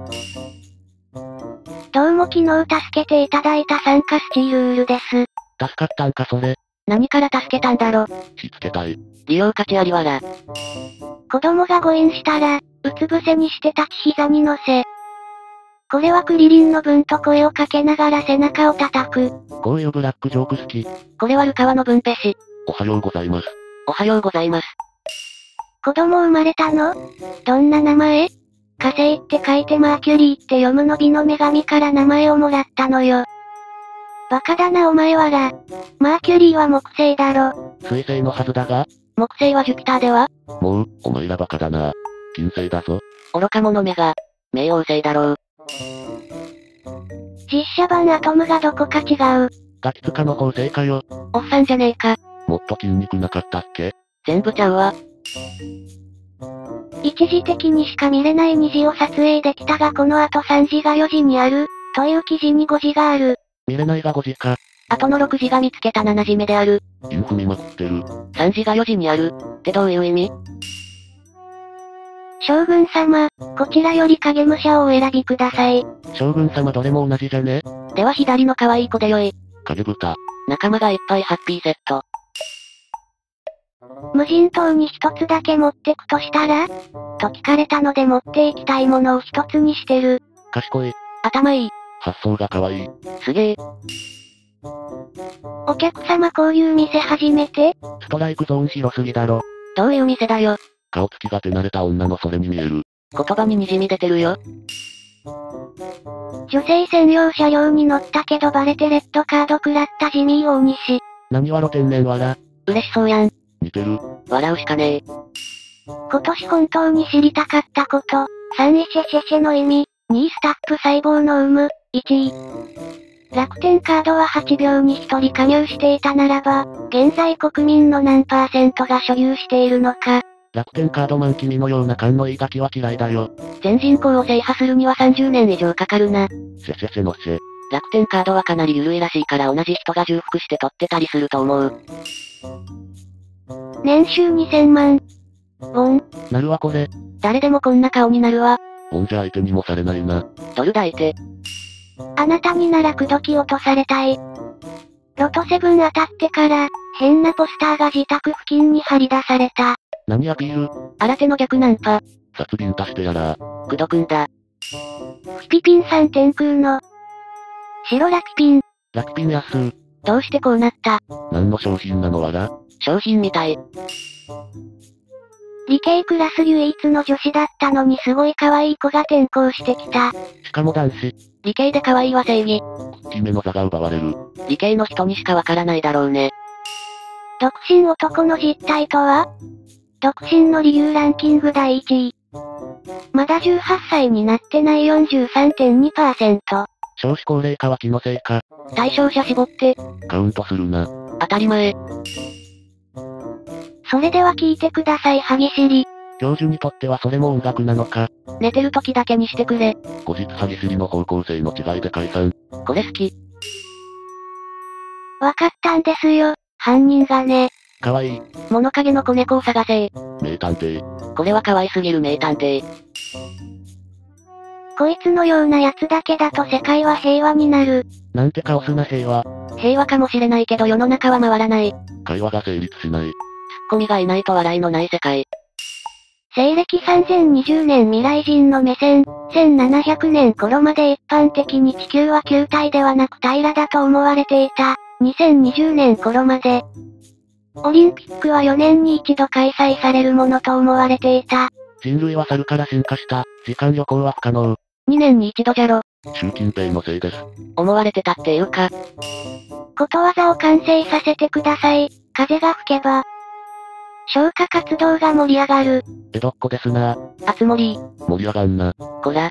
どうも昨日助けていただいた参加スチールールです。 助かったんかそれ。 何から助けたんだろ。 しつけたい。 利用価値ありわら。 子供が誤飲したら、うつ伏せにして立ち膝に乗せ。これはクリリンの分と声をかけながら背中を叩く。 こういうブラックジョーク好き。 これはルカワの分ペ氏。 おはようございます。 おはようございます。 子供生まれたの？どんな名前？火星って書いてマーキュリーって読むの美の女神から名前をもらったのよ。バカだなお前はら。マーキュリーは木星だろ。 水星のはずだが？ 木星はジュピターでは？ もう、お前らバカだな。金星だぞ。 愚か者めが、冥王星だろう。 実写版アトムがどこか違う。 ガキツカの方正かよ。 おっさんじゃねえか。 もっと筋肉なかったっけ？ 全部ちゃうわ。 一時的にしか見れないにじを撮影できたがこの後さんじがよじにある、という記事にごじがある。 見れないがごじか。 後のろくじが見つけたななじめである。 インフ見まくってる。 さんじがよじにある。ってどういう意味？ 将軍様、こちらより影武者をお選びください。 将軍様どれも同じじゃね？ では左の可愛い子でよい。 影豚。 仲間がいっぱいハッピーセット。 無人島に一つだけ持ってくとしたら？と聞かれたので持っていきたいものを一つにしてる。 賢い。 頭いい。 発想が可愛い。 すげえ。 お客様こういう店初めて？ ストライクゾーン広すぎだろ。 どういう店だよ。 顔つきが手慣れた女のそれに見える。 言葉に滲み出てるよ。 女性専用車両に乗ったけどバレてレッドカード食らったジミー大西。 何笑てんねんわら。 嬉しそうやん。 似てる。 笑うしかねえ。 今年本当に知りたかったこと。さんいシェシェシェの意味。にいスタップ細胞の有無。いちい。楽天カードははちびょうにひとり加入していたならば、現在国民の何パーセントが所有しているのか。 楽天カードマン君のような勘のいいガキは嫌いだよ。 全人口を制覇するにはさんじゅうねん以上かかるな。 せせせのせ。 楽天カードはかなり緩いらしいから同じ人が重複して取ってたりすると思う。 年収にせんまん。ウォン。 なるわこれ。 誰でもこんな顔になるわ。 ウォンじゃ相手にもされないな。 ドル抱いて。 あなたになら口説き落とされたい。ロトセブン当たってから、変なポスターが自宅付近に貼り出された。 何アピール？ 新手の逆ナンパ。 殺瓶足してやらくどくんだ。 ピピピンさん天空の。白ラピピン。 ラピピン安ー。 どうしてこうなった？ 何の商品なのわら？ 商品みたい。 理系クラス唯一の女子だったのにすごい可愛い子が転校してきた。 しかも男子。 理系で可愛いは正義。 大きめの座が奪われる。 理系の人にしかわからないだろうね。 独身男の実態とは？独身の理由ランキングだいいちい。まだじゅうはっさいになってない よんじゅうさんてんにパーセント。 少子高齢化は気のせいか。 対象者絞って。 カウントするな。 当たり前。 それでは聞いてください歯ぎしり。 教授にとってはそれも音楽なのか。 寝てる時だけにしてくれ。 後日歯ぎしりの方向性の違いで解散。 これ好き。 わかったんですよ、犯人がね。 かわいい。 物陰の子猫を探せ。 名探偵。 これは可愛すぎる名探偵。 こいつのような奴だけだと世界は平和になる。 なんてカオスな平和。 平和かもしれないけど世の中は回らない。 会話が成立しない。 ツッコミがいないと笑いのない世界。 西暦さんぜんにじゅうねん未来人の目線、せんななひゃくねん頃まで一般的に地球は球体ではなく平らだと思われていた。にせんにじゅうねん頃まで。オリンピックはよねんに一度開催されるものと思われていた。 人類は猿から進化した。時間旅行は不可能。 にねんに一度じゃろ。 習近平のせいです。 思われてたっていうか。 ことわざを完成させてください。風が吹けば。消火活動が盛り上がる。 江戸っ子ですな。 あつ森。 盛り上がんな。 こら。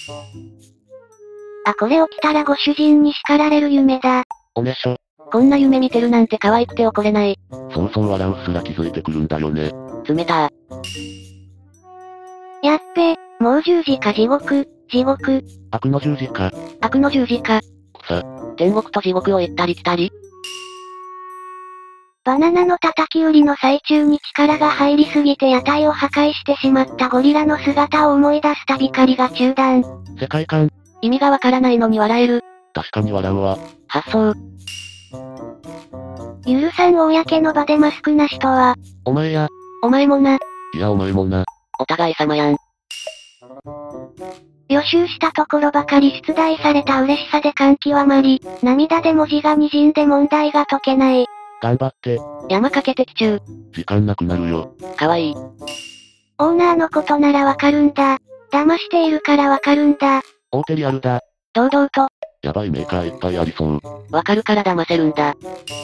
あ、これ起きたらご主人に叱られる夢だ。 おねしょ。 こんな夢見てるなんて可愛くて怒れない。 そうそう笑うすら気づいてくるんだよね。 冷たー。 やっべ、もう十字か地獄、地獄。 悪の十字架。 悪の十字架。 草。 天国と地獄を行ったり来たり。 バナナの叩き売りの最中に力が入りすぎて屋台を破壊してしまったゴリラの姿を思い出す旅狩りが中断。 世界観。 意味がわからないのに笑える。 確かに笑うわ。 発想。 許さん公の場でマスクなしとは。 お前や。 お前もな。 いやお前もな。 お互い様やん。 予習したところばかり出題された嬉しさで感極まり、涙で文字が滲んで問題が解けない。 頑張って。 山かけてきちゅう。 時間なくなるよ。 かわいい。 オーナーのことならわかるんだ。騙しているからわかるんだ。 大手リアルだ。 堂々と。 やばいメーカーいっぱいありそう。 わかるから騙せるんだ。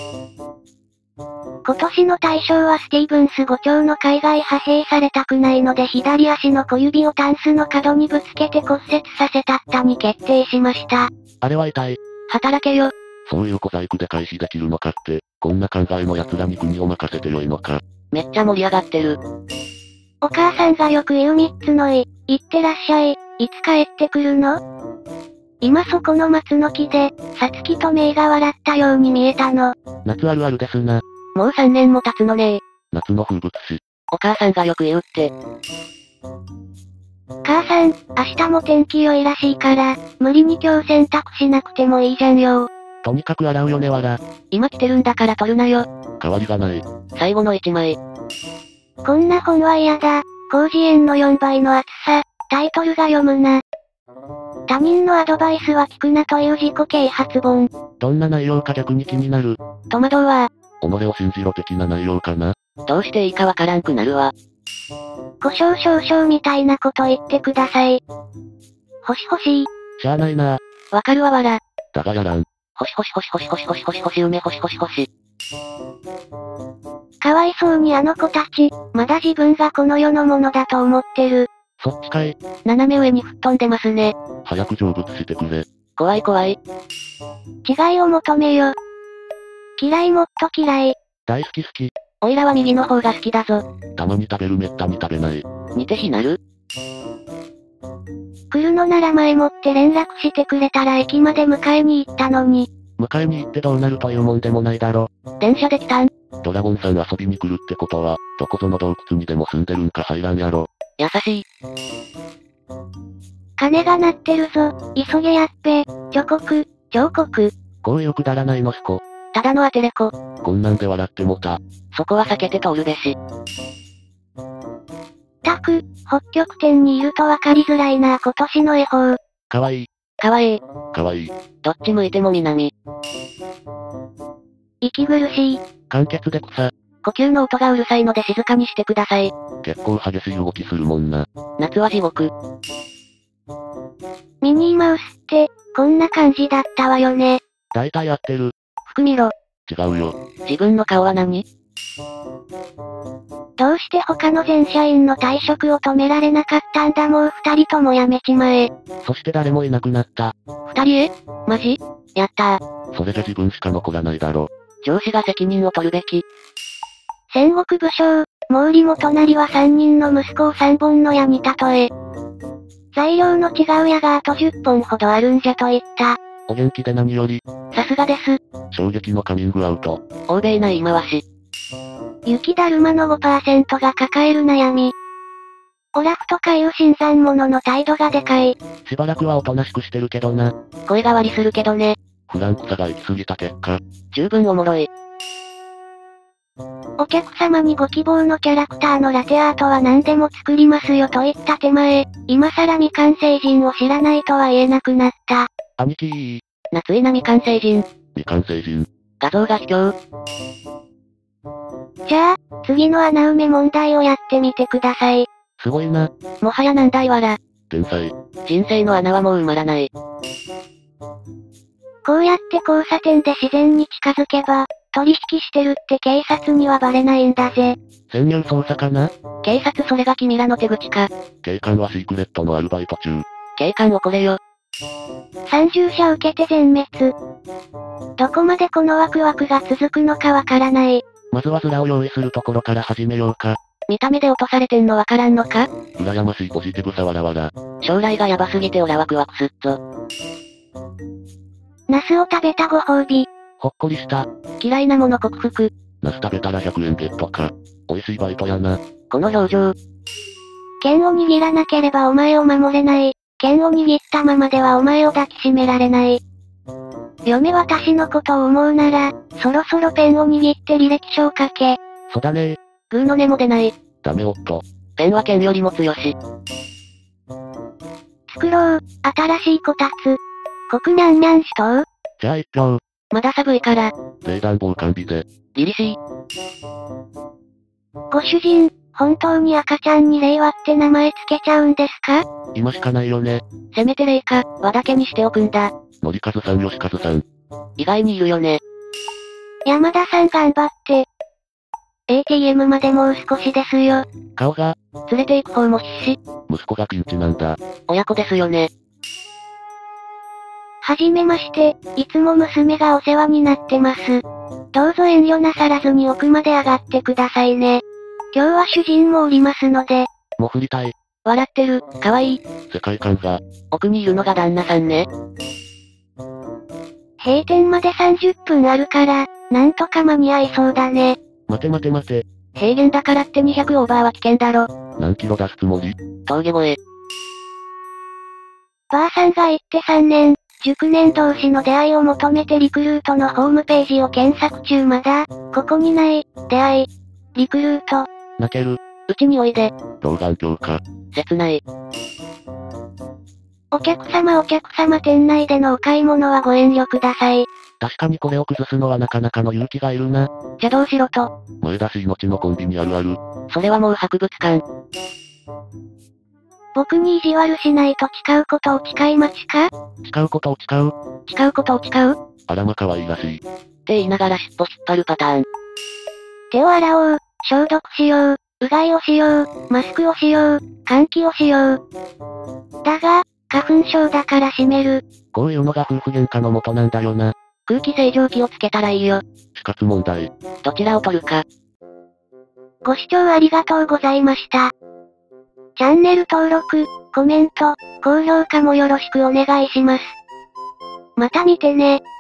今年の大賞はスティーブンス伍長の海外派兵されたくないので左足の小指をタンスの角にぶつけて骨折させたったに決定しました。 あれは痛い。 働けよ。 そういう小細工で回避できるのかって、こんな考えの奴らに国を任せてよいのか。 めっちゃ盛り上がってる。 お母さんがよく言う三つのい、いってらっしゃい、いつ帰ってくるの？今そこの松の木で、さつきとメイが笑ったように見えたの。 夏あるあるですな。 もうさんねんも経つのねー。 夏の風物詩。 お母さんがよく言うって。 母さん、明日も天気良いらしいから、無理に今日洗濯しなくてもいいじゃんよ。 とにかく洗うよねわら。 今来てるんだから取るなよ。 代わりがない。 最後の一枚。 こんな本は嫌だ。広辞苑のよんばいの厚さ。タイトルが読むな。他人のアドバイスは聞くなという自己啓発本。 どんな内容か逆に気になる。 戸惑うわ。 己を信じろ的な内容かな。 どうしていいかわからんくなるわ。 故障少々みたいなこと言ってください。星欲しい。 しゃあないな。 わかるわわら。 だがやらん。 星星星星星星星星梅星星星。 かわいそうにあの子たち、まだ自分がこの世のものだと思ってる。 そっちかい。 斜め上に吹っ飛んでますね。 早く成仏してくれ。 怖い怖い。 違いを求めよ。嫌いもっと嫌い。 大好き好き。 おいらは右の方が好きだぞ。 たまに食べるめったに食べない。 似て非なる？ 来るのなら前もって連絡してくれたら駅まで迎えに行ったのに。 迎えに行ってどうなるというもんでもないだろ。 電車で来たん？ ドラゴンさん遊びに来るってことは、どこぞの洞窟にでも住んでるんか入らんやろ。 優しい。 鐘が鳴ってるぞ。急げやっべ。彫刻、彫刻。 こういうくだらないのしこ。 ただのアテレコ。 こんなんで笑ってもた。 そこは避けて通るべし。 たったく、北極点にいるとわかりづらいな今年の恵方。 かわいい。 かわいい。 かわいい。 どっち向いても南。 息苦しい。 簡潔で草。 呼吸の音がうるさいので静かにしてください。 結構激しい動きするもんな。 夏は地獄。 ミニーマウスって、こんな感じだったわよね。 大体合ってる。 服見ろ。 違うよ。 自分の顔は何？ どうして他の全社員の退職を止められなかったんだもう二人とも辞めちまえ。 そして誰もいなくなった。 二人へ？マジ？やったー。 それじゃ自分しか残らないだろ。 上司が責任を取るべき。 戦国武将、毛利元就は三人の息子を三本の矢に例え。材料の違う矢があとじゅっぽんほどあるんじゃと言った。 お元気で何より。 さすがです。 衝撃のカミングアウト。 欧米な言い回し。 雪だるまの ごパーセント が抱える悩み。オラフとかいう新参者の態度がでかい。 しばらくはおとなしくしてるけどな。 声変わりするけどね。 フランクさが行き過ぎた結果。 十分おもろい。 お客様にご希望のキャラクターのラテアートは何でも作りますよと言った手前、今更未完成人を知らないとは言えなくなった。 兄貴ー。 夏いな未完成人。 未完成人。 画像が卑怯。 じゃあ、次の穴埋め問題をやってみてください。 すごいな。 もはや難題わら。 天才。 人生の穴はもう埋まらない。 こうやって交差点で自然に近づけば、取引してるって警察にはバレないんだぜ。 潜入捜査かな？ 警察それが君らの手口か。 警官はシークレットのアルバイト中。 警官怒れよ。 さんじゅう社受けて全滅。どこまでこのワクワクが続くのかわからない。 まずはズラを用意するところから始めようか。 見た目で落とされてんのわからんのか？ 羨ましいポジティブさわらわら。 将来がヤバすぎてオラワクワクすっぞ。 ナスを食べたご褒美。 ほっこりした。 嫌いなもの克服。 ナス食べたらひゃくえんゲットか。美味しいバイトやな。 この表情。 剣を握らなければお前を守れない。剣を握ったままではお前を抱きしめられない。嫁私のことを思うなら、そろそろペンを握って履歴書を書け。 そうだねグーの根も出ない。 ダメ夫。 ペンは剣よりも強し。 作ろう、新しいこたつ。国南南首島？ じゃあ一票。 まだ寒いから。 冷暖房完備で。 凛々しい。 ご主人、本当に赤ちゃんに令和って名前つけちゃうんですか？ 今しかないよね。 せめて霊か、和だけにしておくんだ。 のりかずさん、よしかずさん。 意外にいるよね。 山田さん頑張って。エーティーエム までもう少しですよ。 顔が、 連れて行く方も必死。 息子がピンチなんだ。 親子ですよね。 はじめまして、いつも娘がお世話になってます。どうぞ遠慮なさらずに奥まで上がってくださいね。今日は主人もおりますので。 もう振りたい。 笑ってる、かわいい。 世界観が。 奥にいるのが旦那さんね。 閉店までさんじゅっぷんあるから、なんとか間に合いそうだね。 待て待て待て。 平原だからってにひゃくオーバーは危険だろ。 何キロ出すつもり？ 峠越え。 ばあさんが行ってさんねん、熟年同士の出会いを求めてリクルートのホームページを検索中まだ、ここにない、出会い。リクルート。 泣ける。 うちにおいで。 老眼鏡か。 切ない。 お客様お客様店内でのお買い物はご遠慮ください。 確かにこれを崩すのはなかなかの勇気がいるな。 邪道しろと。 前出し命のコンビニあるある。 それはもう博物館。 僕に意地悪しないと誓うことを誓いますか？ 誓うことを誓う。 誓うことを誓う？ あらま可愛いらしい。 って言いながら尻尾引っ張るパターン。 手を洗おう、消毒しよう、うがいをしよう、マスクをしよう、換気をしよう。だが、花粉症だから閉める。 こういうのが夫婦喧嘩の元なんだよな。 空気清浄機をつけたらいいよ。 死活問題。 どちらを取るか。 ご視聴ありがとうございました。チャンネル登録、コメント、高評価もよろしくお願いします。また見てね。